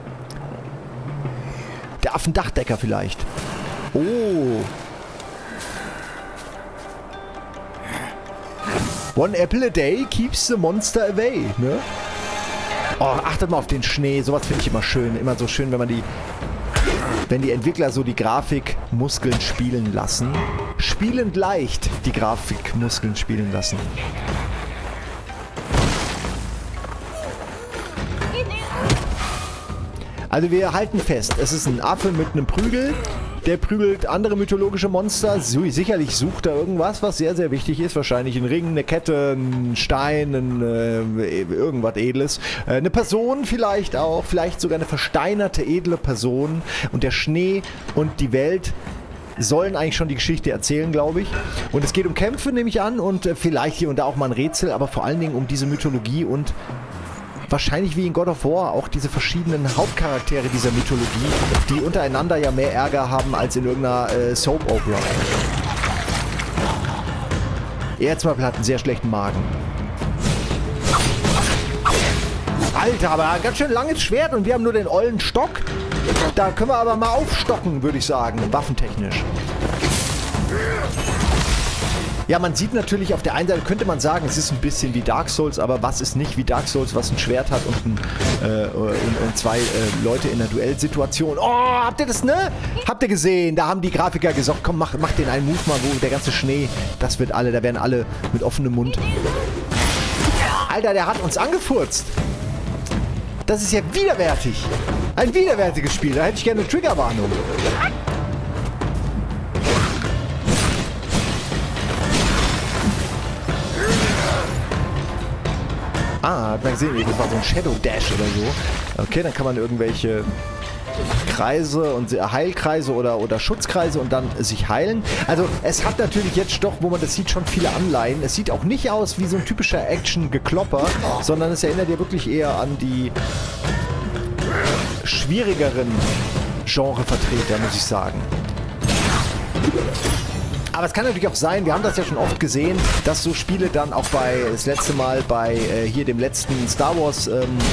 [SPEAKER 17] Der Affendachdecker vielleicht. Oh. One apple a day keeps the monster away, ne? Oh, achtet mal auf den Schnee. Sowas finde ich immer schön. Immer so schön, wenn die Entwickler so die Grafikmuskeln spielen lassen. Spielend leicht die Grafikmuskeln spielen lassen. Also wir halten fest, es ist ein Affe mit einem Prügel. Der prügelt andere mythologische Monster. Sicherlich sucht er irgendwas, was sehr, sehr wichtig ist. Wahrscheinlich ein Ring, eine Kette, ein Stein, irgendwas Edles. Eine Person vielleicht auch. Vielleicht sogar eine versteinerte, edle Person. Und der Schnee und die Welt sollen eigentlich schon die Geschichte erzählen, glaube ich. Und es geht um Kämpfe, nehme ich an. Und vielleicht hier und da auch mal ein Rätsel. Aber vor allen Dingen um diese Mythologie und wahrscheinlich wie in God of War auch diese verschiedenen Hauptcharaktere dieser Mythologie, die untereinander ja mehr Ärger haben als in irgendeiner Soap-Opera. Er zum Beispiel hat einen sehr schlechten Magen. Alter, aber ein ganz schön langes Schwert und wir haben nur den ollen Stock. Da können wir aber mal aufstocken, würde ich sagen, waffentechnisch. Ja, man sieht natürlich auf der einen Seite, könnte man sagen, es ist ein bisschen wie Dark Souls, aber was ist nicht wie Dark Souls, was ein Schwert hat und zwei Leute in einer Duellsituation. Oh, habt ihr das, ne? Habt ihr gesehen? Da haben die Grafiker gesagt, komm, mach den einen Move mal, wo der ganze Schnee, da werden alle mit offenem Mund. Alter, der hat uns angefurzt. Das ist ja widerwärtig. Ein widerwärtiges Spiel, da hätte ich gerne eine Triggerwarnung. Ah, hat man gesehen, das war so ein Shadow Dash oder so. Okay, dann kann man irgendwelche Kreise und Heilkreise oder Schutzkreise und dann sich heilen. Also es hat natürlich jetzt doch, wo man das sieht, schon viele Anleihen. Es sieht auch nicht aus wie so ein typischer Action-Geklopper, sondern es erinnert ja wirklich eher an die schwierigeren Genrevertreter, muss ich sagen. Aber es kann natürlich auch sein, wir haben das ja schon oft gesehen, dass so Spiele dann auch das letzte Mal bei hier dem letzten Star Wars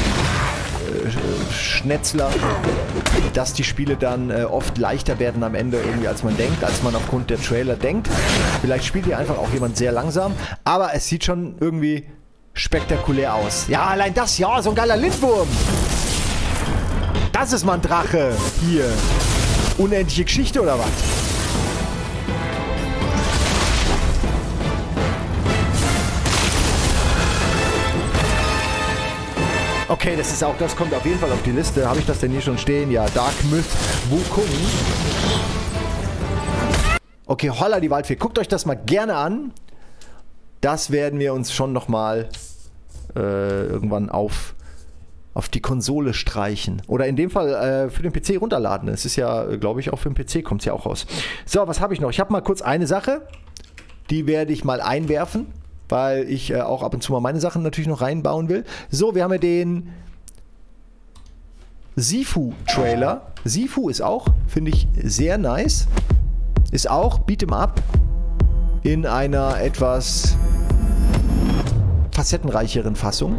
[SPEAKER 17] Schnetzler, dass die Spiele dann oft leichter werden am Ende irgendwie, als man denkt, als man aufgrund der Trailer denkt. Vielleicht spielt hier einfach auch jemand sehr langsam, aber es sieht schon irgendwie spektakulär aus. Ja, allein das, ja, so ein geiler Lindwurm. Das ist mal ein Drache. Hier. Unendliche Geschichte oder was? Okay, das kommt auf jeden Fall auf die Liste. Habe ich das denn hier schon stehen? Ja, Dark Myth Wukong. Okay, holla die Waldfee. Guckt euch das mal gerne an. Das werden wir uns schon nochmal irgendwann auf die Konsole streichen. Oder in dem Fall für den PC runterladen. Es ist ja, glaube ich, auch für den PC kommt es ja auch raus. So, was habe ich noch? Ich habe mal kurz eine Sache. Die werde ich mal einwerfen, weil ich auch ab und zu mal meine Sachen natürlich noch reinbauen will. So, wir haben ja den Sifu-Trailer. Sifu ist auch, finde ich, sehr nice. Ist auch Beat'em Up in einer etwas facettenreicheren Fassung.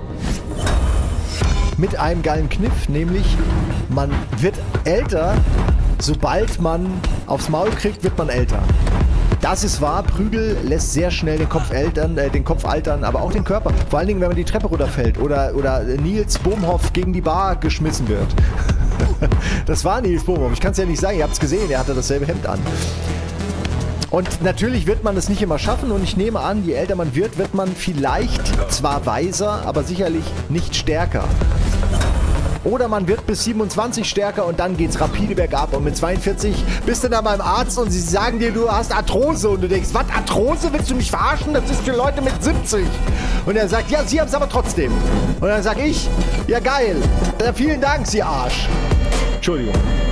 [SPEAKER 17] Mit einem geilen Kniff, nämlich man wird älter, sobald man aufs Maul kriegt, wird man älter. Das ist wahr, Prügel lässt sehr schnell den Kopf altern, aber auch den Körper. Vor allen Dingen, wenn man die Treppe runterfällt oder Nils Bohmhoff gegen die Bar geschmissen wird. Das war Nils Bohmhoff, ich kann es ja nicht sagen, ihr habt es gesehen, er hatte dasselbe Hemd an. Und natürlich wird man es nicht immer schaffen und ich nehme an, je älter man wird, wird man vielleicht zwar weiser, aber sicherlich nicht stärker. Oder man wird bis 27 stärker und dann geht's rapide bergab und mit 42 bist du dann beim Arzt und sie sagen dir, du hast Arthrose und du denkst, was, Arthrose? Willst du mich verarschen? Das ist für Leute mit 70. Und er sagt, ja, Sie haben es aber trotzdem. Und dann sag ich, ja geil, vielen Dank, Sie Arsch. Entschuldigung.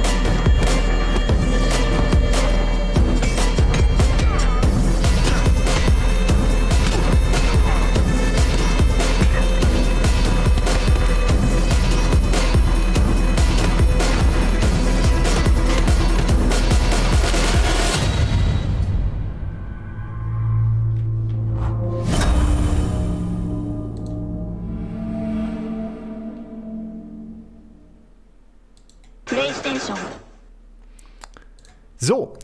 [SPEAKER 17] So.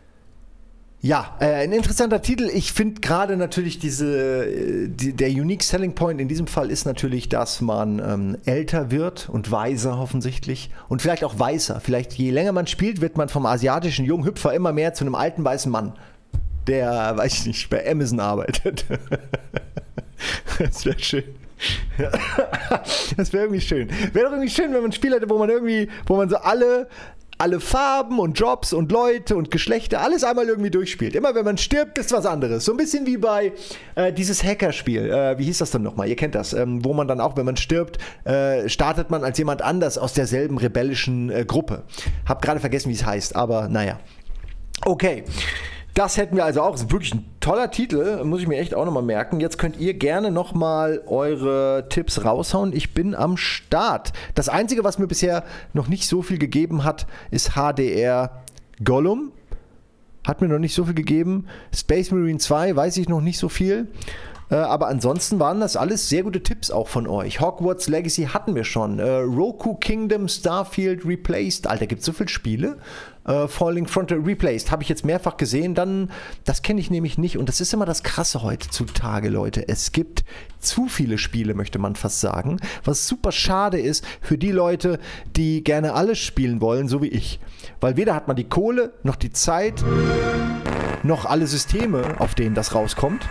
[SPEAKER 17] Ja, ein interessanter Titel. Ich finde gerade natürlich der Unique Selling Point in diesem Fall ist natürlich, dass man älter wird und weiser offensichtlich und vielleicht auch weißer. Vielleicht je länger man spielt, wird man vom asiatischen jungen Hüpfer immer mehr zu einem alten weißen Mann, der, weiß ich nicht, bei Amazon arbeitet. Das wäre schön. Das wäre irgendwie schön. Wäre doch irgendwie schön, wenn man ein Spiel hätte, wo man so alle Farben und Jobs und Leute und Geschlechter, alles einmal irgendwie durchspielt. Immer wenn man stirbt, ist was anderes. So ein bisschen wie bei dieses Hackerspiel. Wie hieß das denn nochmal? Ihr kennt das. Wo man dann auch, wenn man stirbt, startet man als jemand anders aus derselben rebellischen Gruppe. Hab gerade vergessen, wie es heißt, aber naja. Okay. Das hätten wir also auch. Das ist wirklich ein toller Titel, muss ich mir echt auch nochmal merken. Jetzt könnt ihr gerne nochmal eure Tipps raushauen. Ich bin am Start. Das Einzige, was mir bisher noch nicht so viel gegeben hat, ist HDR Gollum. Hat mir noch nicht so viel gegeben. Space Marine 2 weiß ich noch nicht so viel. Aber ansonsten waren das alles sehr gute Tipps auch von euch. Hogwarts Legacy hatten wir schon. Roku Kingdom, Starfield Replaced. Alter, gibt es so viele Spiele? Falling Frontier Replaced. Habe ich jetzt mehrfach gesehen. Dann, das kenne ich nämlich nicht. Und das ist immer das Krasse heutzutage, Leute. Es gibt zu viele Spiele, möchte man fast sagen. Was super schade ist für die Leute, die gerne alles spielen wollen, so wie ich. Weil weder hat man die Kohle, noch die Zeit, noch alle Systeme, auf denen das rauskommt.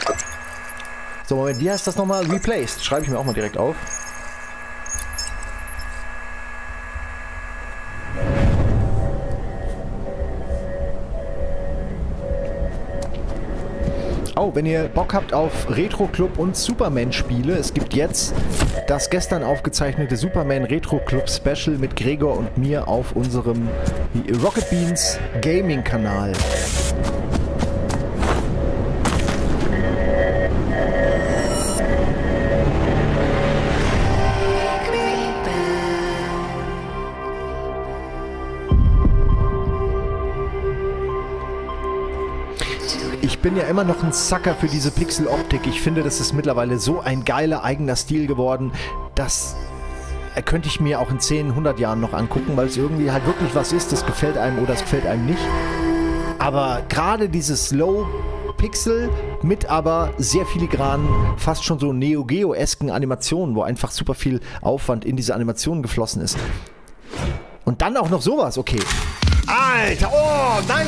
[SPEAKER 17] So, Moment, wie heißt das nochmal? Replaced. Schreibe ich mir auch mal direkt auf. Oh, wenn ihr Bock habt auf Retro Club und Superman-Spiele, es gibt jetzt das gestern aufgezeichnete Superman Retro Club Special mit Gregor und mir auf unserem Rocket Beans Gaming-Kanal. Ich bin ja immer noch ein Sucker für diese Pixel-Optik. Ich finde, das ist mittlerweile so ein geiler eigener Stil geworden, dass könnte ich mir auch in 10, 100 Jahren noch angucken, weil es irgendwie halt wirklich was ist, das gefällt einem oder das gefällt einem nicht. Aber gerade dieses Low-Pixel mit aber sehr filigranen, fast schon so Neo-Geo-esken Animationen, wo einfach super viel Aufwand in diese Animationen geflossen ist. Und dann auch noch sowas, okay. Alter, oh nein!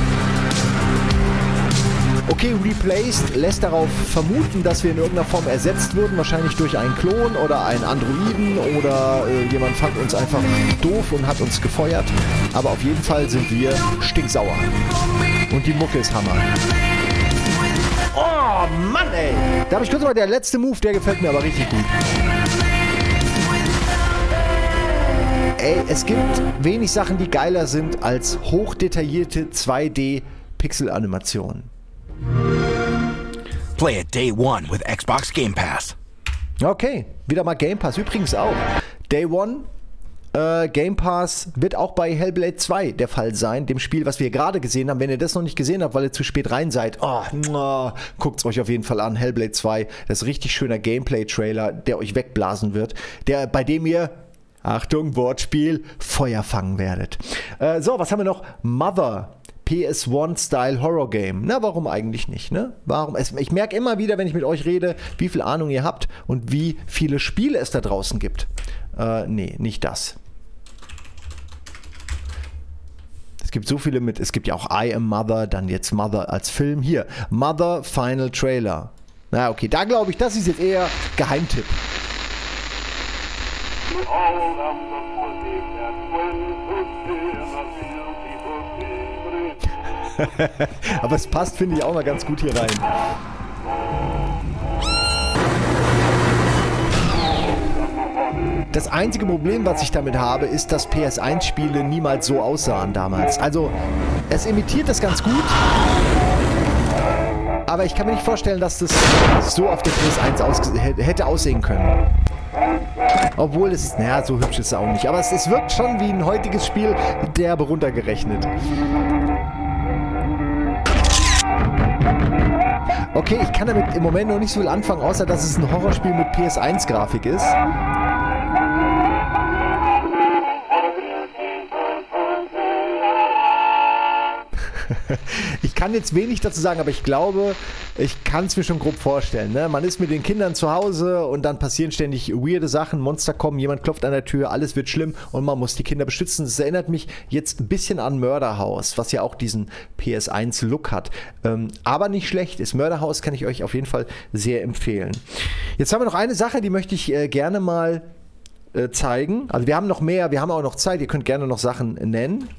[SPEAKER 17] Okay, Replaced lässt darauf vermuten, dass wir in irgendeiner Form ersetzt wurden, wahrscheinlich durch einen Klon oder einen Androiden oder jemand fand uns einfach doof und hat uns gefeuert. Aber auf jeden Fall sind wir stinksauer. Und die Mucke ist Hammer. Oh Mann, ey! Da habe ich kurz mal der letzte Move, der gefällt mir aber richtig gut. Ey, es gibt wenig Sachen, die geiler sind als hochdetaillierte 2D-Pixel-Animationen.
[SPEAKER 20] Play it day one with Xbox Game Pass.
[SPEAKER 17] Okay, wieder mal Game Pass. Übrigens auch. Day One Game Pass wird auch bei Hellblade 2 der Fall sein, dem Spiel, was wir gerade gesehen haben. Wenn ihr das noch nicht gesehen habt, weil ihr zu spät rein seid, guckt es euch auf jeden Fall an. Hellblade 2, das ist ein richtig schöner Gameplay-Trailer, der euch wegblasen wird, bei dem ihr, Achtung, Wortspiel, Feuer fangen werdet. So, was haben wir noch? Mother. PS1-Style Horror Game. Na, warum eigentlich nicht, ne? Ich merke immer wieder, wenn ich mit euch rede, wie viel Ahnung ihr habt und wie viele Spiele es da draußen gibt. Nee, nicht das. Es gibt so viele es gibt ja auch I Am Mother, dann jetzt Mother als Film. Hier, Mother Final Trailer. Na, okay, da glaube ich, das ist jetzt eher Geheimtipp. Aber es passt, finde ich, auch mal ganz gut hier rein. Das einzige Problem, was ich damit habe, ist, dass PS1-Spiele niemals so aussahen damals. Also, es imitiert das ganz gut, aber ich kann mir nicht vorstellen, dass das so auf der PS1 hätte aussehen können. Obwohl es, naja, so hübsch ist es auch nicht. Aber es wirkt schon wie ein heutiges Spiel, derbe runtergerechnet. Okay, ich kann damit im Moment noch nicht so viel anfangen, außer dass es ein Horrorspiel mit PS1-Grafik ist. Ich kann jetzt wenig dazu sagen, aber ich glaube, ich kann es mir schon grob vorstellen. Ne? Man ist mit den Kindern zu Hause und dann passieren ständig weirde Sachen, Monster kommen, jemand klopft an der Tür, alles wird schlimm und man muss die Kinder beschützen. Das erinnert mich jetzt ein bisschen an Murder House, was ja auch diesen PS1-Look hat. Aber nicht schlecht ist. Murder House kann ich euch auf jeden Fall sehr empfehlen. Jetzt haben wir noch eine Sache, die möchte ich gerne mal zeigen. Also wir haben noch mehr, wir haben auch noch Zeit, ihr könnt gerne noch Sachen nennen.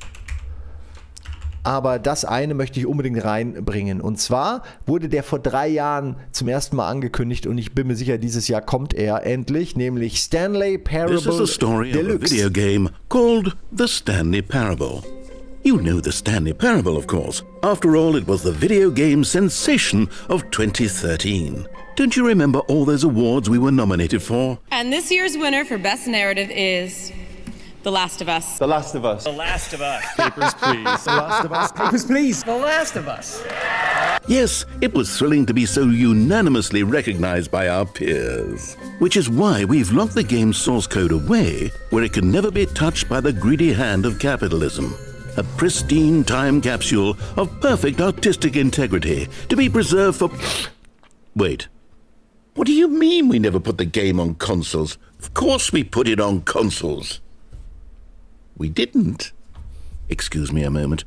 [SPEAKER 17] Aber das eine möchte ich unbedingt reinbringen. Und zwar wurde der vor 3 Jahren zum ersten Mal angekündigt und ich bin mir sicher, dieses Jahr kommt er endlich, nämlich Stanley Parable
[SPEAKER 20] This is the story
[SPEAKER 17] Deluxe.
[SPEAKER 20] of a video game called The Stanley Parable. You know the Stanley Parable, of course. After all, it was the video game sensation of 2013. Don't you remember all those awards we were nominated for?
[SPEAKER 21] And this year's winner for Best Narrative is The Last of Us.
[SPEAKER 22] The Last of Us.
[SPEAKER 21] The Last of Us.
[SPEAKER 22] Papers, please. The Last of Us. Papers, please. The Last of Us.
[SPEAKER 20] Yes, it was thrilling to be so unanimously recognized by our peers. Which is why we've locked the game's source code away where it can never be touched by the greedy hand of capitalism. A pristine time capsule of perfect artistic integrity to be preserved for... Wait. What do you mean we never put the game on consoles? Of course we put it on consoles. We didn't. Excuse me a moment.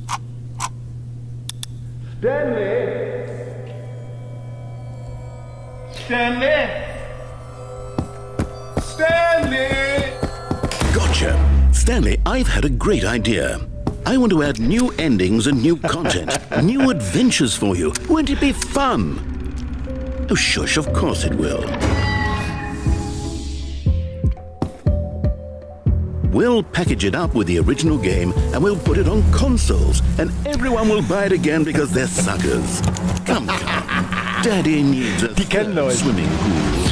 [SPEAKER 22] Stanley! Stanley! Stanley!
[SPEAKER 20] Gotcha. Stanley, I've had a great idea. I want to add new endings and new content, new adventures for you. Won't it be fun? Oh, shush, of course it will. We'll package it up with the original game and we'll put it on consoles and everyone will buy it again because they're suckers. Come. Daddy needs a swimming pool.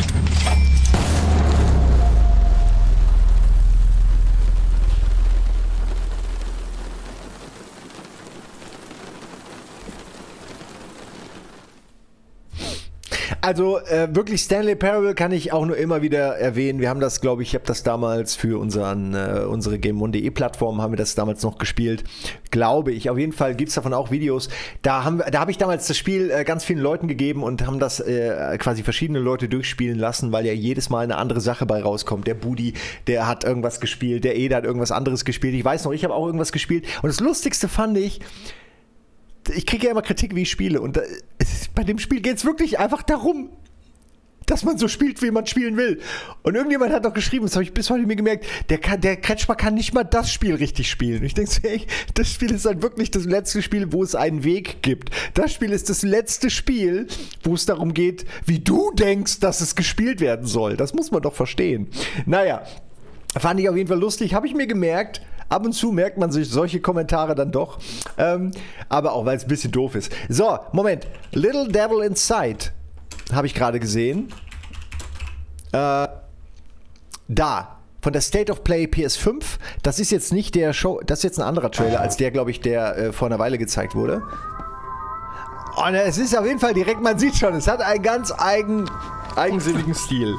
[SPEAKER 17] Also wirklich Stanley Parable kann ich auch nur immer wieder erwähnen. Wir haben das, glaube ich, habe das damals für unsere GameOne.de Plattform, haben wir das damals noch gespielt. Glaube ich. Auf jeden Fall gibt es davon auch Videos. Da habe ich damals das Spiel ganz vielen Leuten gegeben und haben das quasi verschiedene Leute durchspielen lassen, weil ja jedes Mal eine andere Sache bei rauskommt. Der Budi, der hat irgendwas gespielt, der Eder hat irgendwas anderes gespielt. Ich weiß noch, ich habe auch irgendwas gespielt. Und das Lustigste fand ich kriege ja immer Kritik, wie ich spiele. Und bei dem Spiel geht es wirklich einfach darum, dass man so spielt, wie man spielen will. Und irgendjemand hat noch geschrieben, das habe ich bis heute mir gemerkt, der Kretschmer kann nicht mal das Spiel richtig spielen. Und ich denke so, ey, das Spiel ist halt wirklich das letzte Spiel, wo es einen Weg gibt. Das Spiel ist das letzte Spiel, wo es darum geht, wie du denkst, dass es gespielt werden soll. Das muss man doch verstehen. Naja, fand ich auf jeden Fall lustig. Habe ich mir gemerkt. Ab und zu merkt man sich solche Kommentare dann doch. Aber auch, weil es ein bisschen doof ist. So, Moment. Little Devil Inside habe ich gerade gesehen. Da. von der State of Play PS5. Das ist jetzt nicht der Show, das ist jetzt ein anderer Trailer als der, glaube ich, der vor einer Weile gezeigt wurde. Und es ist auf jeden Fall direkt, man sieht schon, es hat einen ganz eigensinnigen Stil.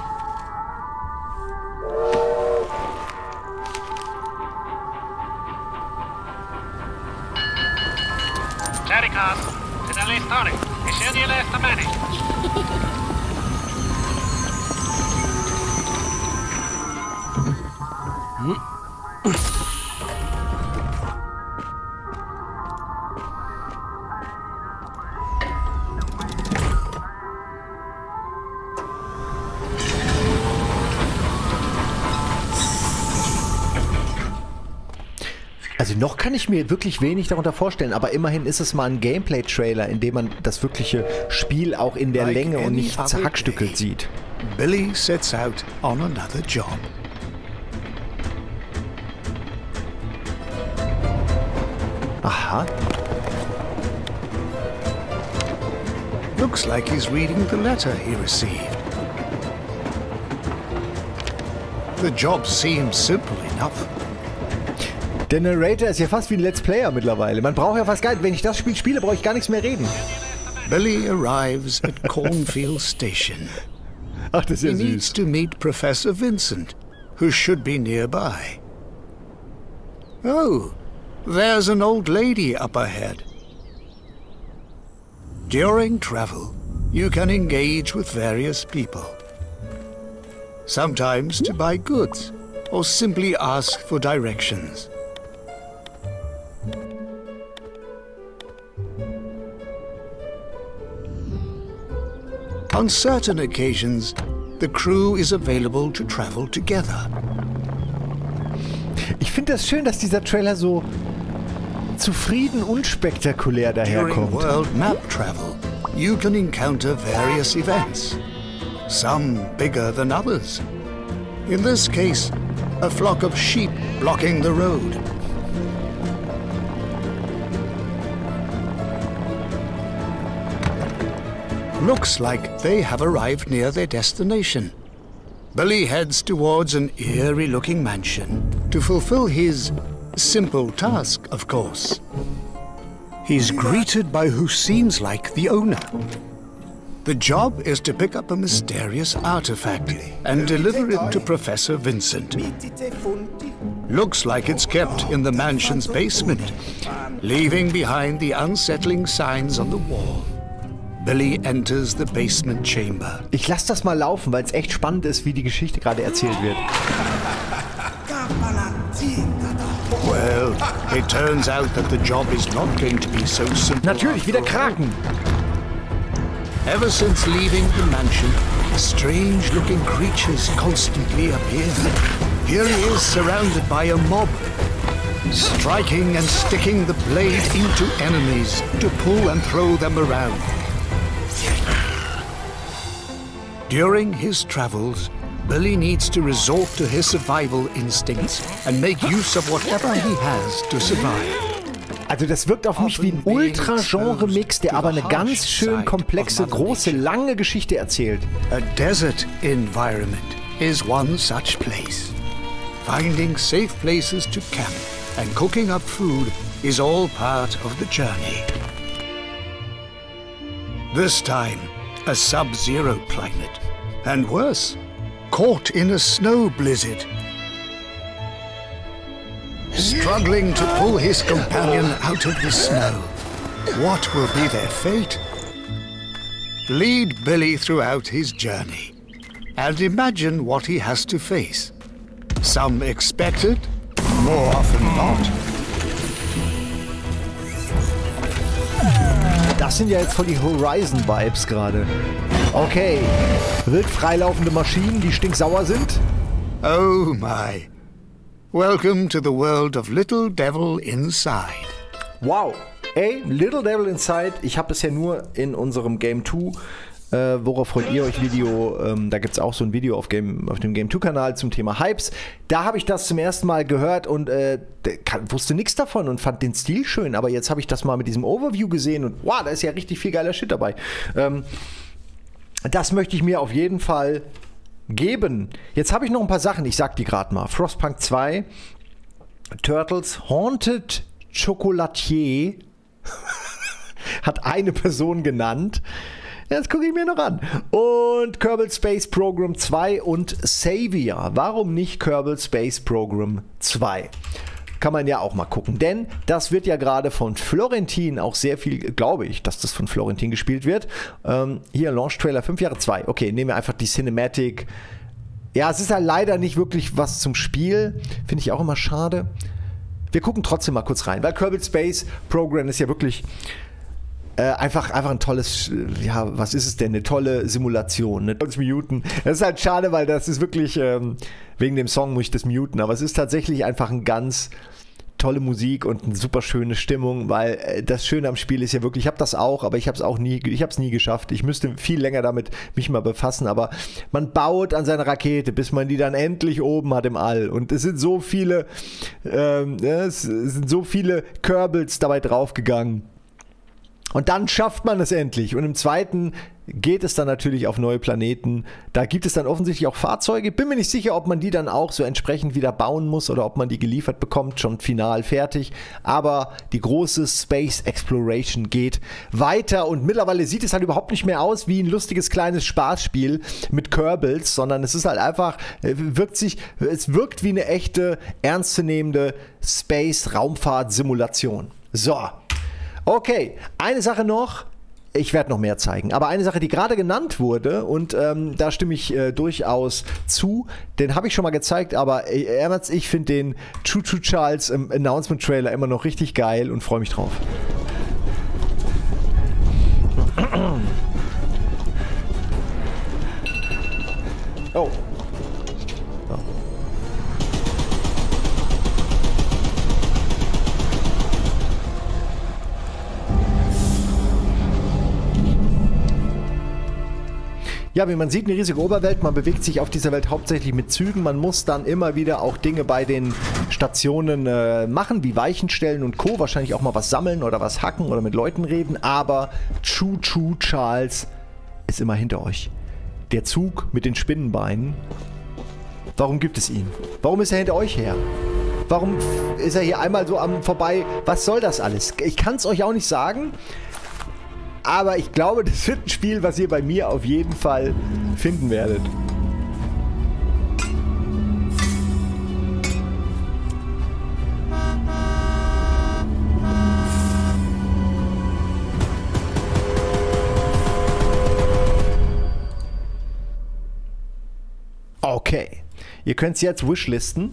[SPEAKER 5] Jericho, to the left on it. You should you left the money.
[SPEAKER 17] Also noch kann ich mir wirklich wenig darunter vorstellen, aber immerhin ist es mal ein Gameplay-Trailer, in dem man das wirkliche Spiel auch in der Länge und nicht zerhackstückelt sieht.
[SPEAKER 9] Billy sets out on another job.
[SPEAKER 17] Aha.
[SPEAKER 9] Looks like he's reading the letter he received. The job seems simple enough.
[SPEAKER 17] Der Narrator ist ja fast wie ein Let's Player mittlerweile. Man braucht ja fast gar nicht, wenn ich das Spiel spiele, brauche ich gar nichts mehr reden.
[SPEAKER 9] Billy arrives at Cornfield Station.
[SPEAKER 17] Ach, das ist ja
[SPEAKER 9] He
[SPEAKER 17] süß.
[SPEAKER 9] needs to meet Professor Vincent, who should be nearby. Oh, there's an old lady up ahead. During travel, you can engage with various people. Sometimes to buy goods, or simply ask for directions. On certain occasions, the crew is available to travel together.
[SPEAKER 17] Ich finde das schön, dass dieser Trailer so zufrieden unspektakulär daherkommt.
[SPEAKER 9] During world map travel, you can encounter various events, some bigger than others. In this case, a flock of sheep blocking the road. Looks like they have arrived near their destination. Billy heads towards an eerie-looking mansion to fulfill his simple task, of course. He's greeted by who seems like the owner. The job is to pick up a mysterious artifact and deliver it to Professor Vincent. Looks like it's kept in the mansion's basement, leaving behind the unsettling signs on the wall. Billy enters the basement chamber.
[SPEAKER 17] Ich lasse das mal laufen, weil es echt spannend ist, wie die Geschichte gerade erzählt wird.
[SPEAKER 9] Well, it turns out that the job is not going to be so simple.
[SPEAKER 17] Natürlich, wieder Kraken.
[SPEAKER 9] Ever since leaving the mansion, strange-looking creatures constantly appear. Here he is surrounded by a mob, striking and sticking the blade into enemies to pull and throw them around. During his travels, Billy needs to resort to his survival instincts and make use of whatever he has to survive.
[SPEAKER 17] Also das wirkt auf mich wie ein Ultra-Genre-Mix, der aber eine ganz schön komplexe, große, lange Geschichte erzählt.
[SPEAKER 9] A desert environment is one such place. Finding safe places to camp and cooking up food is all part of the journey. This time, a sub-zero climate, and worse, caught in a snow blizzard. Struggling to pull his companion out of the snow. What will be their fate? Lead Billy throughout his journey, and imagine what he has to face. Some expected, more often not.
[SPEAKER 17] Das sind ja jetzt voll die Horizon-Vibes gerade. Okay, wild freilaufende Maschinen, die stinksauer sind.
[SPEAKER 9] Oh my. Welcome to the world of Little Devil Inside.
[SPEAKER 17] Wow. Ey, Little Devil Inside, ich habe bisher nur in unserem Game 2, worauf freut ihr euch Video, da gibt es auch so ein Video auf dem Game 2 Kanal zum Thema Hypes. Da habe ich das zum ersten Mal gehört und wusste nichts davon und fand den Stil schön, aber jetzt habe ich das mal mit diesem Overview gesehen und wow, da ist ja richtig viel geiler Shit dabei. Das möchte ich mir auf jeden Fall geben. Jetzt habe ich noch ein paar Sachen, ich sag die gerade mal. Frostpunk 2, Turtles, Haunted Chocolatier hat eine Person genannt. Jetzt gucke ich mir noch an. Und Kerbal Space Program 2 und Savior. Warum nicht Kerbal Space Program 2? Kann man ja auch mal gucken. Denn das wird ja gerade von Florentin auch sehr viel, glaube ich, dass das von Florentin gespielt wird. Hier Launch Trailer 5 Jahre 2. Okay, nehmen wir einfach die Cinematic. Ja, es ist halt leider nicht wirklich was zum Spiel. Finde ich auch immer schade. Wir gucken trotzdem mal kurz rein, weil Kerbal Space Program ist ja wirklich einfach ein tolles, ja, was ist es denn? Eine tolle Simulation, ne? Tolles Muten. Das ist halt schade, weil das ist wirklich, wegen dem Song muss ich das muten, aber es ist tatsächlich einfach ein ganz tolle Musik und eine super schöne Stimmung, weil das Schöne am Spiel ist ja wirklich, ich habe das auch, aber ich habe es nie geschafft. Ich müsste viel länger damit mich mal befassen, aber man baut an seiner Rakete, bis man die dann endlich oben hat im All. Und es sind so viele, Kerbals dabei draufgegangen. Und dann schafft man es endlich. Und im zweiten geht es dann natürlich auf neue Planeten. Da gibt es dann offensichtlich auch Fahrzeuge. Bin mir nicht sicher, ob man die dann auch so entsprechend wieder bauen muss oder ob man die geliefert bekommt, schon final fertig. Aber die große Space Exploration geht weiter. Und mittlerweile sieht es halt überhaupt nicht mehr aus wie ein lustiges kleines Spaßspiel mit Kerbals, sondern es ist halt einfach, es wirkt wie eine echte, ernstzunehmende Space-Raumfahrt-Simulation. So. Okay, eine Sache noch, ich werde noch mehr zeigen, aber eine Sache, die gerade genannt wurde und da stimme ich durchaus zu, den habe ich schon mal gezeigt, aber ernsthaft, ich finde den Choo Choo Charles im Announcement-Trailer immer noch richtig geil und freue mich drauf. Oh. Ja, wie man sieht, eine riesige Oberwelt. Man bewegt sich auf dieser Welt hauptsächlich mit Zügen. Man muss dann immer wieder auch Dinge bei den Stationen machen, wie Weichen stellen und Co. Wahrscheinlich auch mal was sammeln oder was hacken oder mit Leuten reden. Aber Choo Choo Charles ist immer hinter euch. Der Zug mit den Spinnenbeinen. Warum gibt es ihn? Warum ist er hinter euch her? Warum ist er hier einmal so am vorbei? Was soll das alles? Ich kann es euch auch nicht sagen. Aber ich glaube, das wird ein Spiel, was ihr bei mir auf jeden Fall finden werdet. Okay. Ihr könnt es jetzt wishlisten.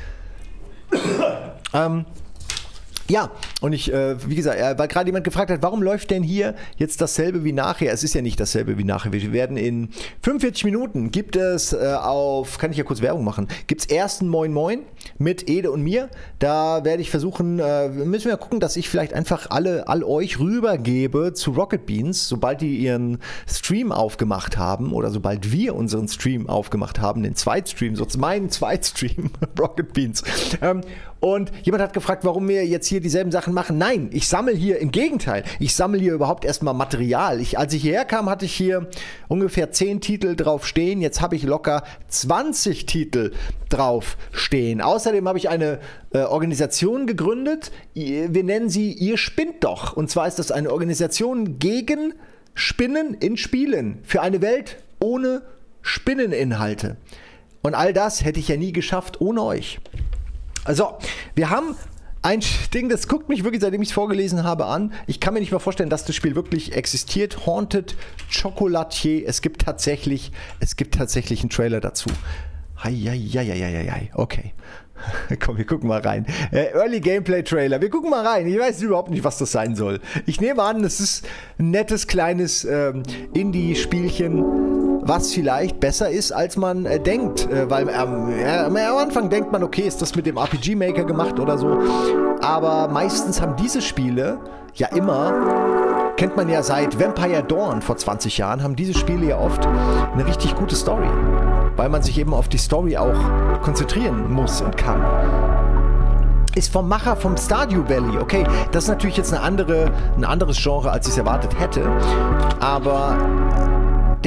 [SPEAKER 17] Ja, und ich, wie gesagt, weil gerade jemand gefragt hat, warum läuft denn hier jetzt dasselbe wie nachher? Es ist ja nicht dasselbe wie nachher. Wir werden in 45 Minuten, gibt es kann ich ja kurz Werbung machen, gibt es ersten Moin Moin mit Ede und mir. Da werde ich versuchen, müssen wir gucken, dass ich vielleicht einfach all euch rübergebe zu Rocket Beans, sobald die ihren Stream aufgemacht haben oder sobald wir unseren Stream aufgemacht haben, den Zweitstream, sozusagen meinen Zweitstream, Rocket Beans. Und jemand hat gefragt, warum wir jetzt hier dieselben Sachen machen. Nein, ich sammle hier, im Gegenteil, ich sammle hier überhaupt erstmal Material. Als ich hierher kam, hatte ich hier ungefähr 10 Titel drauf stehen. Jetzt habe ich locker 20 Titel drauf stehen. Außerdem habe ich eine Organisation gegründet. Wir nennen sie Ihr spinnt doch. Und zwar ist das eine Organisation gegen Spinnen in Spielen. Für eine Welt ohne Spinneninhalte. Und all das hätte ich ja nie geschafft ohne euch. Also, wir haben ein Ding, das guckt mich wirklich, seitdem ich es vorgelesen habe, an. Ich kann mir nicht mal vorstellen, dass das Spiel wirklich existiert. Haunted Chocolatier. Es gibt tatsächlich einen Trailer dazu. Heieieiei. Okay. Komm, wir gucken mal rein. Early Gameplay Trailer. Wir gucken mal rein. Ich weiß überhaupt nicht, was das sein soll. Ich nehme an, es ist ein nettes, kleines Indie-Spielchen, was vielleicht besser ist, als man denkt. Weil am Anfang denkt man, okay, ist das mit dem RPG Maker gemacht oder so. Aber meistens haben diese Spiele ja immer, kennt man ja seit Vampire Dawn vor 20 Jahren, haben diese Spiele ja oft eine richtig gute Story. Weil man sich eben auf die Story auch konzentrieren muss und kann. Ist vom Macher vom Stardew Valley. Okay, das ist natürlich jetzt ein anderes Genre, als ich es erwartet hätte. Aber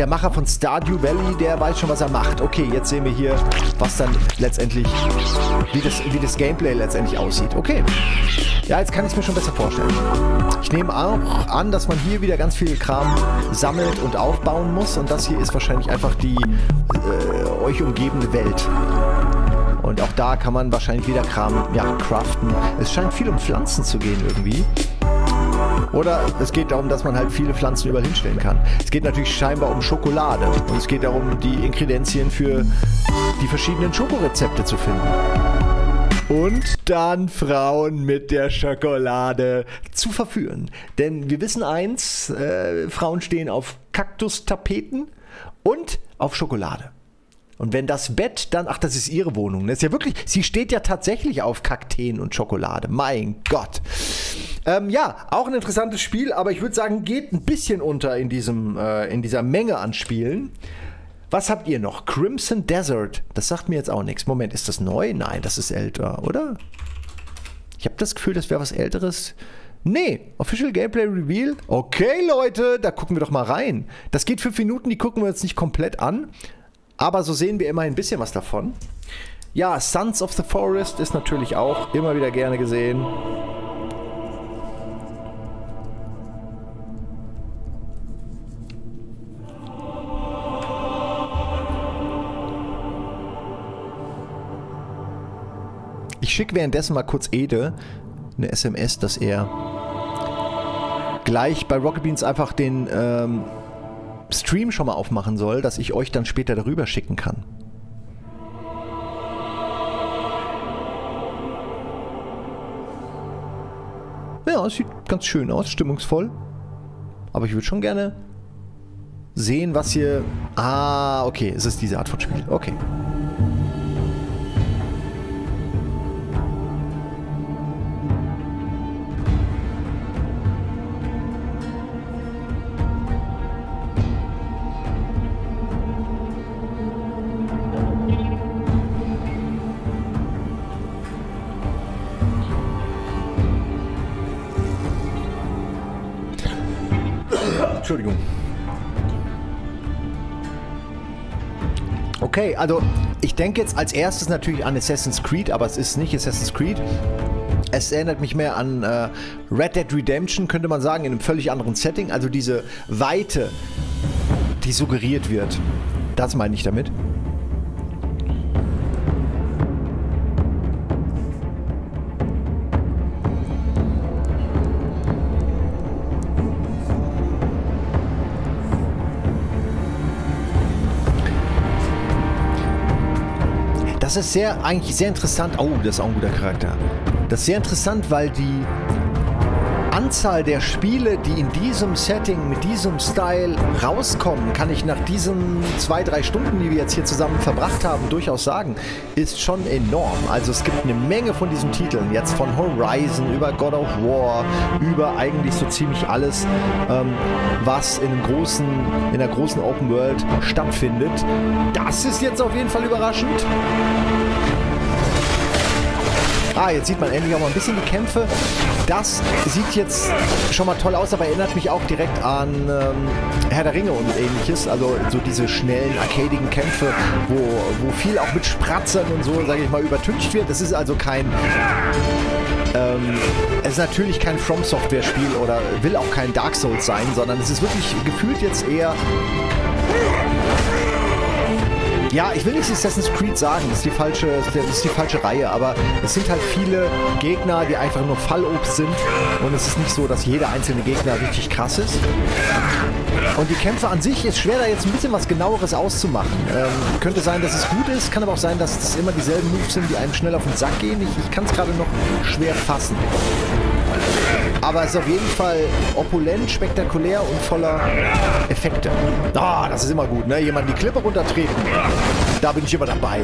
[SPEAKER 17] der Macher von Stardew Valley, der weiß schon, was er macht. Okay, jetzt sehen wir hier, was dann letztendlich, wie das Gameplay letztendlich aussieht. Okay. Ja, jetzt kann ich es mir schon besser vorstellen. Ich nehme auch an, dass man hier wieder ganz viel Kram sammelt und aufbauen muss. Und das hier ist wahrscheinlich einfach die euch umgebende Welt. Und auch da kann man wahrscheinlich wieder Kram, ja, craften. Es scheint viel um Pflanzen zu gehen irgendwie. Oder es geht darum, dass man halt viele Pflanzen überall hinstellen kann. Es geht natürlich scheinbar um Schokolade. Und es geht darum, die Ingredienzien für die verschiedenen Schokorezepte zu finden. Und dann Frauen mit der Schokolade zu verführen. Denn wir wissen eins, Frauen stehen auf Kaktustapeten und auf Schokolade. Und wenn das Bett dann, ach, das ist ihre Wohnung. Das ist ja wirklich, sie steht ja tatsächlich auf Kakteen und Schokolade. Mein Gott. Ja, auch ein interessantes Spiel, aber ich würde sagen, geht ein bisschen unter in dieser Menge an Spielen. Was habt ihr noch? Crimson Desert. Das sagt mir jetzt auch nichts. Moment, ist das neu? Nein, das ist älter, oder? Ich habe das Gefühl, das wäre was Älteres. Nee, Official Gameplay Reveal. Okay, Leute, da gucken wir doch mal rein. Das geht 5 Minuten, die gucken wir jetzt nicht komplett an. Aber so sehen wir immerhin ein bisschen was davon. Ja, Sons of the Forest ist natürlich auch immer wieder gerne gesehen. Ich schicke währenddessen mal kurz Ede eine SMS, dass er gleich bei Rocket Beans einfach den Stream schon mal aufmachen soll, dass ich euch dann später darüber schicken kann. Ja, es sieht ganz schön aus, stimmungsvoll. Aber ich würde schon gerne sehen, was hier... Ah, okay, es ist diese Art von Spiel. Okay. Entschuldigung. Okay, also ich denke jetzt als erstes natürlich an Assassin's Creed, aber es ist nicht Assassin's Creed. Es erinnert mich mehr an Red Dead Redemption, könnte man sagen, in einem völlig anderen Setting. Also diese Weite, die suggeriert wird. Das meine ich damit. Das ist eigentlich sehr interessant. Oh, das ist auch ein guter Charakter. Das ist sehr interessant, weil die Anzahl der Spiele, die in diesem Setting, mit diesem Style rauskommen, kann ich nach diesen 2-3 Stunden, die wir jetzt hier zusammen verbracht haben, durchaus sagen, ist schon enorm. Also es gibt eine Menge von diesen Titeln, jetzt von Horizon über God of War, über eigentlich so ziemlich alles, was in der großen Open World stattfindet. Das ist jetzt auf jeden Fall überraschend. Ah, jetzt sieht man endlich auch mal ein bisschen die Kämpfe. Das sieht jetzt schon mal toll aus, aber erinnert mich auch direkt an Herr der Ringe und ähnliches. Also so diese schnellen, arcadigen Kämpfe, wo viel auch mit Spratzern und so, sage ich mal, übertüncht wird. Das ist also kein... es ist natürlich kein From Software Spiel oder will auch kein Dark Souls sein, sondern es ist wirklich gefühlt jetzt eher... Ja, ich will nicht Assassin's Creed sagen, das ist die falsche Reihe, aber es sind halt viele Gegner, die einfach nur Fallobst sind und es ist nicht so, dass jeder einzelne Gegner richtig krass ist. Und die Kämpfe an sich ist schwer, da jetzt ein bisschen was Genaueres auszumachen. Könnte sein, dass es gut ist, kann aber auch sein, dass es immer dieselben Moves sind, die einem schnell auf den Sack gehen. Ich kann es gerade noch schwer fassen. Aber es ist auf jeden Fall opulent, spektakulär und voller Effekte. Ah, das ist immer gut, ne? Jemand die Klippe runtertreten. Da bin ich immer dabei.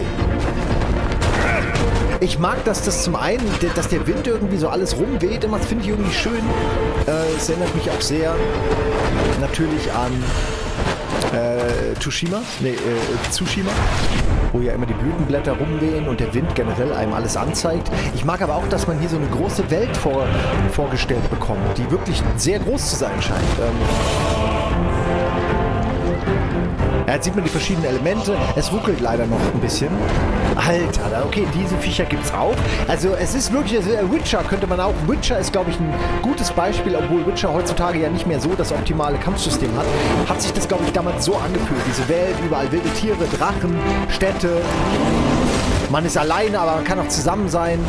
[SPEAKER 17] Ich mag, dass das zum einen, dass der Wind irgendwie so alles rumweht. Das finde ich irgendwie schön. Es erinnert mich auch sehr natürlich an Tsushima, wo ja immer die Blütenblätter rumwehen und der Wind generell einem alles anzeigt. Ich mag aber auch, dass man hier so eine große Welt vorgestellt bekommt, die wirklich sehr groß zu sein scheint. Ja, jetzt sieht man die verschiedenen Elemente. Es ruckelt leider noch ein bisschen. Alter, okay, diese Viecher gibt's auch. Also es ist wirklich, Witcher könnte man auch. Witcher ist, glaube ich, ein gutes Beispiel, obwohl Witcher heutzutage ja nicht mehr so das optimale Kampfsystem hat. Hat sich das, glaube ich, damals so angefühlt. Diese Welt, überall wilde Tiere, Drachen, Städte. Man ist alleine, aber man kann auch zusammen sein.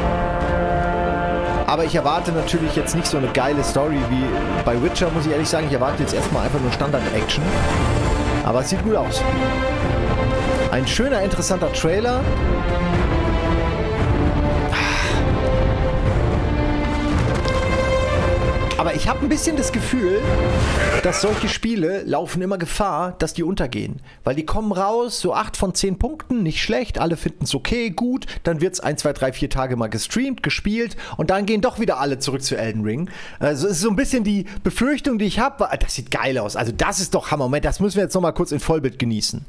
[SPEAKER 17] Aber ich erwarte natürlich jetzt nicht so eine geile Story wie bei Witcher, muss ich ehrlich sagen. Ich erwarte jetzt erstmal einfach nur Standard-Action. Aber es sieht gut aus. Ein schöner, interessanter Trailer. Aber ich habe ein bisschen das Gefühl, dass solche Spiele laufen immer Gefahr, dass die untergehen. Weil die kommen raus, so 8 von 10 Punkten, nicht schlecht, alle finden es okay, gut. Dann wird es 1, 2, 3, 4 Tage mal gestreamt, gespielt und dann gehen doch wieder alle zurück zu Elden Ring. Also es ist so ein bisschen die Befürchtung, die ich habe. Das sieht geil aus. Also das ist doch Hammer. Moment, das müssen wir jetzt nochmal kurz in Vollbild genießen.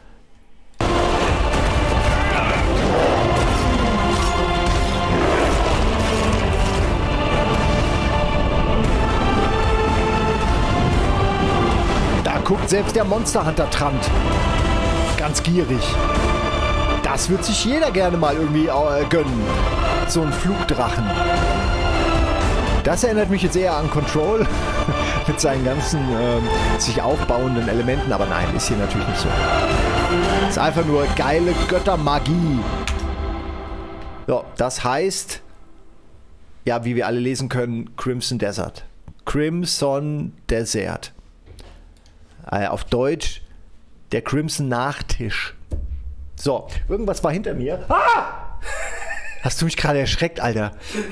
[SPEAKER 17] Guckt selbst der Monster Hunter Trant. Ganz gierig. Das wird sich jeder gerne mal irgendwie gönnen. So ein Flugdrachen. Das erinnert mich jetzt eher an Control. Mit seinen ganzen sich aufbauenden Elementen. Aber nein, ist hier natürlich nicht so. Ist einfach nur geile Göttermagie. So, das heißt, ja, wie wir alle lesen können, Crimson Desert. Crimson Desert. Auf Deutsch, der Crimson Nachtisch. So, irgendwas war hinter mir. Ah! Hast du mich gerade erschreckt, Alter?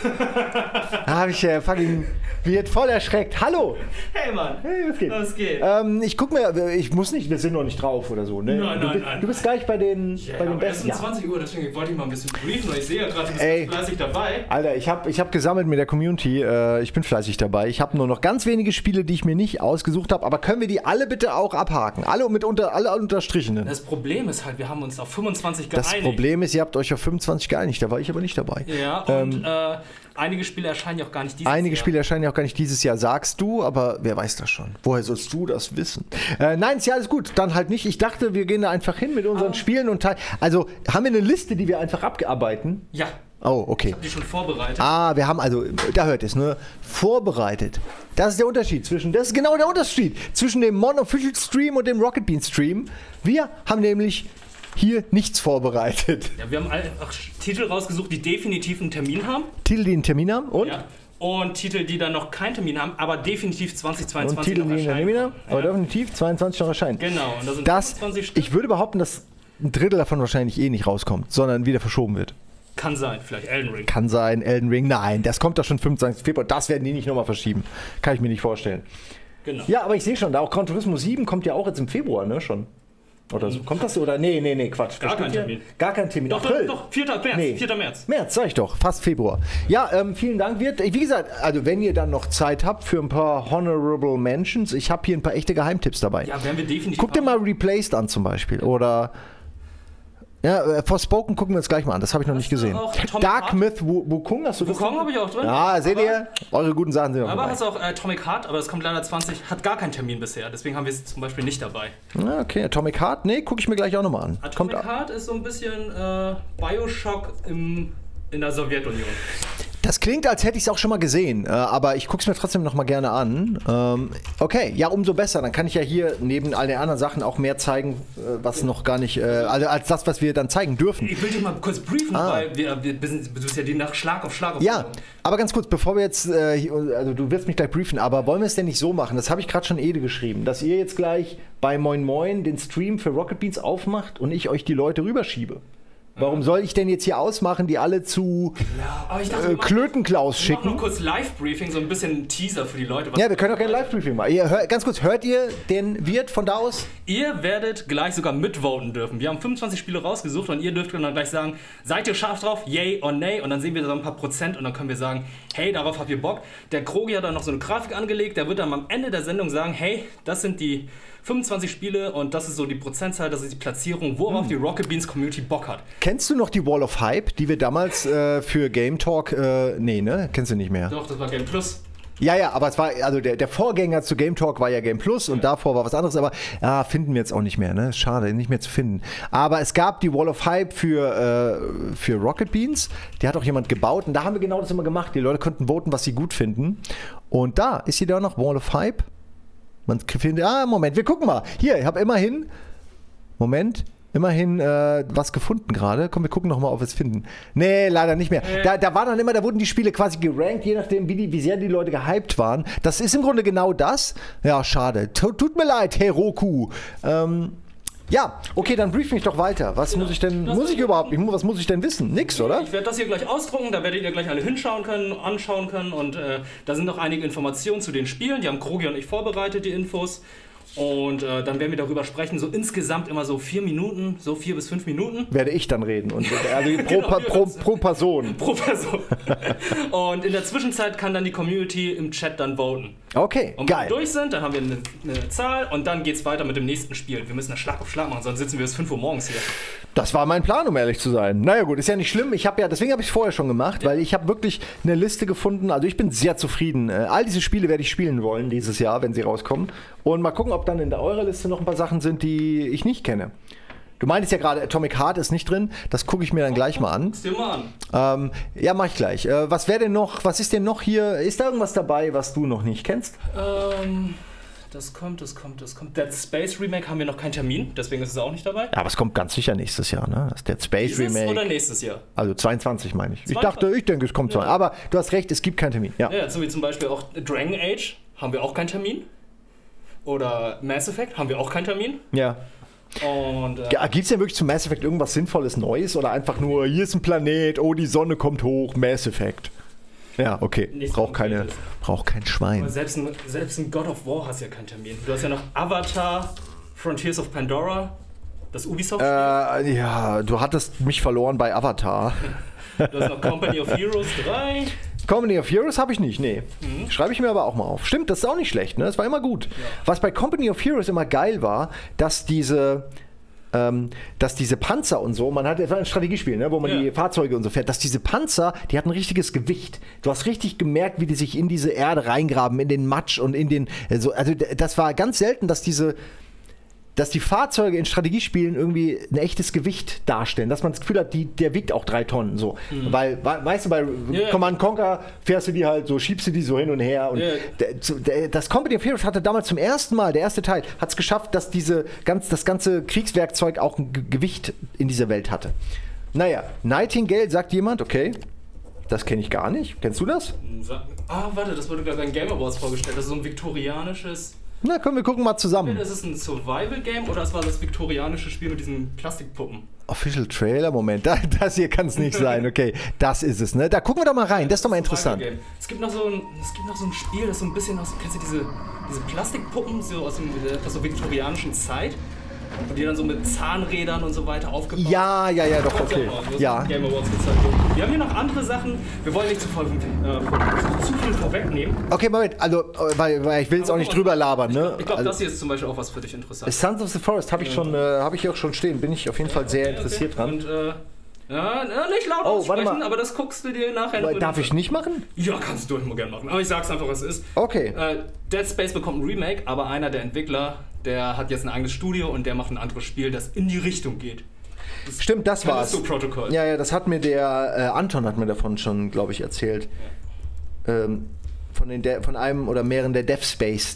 [SPEAKER 17] Da habe ich wird voll erschreckt. Hallo!
[SPEAKER 3] Hey, Mann!
[SPEAKER 17] Hey, was geht?
[SPEAKER 3] Was geht?
[SPEAKER 17] Ich guck mir, ich muss nicht, wir sind noch nicht drauf oder so, ne?
[SPEAKER 3] Nein.
[SPEAKER 17] Du bist gleich bei den, bei den Besten.
[SPEAKER 3] Es ist 20 Uhr, deswegen wollte ich mal ein bisschen briefen, weil ich sehe ja gerade, du bist fleißig dabei.
[SPEAKER 17] Alter, ich hab gesammelt mit der Community, ich bin fleißig dabei. Ich habe nur noch ganz wenige Spiele, die ich mir nicht ausgesucht habe, aber können wir die alle bitte auch abhaken? Alle unterstrichenen.
[SPEAKER 3] Das Problem ist halt, wir haben uns auf 25 geeinigt.
[SPEAKER 17] Das Problem ist, ihr habt euch auf 25 geeinigt, da war ich aber nicht dabei.
[SPEAKER 3] Ja, und einige Spiele erscheinen ja auch gar nicht dieses Jahr.
[SPEAKER 17] Einige Spiele erscheinen ja auch gar nicht dieses Jahr, sagst du, aber wer weiß das schon? Woher sollst du das wissen? Nein, ist ja alles gut, dann halt nicht. Ich dachte, wir gehen da einfach hin mit unseren Spielen und also haben wir eine Liste, die wir einfach abarbeiten?
[SPEAKER 3] Ja.
[SPEAKER 17] Oh, okay.
[SPEAKER 3] Ich habe die schon vorbereitet.
[SPEAKER 17] Wir haben also, da hört es, ne? Vorbereitet. Das ist der Unterschied das ist genau der Unterschied zwischen dem Mon-Official Stream und dem Rocket Bean Stream. Wir haben nämlich hier nichts vorbereitet.
[SPEAKER 3] Ja, wir haben einfach Titel rausgesucht, die definitiv einen Termin haben.
[SPEAKER 17] Titel, die einen Termin haben und?
[SPEAKER 3] Ja. Und Titel, die dann noch keinen Termin haben, aber definitiv 2022
[SPEAKER 17] und Titel,
[SPEAKER 3] noch erscheinen.
[SPEAKER 17] Die einen Termin haben, aber definitiv 22 noch erscheinen.
[SPEAKER 3] Genau. Und
[SPEAKER 17] das sind 25 Stück. Ich würde behaupten, dass ein Drittel davon wahrscheinlich nicht rauskommt, sondern wieder verschoben wird.
[SPEAKER 3] Kann sein, vielleicht Elden Ring.
[SPEAKER 17] Kann sein, Elden Ring. Nein, das kommt doch schon 25. Februar. Das werden die nicht nochmal verschieben. Kann ich mir nicht vorstellen.
[SPEAKER 3] Genau.
[SPEAKER 17] Ja, aber ich sehe schon, da auch Gran Turismo 7 kommt ja auch jetzt im Februar, ne, schon. Oder so. Kommt das so? Oder? Nee, Quatsch.
[SPEAKER 3] Gar kein Termin.
[SPEAKER 17] Gar kein Termin.
[SPEAKER 3] Doch, 4. März. Nee. 4. März.
[SPEAKER 17] März, sag ich doch. Fast Februar. Ja, vielen Dank. Wie gesagt, also wenn ihr dann noch Zeit habt für ein paar Honorable Mentions, ich habe hier ein paar echte Geheimtipps dabei.
[SPEAKER 3] Ja, werden wir definitiv.
[SPEAKER 17] Guck dir mal Replaced an zum Beispiel. Oder ja, Forspoken gucken wir uns gleich mal an. Das habe ich noch nicht gesehen. Dark Myth Wukong, hast du das?
[SPEAKER 3] Wukong habe ich auch drin.
[SPEAKER 17] Ja, seht ihr? Eure guten Sachen sind auch
[SPEAKER 3] dabei.
[SPEAKER 17] Aber
[SPEAKER 3] hast du auch Atomic Heart, aber das kommt leider 20, hat gar keinen Termin bisher. Deswegen haben wir es zum Beispiel nicht dabei.
[SPEAKER 17] Okay, Atomic Heart, nee, gucke ich mir gleich auch nochmal an.
[SPEAKER 3] Atomic Heart ist so ein bisschen Bioshock in der Sowjetunion.
[SPEAKER 17] Das klingt, als hätte ich es auch schon mal gesehen, aber ich gucke es mir trotzdem noch mal gerne an. Okay, ja, umso besser. Dann kann ich ja hier neben all den anderen Sachen auch mehr zeigen, was noch gar nicht, also als das, was wir dann zeigen dürfen.
[SPEAKER 3] Ich will dich mal kurz briefen, weil du bist ja die nach Schlag auf Schlag auf
[SPEAKER 17] Ja, aber ganz kurz, bevor wir jetzt, also du wirst mich gleich briefen, aber wollen wir es denn nicht so machen, das habe ich gerade schon Ede geschrieben, dass ihr jetzt gleich bei Moin Moin den Stream für Rocket Beans aufmacht und ich euch die Leute rüberschiebe? Warum soll ich denn jetzt hier ausmachen, die alle zu Klötenklaus schicken?
[SPEAKER 3] Wir machen noch kurz Live-Briefing, so ein bisschen Teaser für die Leute.
[SPEAKER 17] Ja, wir können auch gerne Live-Briefing machen. Ganz kurz, hört ihr den Wirt von da aus?
[SPEAKER 3] Ihr werdet gleich sogar mitvoten dürfen. Wir haben 25 Spiele rausgesucht und ihr dürft dann gleich sagen, seid ihr scharf drauf, yay or nay? Und dann sehen wir so ein paar Prozent und dann können wir sagen, hey, darauf habt ihr Bock. Der Krogi hat dann noch so eine Grafik angelegt, der wird dann am Ende der Sendung sagen, hey, das sind die 25 Spiele und das ist so die Prozentzahl, das ist die Platzierung, worauf die Rocket Beans Community Bock hat.
[SPEAKER 17] Kennst du noch die Wall of Hype, die wir damals für Game Talk, nee, ne? Kennst du nicht mehr?
[SPEAKER 3] Doch, das war Game Plus.
[SPEAKER 17] Ja, aber es war, also der Vorgänger zu Game Talk war ja Game Plus und davor war was anderes, aber finden wir jetzt auch nicht mehr, ne? Schade, nicht mehr zu finden. Aber es gab die Wall of Hype für Rocket Beans, die hat auch jemand gebaut und da haben wir genau das immer gemacht. Die Leute konnten voten, was sie gut finden. Und da ist sie da noch, Wall of Hype. Man findet, Moment, wir gucken mal. Hier, ich habe immerhin was gefunden gerade. Komm, wir gucken nochmal, ob wir es finden. Nee, leider nicht mehr. Da war dann immer, da wurden die Spiele quasi gerankt, je nachdem, wie sehr die Leute gehypt waren. Das ist im Grunde genau das. Ja, schade. Tut mir leid, Heroku. Ja, okay, dann brief mich doch weiter. Was muss ich denn, was muss ich denn wissen? Nix, oder?
[SPEAKER 3] Ich werde das hier gleich ausdrucken, da werdet ihr gleich alle hinschauen können, anschauen können und da sind noch einige Informationen zu den Spielen. Die haben Krogi und ich vorbereitet, die Infos. Und dann werden wir darüber sprechen, so insgesamt immer so 4 Minuten, so 4 bis 5 Minuten.
[SPEAKER 17] Werde ich dann reden. Und, also pro Person.
[SPEAKER 3] Pro Person. Und in der Zwischenzeit kann dann die Community im Chat dann voten.
[SPEAKER 17] Okay,
[SPEAKER 3] und wenn wir durch sind, dann haben wir eine Zahl und dann geht's weiter mit dem nächsten Spiel. Wir müssen das Schlag auf Schlag machen, sonst sitzen wir bis 5 Uhr morgens hier.
[SPEAKER 17] Das war mein Plan, um ehrlich zu sein. Naja gut, ist ja nicht schlimm. Deswegen habe ich es vorher schon gemacht, weil ich habe wirklich eine Liste gefunden. Also ich bin sehr zufrieden. All diese Spiele werde ich spielen wollen dieses Jahr, wenn sie rauskommen. Und mal gucken, ob dann in eurer Liste noch ein paar Sachen sind, die ich nicht kenne. Du meintest ja gerade, Atomic Heart ist nicht drin. Das gucke ich mir dann gleich mal an.
[SPEAKER 3] Guck's dir mal an.
[SPEAKER 17] Ja, mach ich gleich. Was wäre denn noch, was ist denn noch hier? Ist da irgendwas dabei, was du noch nicht kennst?
[SPEAKER 3] Das kommt. Dead Space Remake haben wir noch keinen Termin, deswegen ist es auch nicht dabei.
[SPEAKER 17] Ja, aber es kommt ganz sicher nächstes Jahr, ne? Das Dead Space Remake.
[SPEAKER 3] Oder nächstes Jahr?
[SPEAKER 17] Also 22 meine ich. Ich denke, es kommt so. Aber du hast recht, es gibt keinen Termin. Ja,
[SPEAKER 3] so wie zum Beispiel auch Dragon Age haben wir auch keinen Termin. Oder Mass Effect haben wir auch keinen Termin.
[SPEAKER 17] Ja. Gibt es denn wirklich zu Mass Effect irgendwas Sinnvolles Neues? Oder einfach nur, hier ist ein Planet, oh, die Sonne kommt hoch, Mass Effect? Ja, okay. Braucht kein Schwein.
[SPEAKER 3] Aber selbst ein God of War hast ja keinen Termin. Du hast ja noch Avatar, Frontiers of Pandora, das Ubisoft-Spiel.
[SPEAKER 17] Ja, du hattest mich verloren bei Avatar.
[SPEAKER 3] Du hast noch Company of Heroes 3.
[SPEAKER 17] Company of Heroes habe ich nicht, nee. Schreibe ich mir aber auch mal auf. Stimmt, das ist auch nicht schlecht, ne? Das war immer gut. Ja. Was bei Company of Heroes immer geil war, dass diese Panzer und so, das war ein Strategiespiel, ne, wo man die Fahrzeuge und so fährt, dass diese Panzer, die hatten ein richtiges Gewicht. Du hast richtig gemerkt, wie die sich in diese Erde reingraben, in den Matsch und in den, also das war ganz selten, dass die Fahrzeuge in Strategiespielen irgendwie ein echtes Gewicht darstellen, dass man das Gefühl hat, der wiegt auch 3 Tonnen, so. Weil, weißt du, bei Command & Conquer fährst du die halt so, schiebst du die so hin und her und das Company of Heroes hatte damals zum ersten Mal, der erste Teil, hat es geschafft, dass das ganze Kriegswerkzeug auch ein Gewicht in dieser Welt hatte. Naja, Nightingale, sagt jemand, okay, das kenne ich gar nicht. Kennst du das?
[SPEAKER 3] Warte, das wurde gerade beim Game Awards vorgestellt, das ist so ein viktorianisches...
[SPEAKER 17] Na, können wir gucken mal zusammen.
[SPEAKER 3] Ist es ein Survival-Game oder es war das viktorianische Spiel mit diesen Plastikpuppen?
[SPEAKER 17] Official Trailer, Moment, das hier kann es nicht sein, okay, das ist es, ne? Da gucken wir doch mal rein, das ist doch mal interessant.
[SPEAKER 3] Es gibt noch so ein Spiel, das so ein bisschen aus, kennst du diese Plastikpuppen so aus der viktorianischen Zeit? Und die dann so mit Zahnrädern und so weiter aufgebaut.
[SPEAKER 17] Ja, doch, okay. Ja.
[SPEAKER 3] Game Awards gezeigt. Wir haben hier noch andere Sachen. Wir wollen nicht zu viel vorwegnehmen.
[SPEAKER 17] Okay, Moment, also, weil ich will jetzt auch nicht drüber labern, ne?
[SPEAKER 3] Ich glaube, das hier ist zum Beispiel auch was für dich interessant.
[SPEAKER 17] Sons of the Forest habe ich hier auch schon stehen. Bin ich auf jeden Fall sehr interessiert dran.
[SPEAKER 3] Und, nicht laut aussprechen, aber das guckst du dir nachher noch.
[SPEAKER 17] Darf ich nicht machen?
[SPEAKER 3] Ja, kannst du immer gerne machen. Aber ich sag's einfach, was es ist.
[SPEAKER 17] Okay.
[SPEAKER 3] Dead Space bekommt ein Remake, aber einer der Entwickler, der hat jetzt ein eigenes Studio und der macht ein anderes Spiel, das in die Richtung geht.
[SPEAKER 17] Stimmt, das war's.
[SPEAKER 3] Protokoll.
[SPEAKER 17] Ja, das hat mir der Anton hat mir davon schon, glaube ich, erzählt. Ja. Von einem oder mehreren der Death Space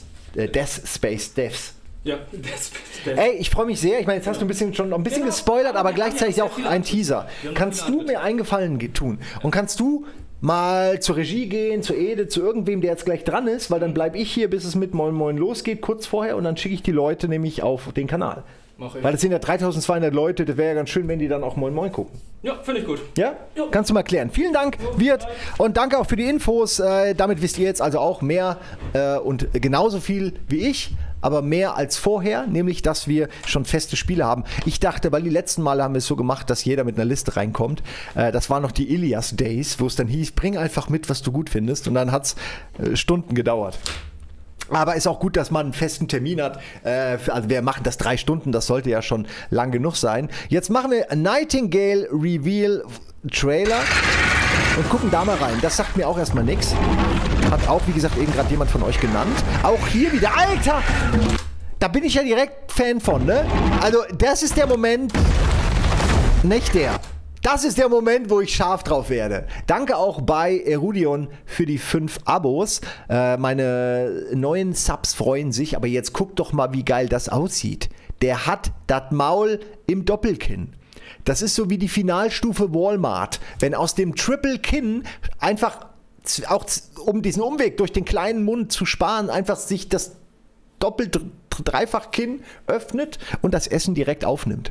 [SPEAKER 17] Devs.
[SPEAKER 3] Ja,
[SPEAKER 17] ey, ich freue mich sehr. Ich meine, jetzt hast du ein bisschen gespoilert, aber gleichzeitig auch ein Teaser. Kannst du mir einen Gefallen tun? Und kannst du mal zur Regie gehen, zu Ede, zu irgendwem, der jetzt gleich dran ist, weil dann bleibe ich hier, bis es mit Moin Moin losgeht, kurz vorher, und dann schicke ich die Leute nämlich auf den Kanal. Weil das sind ja 3200 Leute, das wäre ja ganz schön, wenn die dann auch Moin Moin gucken.
[SPEAKER 3] Ja, finde ich gut.
[SPEAKER 17] Ja? Kannst du mal klären. Vielen Dank, Wirt, und danke auch für die Infos. Damit wisst ihr jetzt also auch mehr und genauso viel wie ich, aber mehr als vorher, nämlich, dass wir schon feste Spiele haben. Ich dachte, weil die letzten Male haben wir es so gemacht, dass jeder mit einer Liste reinkommt. Das waren noch die Ilias Days, wo es dann hieß, bring einfach mit, was du gut findest, und dann hat es Stunden gedauert. Aber ist auch gut, dass man einen festen Termin hat. Also wir machen das 3 Stunden, das sollte ja schon lang genug sein. Jetzt machen wir Nightingale Reveal Trailer und gucken da mal rein. Das sagt mir auch erstmal nichts. Hat auch, wie gesagt, eben gerade jemand von euch genannt. Auch hier wieder, Alter! Da bin ich ja direkt Fan von, ne? Also, das ist der Moment, nicht der. Das ist der Moment, wo ich scharf drauf werde. Danke auch bei Erudion für die 5 Abos. Meine neuen Subs freuen sich, aber jetzt guckt doch mal, wie geil das aussieht. Der hat das Maul im Doppelkinn. Das ist so wie die Finalstufe Walmart. Wenn aus dem Triple Kinn einfach, auch um diesen Umweg durch den kleinen Mund zu sparen, einfach sich das Dreifach-Kinn öffnet und das Essen direkt aufnimmt.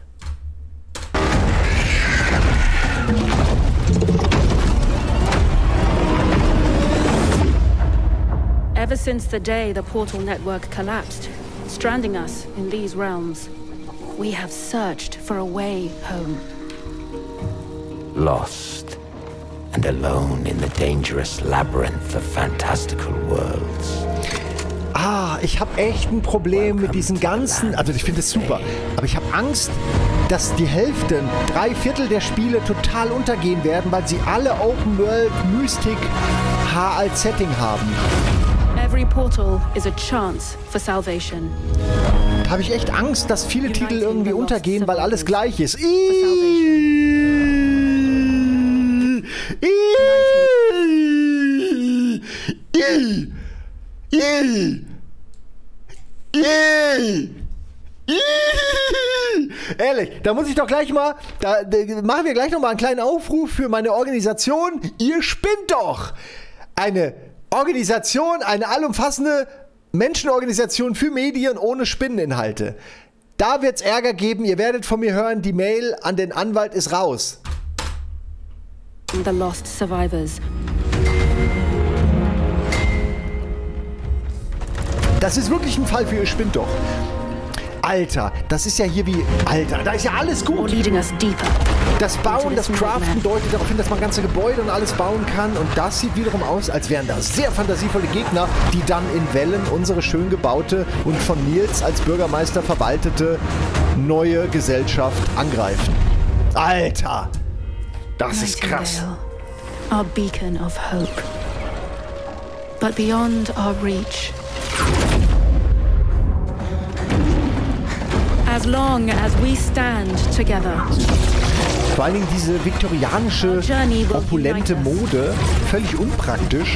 [SPEAKER 12] Ever since the day the portal network collapsed, stranding us in these realms, we have searched for a way home.
[SPEAKER 6] Lost and alone in the dangerous labyrinth of fantastical worlds.
[SPEAKER 17] Ich habe echt ein Problem mit diesen ganzen, also ich finde es super, aber ich habe Angst, dass die Hälfte, 3/4 der Spiele total untergehen werden, weil sie alle Open World Mystik als Setting haben.
[SPEAKER 12] Every portal is a chance for salvation.
[SPEAKER 17] Da habe ich echt Angst, dass viele Titel irgendwie untergehen, weil alles gleich ist. Ehrlich, da muss ich doch gleich mal, da machen wir gleich noch mal einen kleinen Aufruf für meine Organisation. Ihr spinnt doch! Eine Organisation, eine allumfassende Menschenorganisation für Medien ohne Spinneninhalte. Da wird's Ärger geben, ihr werdet von mir hören, die Mail an den Anwalt ist raus.
[SPEAKER 12] The lost survivors.
[SPEAKER 17] Das ist wirklich ein Fall für ihr spinnt doch. Alter, das ist ja hier wie... Alter, da ist ja alles gut. Das Bauen, das Craften deutet darauf hin, dass man ganze Gebäude und alles bauen kann. Und das sieht wiederum aus, als wären da sehr fantasievolle Gegner, die dann in Wellen unsere schön gebaute und von Nils als Bürgermeister verwaltete neue Gesellschaft angreifen. Alter, das ist krass.
[SPEAKER 12] Our beacon of hope. But beyond our reach. As long as we stand together.
[SPEAKER 17] Vor allen Dingen diese viktorianische, opulente Mode, völlig unpraktisch.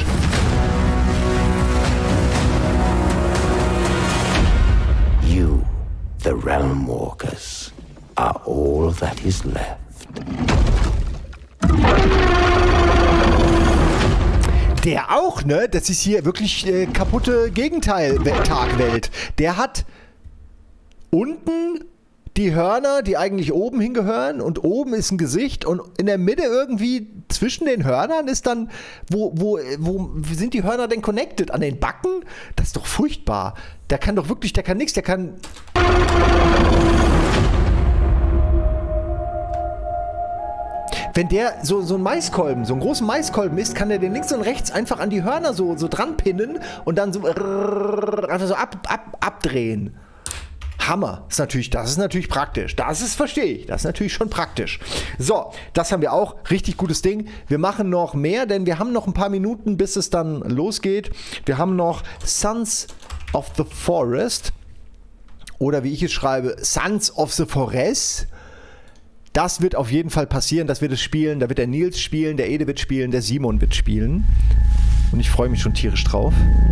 [SPEAKER 6] You, the Realm Walkers, are all that is left.
[SPEAKER 17] Der auch, ne? Das ist hier wirklich kaputte Gegenteil-Tagwelt. Der hat unten die Hörner, die eigentlich oben hingehören, und oben ist ein Gesicht und in der Mitte irgendwie zwischen den Hörnern ist dann, wo sind die Hörner denn connected? An den Backen? Das ist doch furchtbar. Der kann doch wirklich, der kann nichts, der kann... Wenn der so ein Maiskolben, so einen großen Maiskolben ist, kann der den links und rechts einfach an die Hörner so dran pinnen und dann so einfach so abdrehen. Hammer. Das ist natürlich praktisch. Verstehe ich. Das ist natürlich schon praktisch. So, das haben wir auch. Richtig gutes Ding. Wir machen noch mehr, denn wir haben noch ein paar Minuten, bis es dann losgeht. Wir haben noch Sons of the Forest. Oder wie ich es schreibe, Sons of the Forest. Das wird auf jeden Fall passieren. Das wird es spielen. Da wird der Nils spielen, der Ede wird spielen, der Simon wird spielen. Und ich freue mich schon tierisch drauf.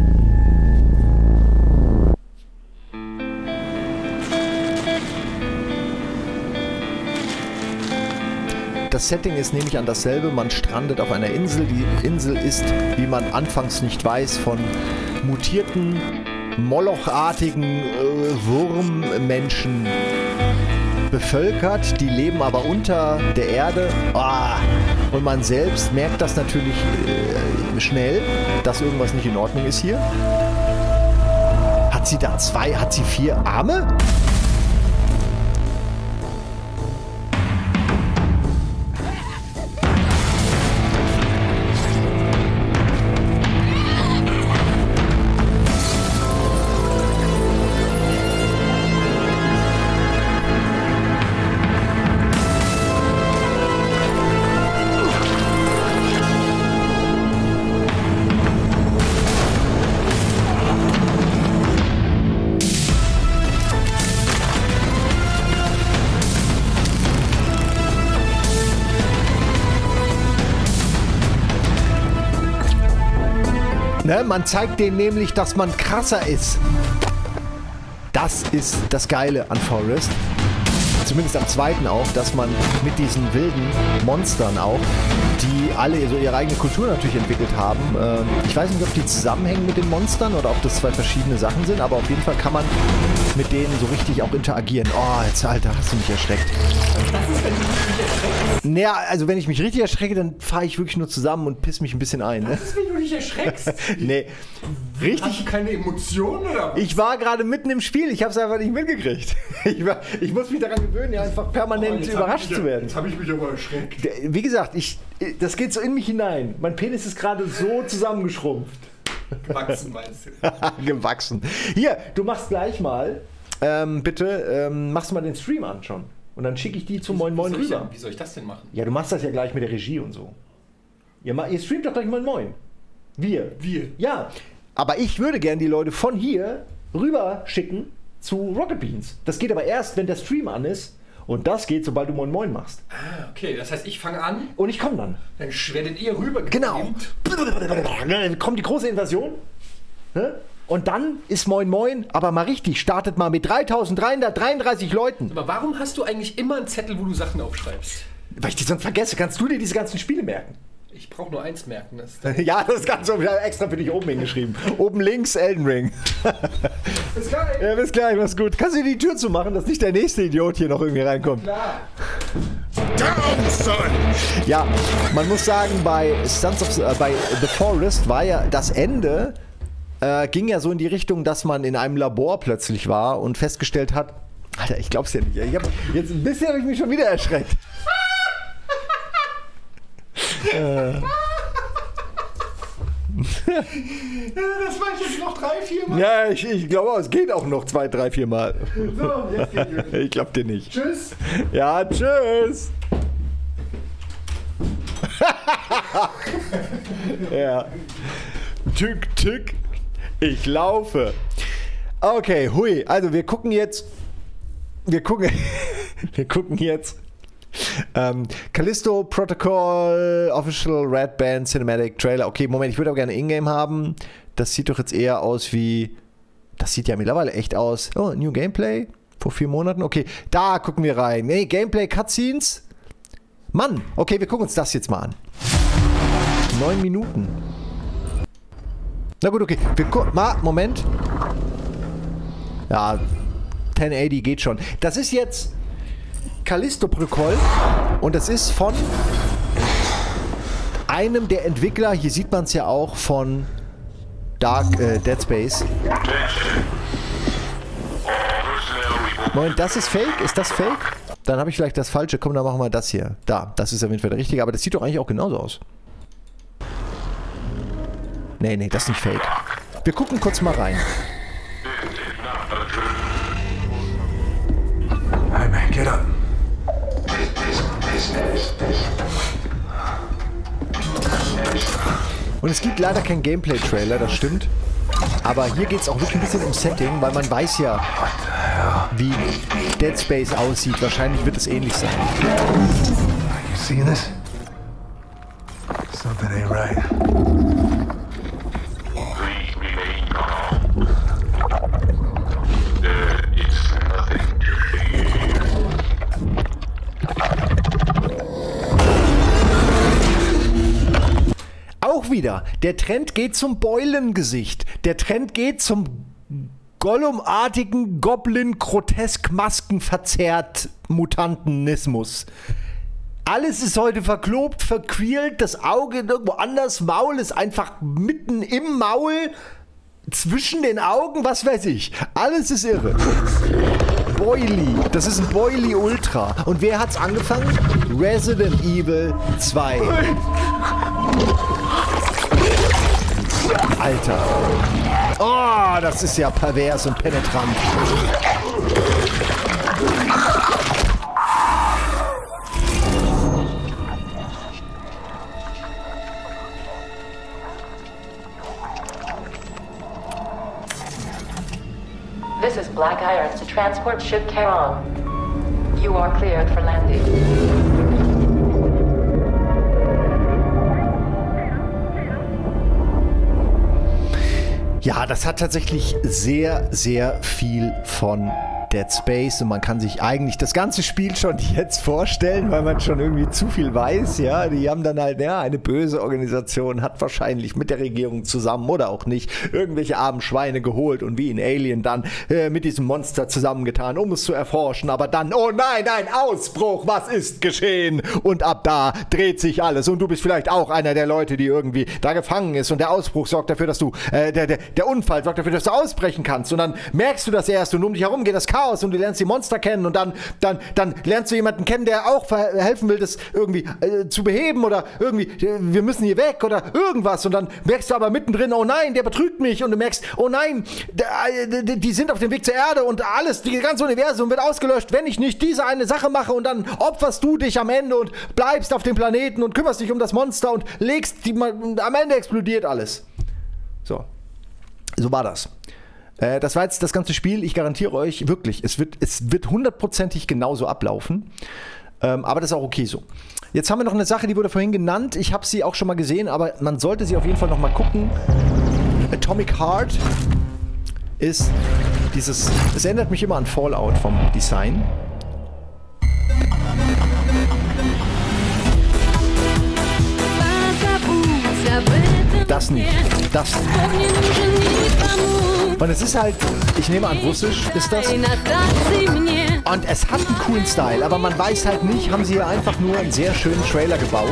[SPEAKER 17] Das Setting ist nämlich an dasselbe. Man strandet auf einer Insel. Die Insel ist, wie man anfangs nicht weiß, von mutierten, molochartigen Wurmmenschen bevölkert. Die leben aber unter der Erde. Und man selbst merkt das natürlich schnell, dass irgendwas nicht in Ordnung ist hier. Hat sie da 4 Arme? Ne? Man zeigt denen nämlich, dass man krasser ist. Das ist das Geile an Forest. Zumindest am zweiten auch, dass man mit diesen wilden Monstern auch, die alle so ihre eigene Kultur natürlich entwickelt haben. Ich weiß nicht, ob die zusammenhängen mit den Monstern oder ob das zwei verschiedene Sachen sind, aber auf jeden Fall kann man mit denen so richtig auch interagieren. Oh, jetzt, Alter, hast du mich erschreckt.
[SPEAKER 1] Was ist, wenn du mich erschreckst?
[SPEAKER 17] Naja, also wenn ich mich richtig erschrecke, dann fahre ich wirklich nur zusammen und piss mich ein bisschen ein. Ne?
[SPEAKER 1] Was ist, wenn du dich erschreckst?
[SPEAKER 17] Nee. Richtig.
[SPEAKER 1] Hast du keine Emotionen oder was?
[SPEAKER 17] Ich war gerade mitten im Spiel, ich habe es einfach nicht mitgekriegt. Ich muss mich daran gewöhnen, ja einfach permanent überrascht zu werden.
[SPEAKER 1] Jetzt habe ich mich aber erschreckt.
[SPEAKER 17] Wie gesagt, das geht so in mich hinein. Mein Penis ist gerade so zusammengeschrumpft.
[SPEAKER 1] Gewachsen meinst du?
[SPEAKER 17] Gewachsen. Hier, du machst gleich mal, bitte, machst du mal den Stream an schon. Und dann schicke ich die zu Moin Moin rüber.
[SPEAKER 1] Wie soll ich das denn machen?
[SPEAKER 17] Ja, du machst das ja gleich mit der Regie und so. Ihr streamt doch gleich Moin Moin. Wir. Ja. Aber ich würde gerne die Leute von hier rüber schicken zu Rocket Beans. Das geht aber erst, wenn der Stream an ist. Und das geht, sobald du Moin Moin machst.
[SPEAKER 1] Ah, okay. Das heißt, ich fange an.
[SPEAKER 17] Und ich komme dann.
[SPEAKER 1] Dann werdet ihr rüber.
[SPEAKER 17] Genau. Dann kommt die große Invasion. Ne? Und dann ist Moin Moin, aber mal richtig, startet mal mit 3.333 Leuten.
[SPEAKER 1] Aber warum hast du eigentlich immer einen Zettel, wo du Sachen aufschreibst?
[SPEAKER 17] Weil ich die sonst vergesse. Kannst du dir diese ganzen Spiele merken?
[SPEAKER 1] Ich brauche nur eins merken.
[SPEAKER 17] Ja, das ist ganz so extra für dich oben hingeschrieben. Oben links Elden Ring.
[SPEAKER 1] Bis gleich.
[SPEAKER 17] Ja, bis gleich, mach's gut. Kannst du die Tür zumachen, dass nicht der nächste Idiot hier noch irgendwie reinkommt?
[SPEAKER 1] Klar.
[SPEAKER 17] Down, son! Ja, man muss sagen, bei The Forest war ja das Ende, ging ja so in die Richtung, dass man in einem Labor plötzlich war und festgestellt hat, Alter, ich glaub's ja nicht. Jetzt ein bisschen habe ich mich schon wieder erschreckt.
[SPEAKER 1] Das war ich jetzt noch 3-4 Mal.
[SPEAKER 17] Ja, ich glaube, es geht auch noch 2, 3, 4 Mal.
[SPEAKER 1] So, jetzt geht's.
[SPEAKER 17] Ich glaub dir nicht.
[SPEAKER 1] Tschüss.
[SPEAKER 17] Ja, tschüss. Ja. Tück, tück. Ich laufe. Okay, hui. Also wir gucken jetzt. Wir gucken jetzt. Callisto Protocol Official Red Band Cinematic Trailer. Okay, Moment, ich würde auch gerne Ingame haben. Das sieht doch jetzt eher aus wie... Das sieht ja mittlerweile echt aus. Oh, New Gameplay? Vor 4 Monaten? Okay, da gucken wir rein. Nee, Gameplay Cutscenes. Mann, okay, wir gucken uns das jetzt mal an. 9 Minuten. Na gut, okay. Wir gucken... Moment. Ja, 1080 geht schon. Das ist jetzt... Callisto-Protokoll und das ist von einem der Entwickler, hier sieht man es ja auch, von Dead Space. Moment, das ist Fake? Ist das Fake? Dann habe ich vielleicht das Falsche. Komm, dann machen wir das hier. Da, das ist auf jeden Fall der Richtige, aber das sieht doch eigentlich auch genauso aus. Nee, das ist nicht Fake. Wir gucken kurz mal rein.
[SPEAKER 4] Hey man, get up.
[SPEAKER 17] Und es gibt leider keinen Gameplay-Trailer, das stimmt. Aber hier geht es auch wirklich ein bisschen um Setting, weil man weiß ja, wie Dead Space aussieht. Wahrscheinlich wird es ähnlich sein.
[SPEAKER 4] You see this? Something ain't right.
[SPEAKER 17] Auch wieder, der Trend geht zum Beulengesicht. Der Trend geht zum Gollum-artigen Goblin-Grotesk-Masken-Verzerrt-Mutantenismus. Alles ist heute verklobt, verquirlt, das Auge irgendwo anders, Maul ist einfach mitten im Maul, zwischen den Augen, was weiß ich. Alles ist irre. Boily, das ist ein Boily Ultra. Und wer hat's angefangen? Resident Evil 2. Alter. Oh, das ist ja pervers und penetrant.
[SPEAKER 8] This is Black Irons to transport ship Charon. You are cleared for landing.
[SPEAKER 17] Ja, das hat tatsächlich sehr, sehr viel von Dead Space und man kann sich eigentlich das ganze Spiel schon jetzt vorstellen, weil man schon irgendwie zu viel weiß, ja. Die haben dann halt, ja, eine böse Organisation hat wahrscheinlich mit der Regierung zusammen oder auch nicht irgendwelche armen Schweine geholt und wie in Alien dann mit diesem Monster zusammengetan, um es zu erforschen, aber dann, oh nein, ein Ausbruch, was ist geschehen? Und ab da dreht sich alles und du bist vielleicht auch einer der Leute, die irgendwie da gefangen ist und der Ausbruch sorgt dafür, dass du, der Unfall sorgt dafür, dass du ausbrechen kannst und dann merkst du das erst und um dich herum geht das Chaos und du lernst die Monster kennen und dann lernst du jemanden kennen, der auch helfen will, das irgendwie zu beheben oder irgendwie, wir müssen hier weg oder irgendwas und dann merkst du aber mittendrin, oh nein, der betrügt mich und du merkst, oh nein, die sind auf dem Weg zur Erde und alles, das ganze Universum wird ausgelöscht, wenn ich nicht diese eine Sache mache und dann opferst du dich am Ende und bleibst auf dem Planeten und kümmerst dich um das Monster und am Ende explodiert alles. So war das. Das war jetzt das ganze Spiel. Ich garantiere euch wirklich, es wird hundertprozentig genauso ablaufen. Aber das ist auch okay so. Jetzt haben wir noch eine Sache, die wurde vorhin genannt. Ich habe sie auch schon mal gesehen, aber man sollte sie auf jeden Fall noch mal gucken. Atomic Heart ist dieses... Es erinnert mich immer an Fallout vom Design. Das nicht. Das. Und es ist halt, ich nehme an, Russisch ist das. Und es hat einen coolen Style, aber man weiß halt nicht, haben sie hier einfach nur einen sehr schönen Trailer gebaut,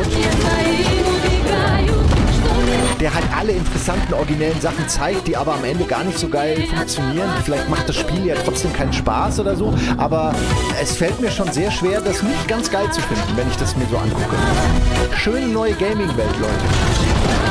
[SPEAKER 17] der halt alle interessanten, originellen Sachen zeigt, die aber am Ende gar nicht so geil funktionieren. Vielleicht macht das Spiel ja trotzdem keinen Spaß oder so, aber es fällt mir schon sehr schwer, das nicht ganz geil zu finden, wenn ich das mir so angucke. Schöne neue Gaming-Welt, Leute.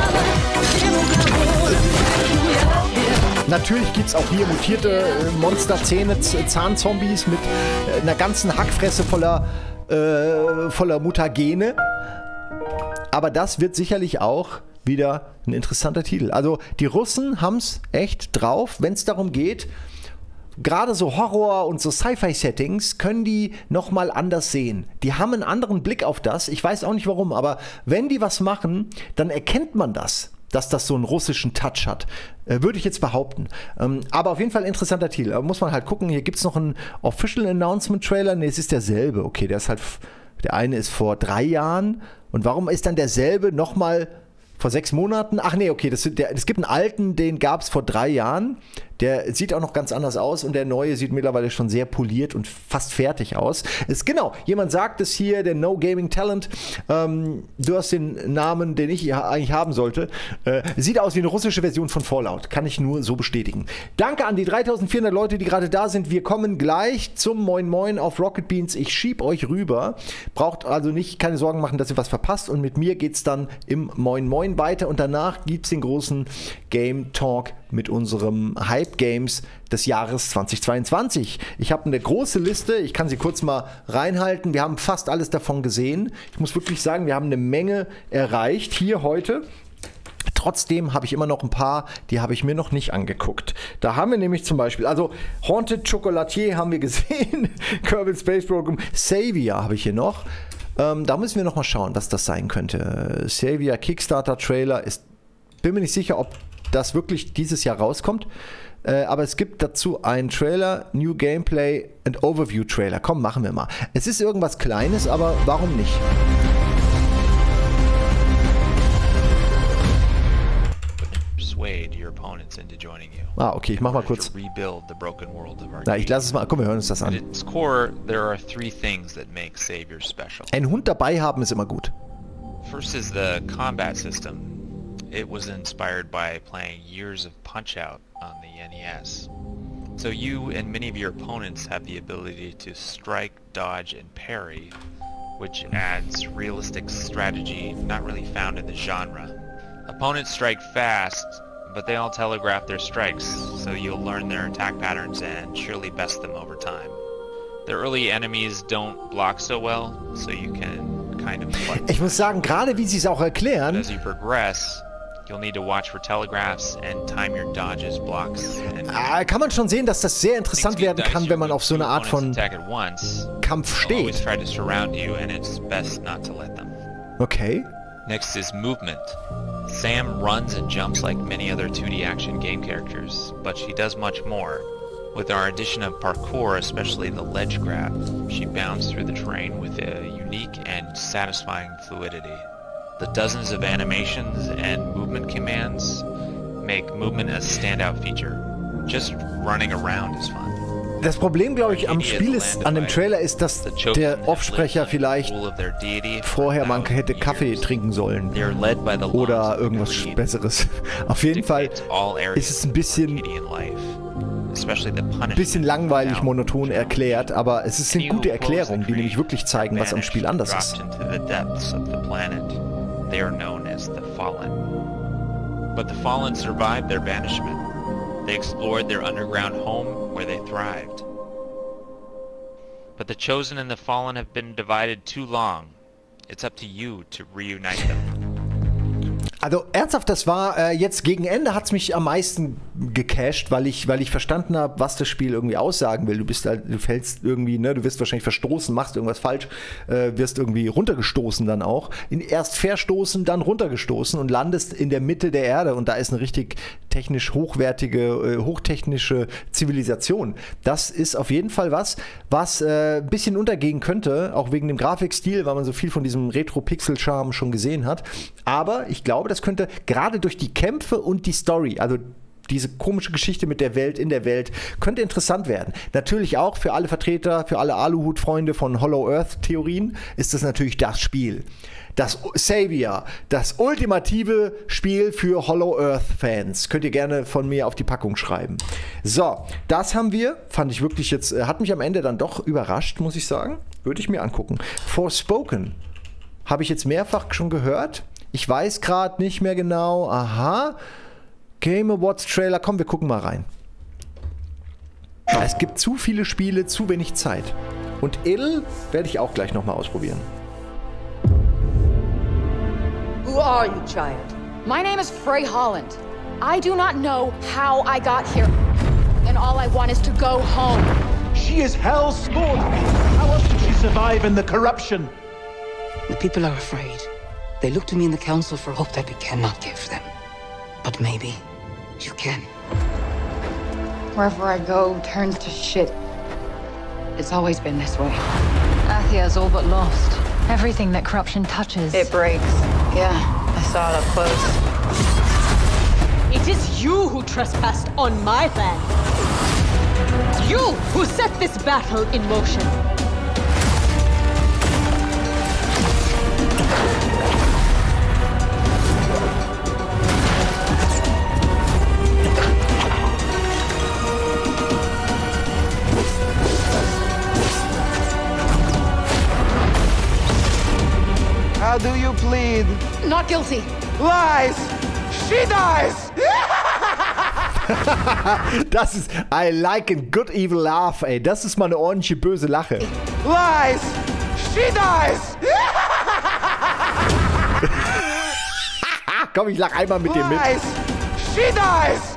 [SPEAKER 17] Natürlich gibt es auch hier mutierte Monsterzähne, Zahnzombies mit einer ganzen Hackfresse voller Mutagene. Aber das wird sicherlich auch wieder ein interessanter Titel. Also die Russen haben es echt drauf, wenn es darum geht, gerade so Horror- und so Sci-Fi-Settings können die nochmal anders sehen. Die haben einen anderen Blick auf das. Ich weiß auch nicht warum, aber wenn die was machen, dann erkennt man das, dass das so einen russischen Touch hat. Würde ich jetzt behaupten. Aber auf jeden Fall ein interessanter Titel. Aber muss man halt gucken. Hier gibt es noch einen Official Announcement Trailer. Ne, es ist derselbe. Okay, der eine ist vor 3 Jahren. Und warum ist dann derselbe nochmal vor 6 Monaten? Ach nee, okay, es gibt einen alten, den gab es vor 3 Jahren. Der sieht auch noch ganz anders aus und der neue sieht mittlerweile schon sehr poliert und fast fertig aus. Genau, jemand sagt es hier, der No Gaming Talent, du hast den Namen, den ich eigentlich haben sollte, sieht aus wie eine russische Version von Fallout. Kann ich nur so bestätigen. Danke an die 3400 Leute, die gerade da sind. Wir kommen gleich zum Moin Moin auf Rocket Beans. Ich schieb euch rüber. Braucht also nicht keine Sorgen machen, dass ihr was verpasst. Und mit mir geht es dann im Moin Moin weiter. Und danach gibt es den großen Game Talk mit unserem Hype Games des Jahres 2022. Ich habe eine große Liste, ich kann sie kurz mal reinhalten. Wir haben fast alles davon gesehen. Ich muss wirklich sagen, wir haben eine Menge erreicht hier heute. Trotzdem habe ich immer noch ein paar, die habe ich mir noch nicht angeguckt. Da haben wir nämlich zum Beispiel, also Haunted Chocolatier haben wir gesehen, Kerbal Space Program, Savior habe ich hier noch. Da müssen wir noch mal schauen, was das sein könnte. Savior Kickstarter Trailer bin mir nicht sicher, ob das wirklich dieses Jahr rauskommt. Aber es gibt dazu einen Trailer, New Gameplay and Overview Trailer. Komm, machen wir mal. Es ist irgendwas Kleines, aber warum nicht? Okay, ich mach mal kurz. Na, ich lasse es mal. Komm, wir hören uns das an. Ein Hund dabei haben ist immer gut.
[SPEAKER 2] First is the combat system. It was inspired by playing years of Punch-Out on the NES. So you and many of your opponents have the ability to strike, dodge, and parry, which adds realistic strategy not really found in the genre. Opponents strike fast, but they all telegraph their strikes, so you'll learn their attack patterns and surely best them over time. The early enemies don't block so well, so you can kind of fight.
[SPEAKER 17] Ich muss sagen, gerade wie sie es auch erklären,
[SPEAKER 2] as you progress, you'll need to watch for telegraphs and time your dodges, blocks.
[SPEAKER 17] Kann man schon sehen, dass das sehr interessant werden kann, wenn man auf so eine Art von Kampf steht.
[SPEAKER 2] Okay. Next is movement. Sam runs and jumps like many other 2D action game characters, but she does much more. With our addition of parkour, especially the ledge grab, she bounds through the terrain with a unique and satisfying fluidity. The dozens of animations and movement commands make movement a standout feature. Just running around is fun.
[SPEAKER 1] Das Problem, glaube ich, am Spiel ist, an dem Trailer ist, dass der Offsprecher vielleicht vorher man hätte Kaffee trinken sollen. Oder irgendwas Besseres. Auf jeden Fall ist es ein bisschen langweilig, monoton erklärt, aber es ist eine gute Erklärung, die nämlich wirklich zeigen, was am Spiel anders ist.
[SPEAKER 2] But the Fallen survived their banishment. They explored their underground home where they thrived. But the Chosen and the Fallen have been divided too long. It's up to you to reunite them.
[SPEAKER 1] Also ernsthaft, das war jetzt gegen Ende hat es mich am meisten gecasht, weil ich verstanden habe, was das Spiel irgendwie aussagen will. Du fällst irgendwie, ne, du wirst wahrscheinlich verstoßen, machst irgendwas falsch, wirst irgendwie runtergestoßen dann auch. Erst verstoßen, dann runtergestoßen und landest in der Mitte der Erde und da ist eine richtig technisch hochwertige, hochtechnische Zivilisation. Das ist auf jeden Fall was ein bisschen untergehen könnte, auch wegen dem Grafikstil, weil man so viel von diesem Retro-Pixel-Charme schon gesehen hat. Aber ich glaube, das könnte gerade durch die Kämpfe und die Story, also diese komische Geschichte mit der Welt in der Welt, könnte interessant werden. Natürlich auch für alle Vertreter, für alle Aluhut-Freunde von Hollow Earth-Theorien ist das natürlich das Spiel. Das Savior, das ultimative Spiel für Hollow Earth-Fans. Könnt ihr gerne von mir auf die Packung schreiben. So, das haben wir. Fand ich wirklich jetzt, hat mich am Ende dann doch überrascht, muss ich sagen. Würde ich mir angucken. Forspoken habe ich jetzt mehrfach schon gehört. Ich weiß gerade nicht mehr genau. Aha. Game Awards Trailer. Komm, wir gucken mal rein. Es gibt zu viele Spiele, zu wenig Zeit. Und Ill werde ich auch gleich nochmal ausprobieren.
[SPEAKER 7] Who are you, child? My name is Frey Holland. I do not know how I got here. And all I want is to go home.
[SPEAKER 11] She is hell's spawn. How else did she survive in the corruption?
[SPEAKER 23] The people are afraid. They look to me in the council for hope that we cannot give them. But maybe you can.
[SPEAKER 7] Wherever I go turns to shit. It's always been this way. Athia's all but lost.
[SPEAKER 18] Everything that corruption touches.
[SPEAKER 7] It breaks. Yeah, I saw it up close.
[SPEAKER 24] It is you who trespassed on my land. You who set this battle in motion.
[SPEAKER 11] How do you plead?
[SPEAKER 7] Not guilty.
[SPEAKER 11] Lies! She dies!
[SPEAKER 1] Das ist, I like a good evil laugh, ey. Das ist mal eine ordentliche böse Lache.
[SPEAKER 11] Lies! She dies!
[SPEAKER 1] Komm, ich lach einmal mit dir mit.
[SPEAKER 11] Lies! She dies!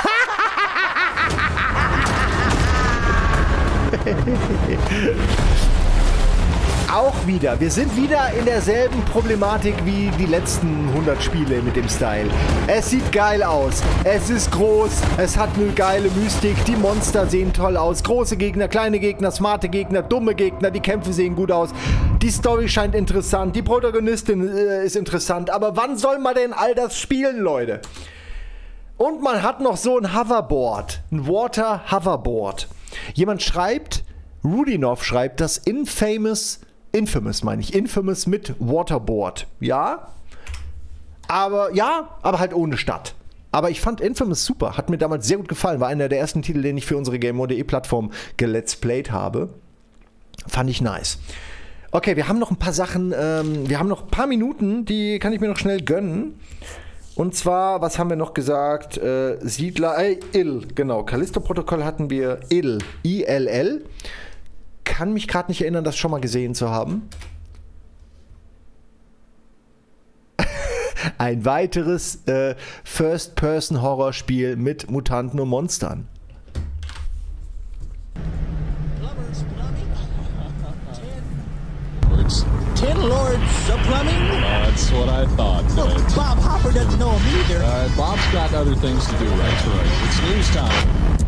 [SPEAKER 1] Auch wieder. Wir sind wieder in derselben Problematik wie die letzten 100 Spiele mit dem Style. Es sieht geil aus. Es ist groß. Es hat eine geile Mystik. Die Monster sehen toll aus. Große Gegner, kleine Gegner, smarte Gegner, dumme Gegner. Die Kämpfe sehen gut aus. Die Story scheint interessant. Die Protagonistin ist interessant. Aber wann soll man denn all das spielen, Leute? Und man hat noch so ein Hoverboard. Ein Water Hoverboard. Jemand schreibt, Rudinov schreibt, das Infamous mit Waterboard. Ja, aber halt ohne Stadt. Aber ich fand Infamous super, hat mir damals sehr gut gefallen, war einer der ersten Titel, den ich für unsere GameMore.de Plattform gelet's played habe. Fand ich nice. Okay, wir haben noch ein paar Sachen, wir haben noch ein paar Minuten, die kann ich mir noch schnell gönnen. Und zwar, was haben wir noch gesagt? Siedler, Ill, genau. Callisto-Protokoll hatten wir, Ill, I-L-L. Kann mich gerade nicht erinnern, das schon mal gesehen zu haben. Ein weiteres First-Person-Horrorspiel mit Mutanten und Monstern.
[SPEAKER 10] 10 Lords of Plumbing?
[SPEAKER 16] That's what I thought.
[SPEAKER 10] Look, Bob Hopper doesn't know him either.
[SPEAKER 16] Bob's got other things to do right. It's news time.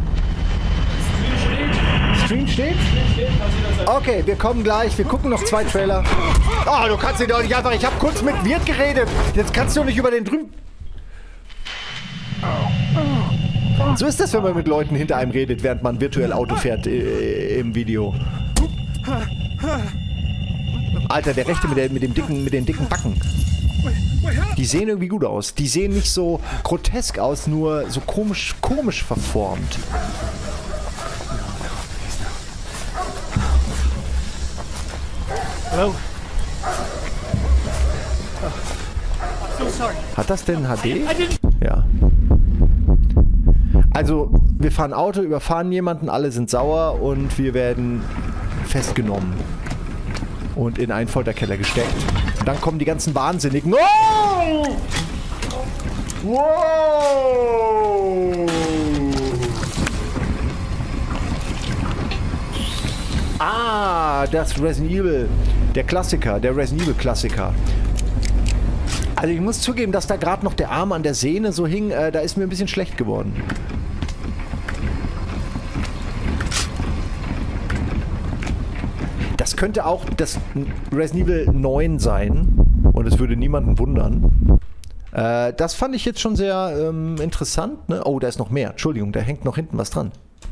[SPEAKER 17] Stream steht? Okay, wir kommen gleich. Wir gucken noch 2 Trailer. Oh, du kannst ihn doch nicht einfach... Ich habe kurz mit Wirt geredet. Jetzt kannst du doch nicht über den drüben... So ist das, wenn man mit Leuten hinter einem redet, während man virtuell Auto fährt im Video. Alter, der rechte mit den dicken Backen. Die sehen irgendwie gut aus. Die sehen nicht so grotesk aus, nur so komisch verformt.
[SPEAKER 22] Hello. So sorry.
[SPEAKER 17] Hat das denn HD? Ja. Also, wir fahren Auto, überfahren jemanden, alle sind sauer und wir werden festgenommen. Und in einen Folterkeller gesteckt. Und dann kommen die ganzen Wahnsinnigen. Oh! Wow! Ah, das Resident Evil. Der Klassiker, der Resident Evil Klassiker. Also ich muss zugeben, dass da gerade noch der Arm an der Sehne so hing, da ist mir ein bisschen schlecht geworden. Das könnte auch das Resident Evil 9 sein und es würde niemanden wundern. Das fand ich jetzt schon sehr interessant. Ne? Oh, da ist noch mehr. Entschuldigung, da hängt noch hinten was dran.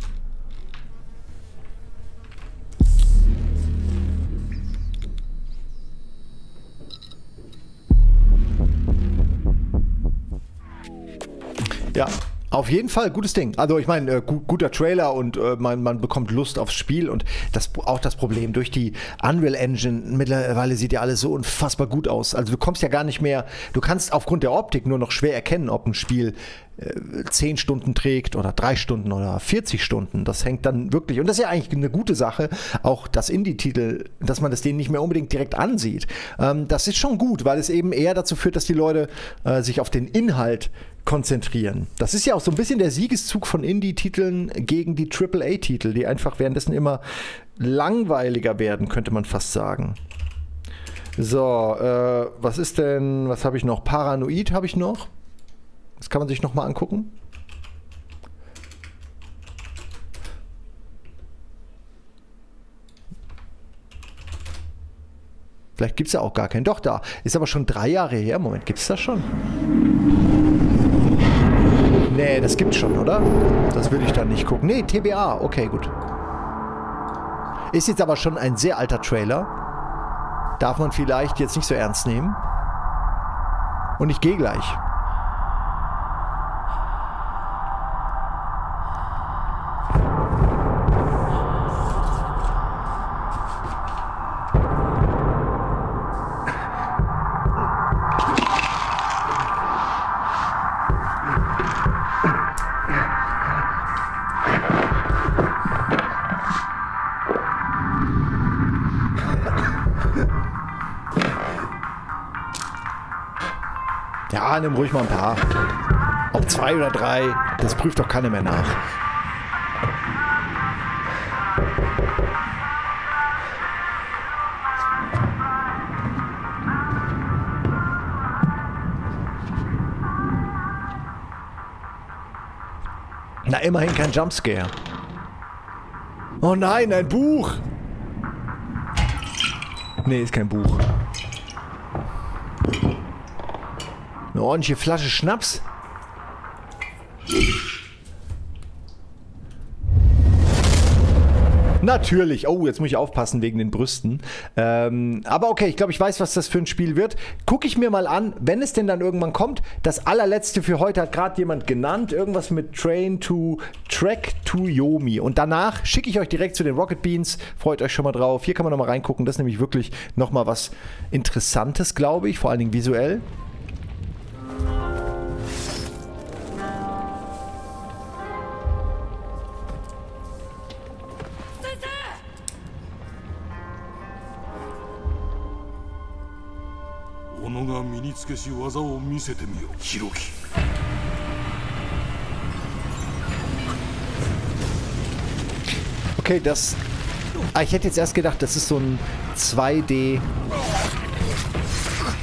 [SPEAKER 17] Ja, auf jeden Fall gutes Ding. Also ich meine, guter Trailer und man bekommt Lust aufs Spiel und auch das Problem, durch die Unreal Engine mittlerweile sieht ja alles so unfassbar gut aus. Also du kommst ja gar nicht mehr, du kannst aufgrund der Optik nur noch schwer erkennen, ob ein Spiel 10 Stunden trägt oder 3 Stunden oder 40 Stunden. Das hängt dann wirklich, und das ist ja eigentlich eine gute Sache, auch das Indie-Titel, dass man das denen nicht mehr unbedingt direkt ansieht. Das ist schon gut, weil es eben eher dazu führt, dass die Leute sich auf den Inhalt konzentrieren. Das ist ja auch so ein bisschen der Siegeszug von Indie-Titeln gegen die AAA-Titel, die einfach währenddessen immer langweiliger werden, könnte man fast sagen. So, was ist denn, was habe ich noch? Paranoid habe ich noch. Das kann man sich nochmal angucken. Vielleicht gibt es ja auch gar keinen. Doch, da. Ist aber schon 3 Jahre her. Moment, gibt es das schon? Nee, das gibt's schon, oder? Das will ich dann nicht gucken. Nee, TBA. Okay, gut. Ist jetzt aber schon ein sehr alter Trailer. Darf man vielleicht jetzt nicht so ernst nehmen. Und ich gehe gleich. Ja, nimm ruhig mal ein paar. Ob 2 oder 3, das prüft doch keiner mehr nach. Na, immerhin kein Jumpscare. Oh nein, ein Buch! Nee, ist kein Buch. Eine ordentliche Flasche Schnaps. Natürlich. Oh, jetzt muss ich aufpassen wegen den Brüsten. Aber okay, ich glaube, ich weiß, was das für ein Spiel wird. Gucke ich mir mal an, wenn es denn dann irgendwann kommt. Das allerletzte für heute hat gerade jemand genannt. Irgendwas mit Track to Yomi. Und danach schicke ich euch direkt zu den Rocket Beans. Freut euch schon mal drauf. Hier kann man nochmal reingucken. Das ist nämlich wirklich nochmal was Interessantes, glaube ich. Vor allen Dingen visuell. Okay, das... ich hätte jetzt erst gedacht, das ist so ein 2D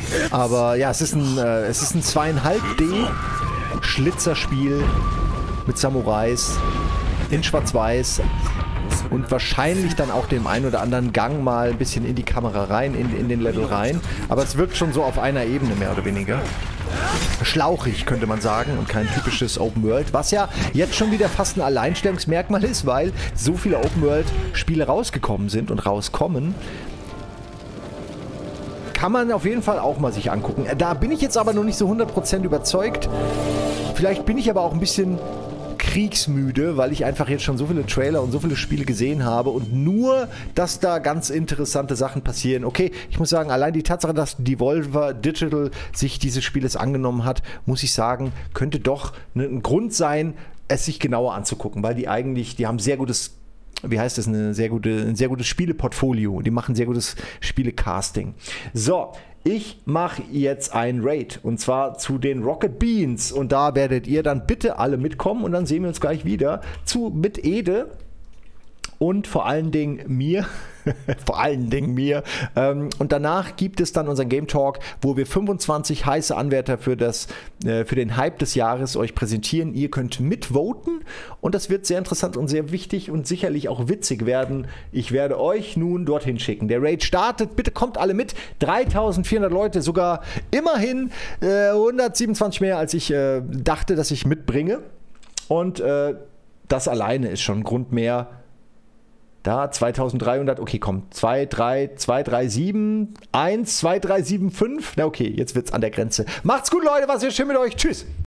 [SPEAKER 17] Aber ja, es ist ein 2,5D Schlitzerspiel mit Samurais in Schwarz-Weiß und wahrscheinlich dann auch dem einen oder anderen Gang mal ein bisschen in die Kamera rein, in den Level rein. Aber es wirkt schon so auf einer Ebene mehr oder weniger. Schlauchig, könnte man sagen, und kein typisches Open World, was ja jetzt schon wieder fast ein Alleinstellungsmerkmal ist, weil so viele Open World Spiele rausgekommen sind und rauskommen. Kann man auf jeden Fall auch mal sich angucken. Da bin ich jetzt aber noch nicht so 100% überzeugt. Vielleicht bin ich aber auch ein bisschen kriegsmüde, weil ich einfach jetzt schon so viele Trailer und so viele Spiele gesehen habe und nur, dass da ganz interessante Sachen passieren. Okay, ich muss sagen, allein die Tatsache, dass Devolver Digital sich dieses Spieles angenommen hat, muss ich sagen, könnte doch ein Grund sein, es sich genauer anzugucken, weil die haben sehr gutes, wie heißt das, ein sehr gutes Spieleportfolio. Die machen sehr gutes Spielecasting. So, ich mache jetzt ein Raid und zwar zu den Rocket Beans und da werdet ihr dann bitte alle mitkommen und dann sehen wir uns gleich wieder mit Ede und vor allen Dingen mir. Und danach gibt es dann unseren Game Talk, wo wir 25 heiße Anwärter für den Hype des Jahres euch präsentieren. Ihr könnt mitvoten und das wird sehr interessant und sehr wichtig und sicherlich auch witzig werden. Ich werde euch nun dorthin schicken. Der Raid startet, bitte kommt alle mit. 3400 Leute, sogar immerhin 127 mehr, als ich dachte, dass ich mitbringe. Und das alleine ist schon ein Grund mehr. Da 2300, okay, komm, 2371, 2375. Na okay, jetzt wird's an der Grenze. Macht's gut, Leute, was ist schön mit euch. Tschüss.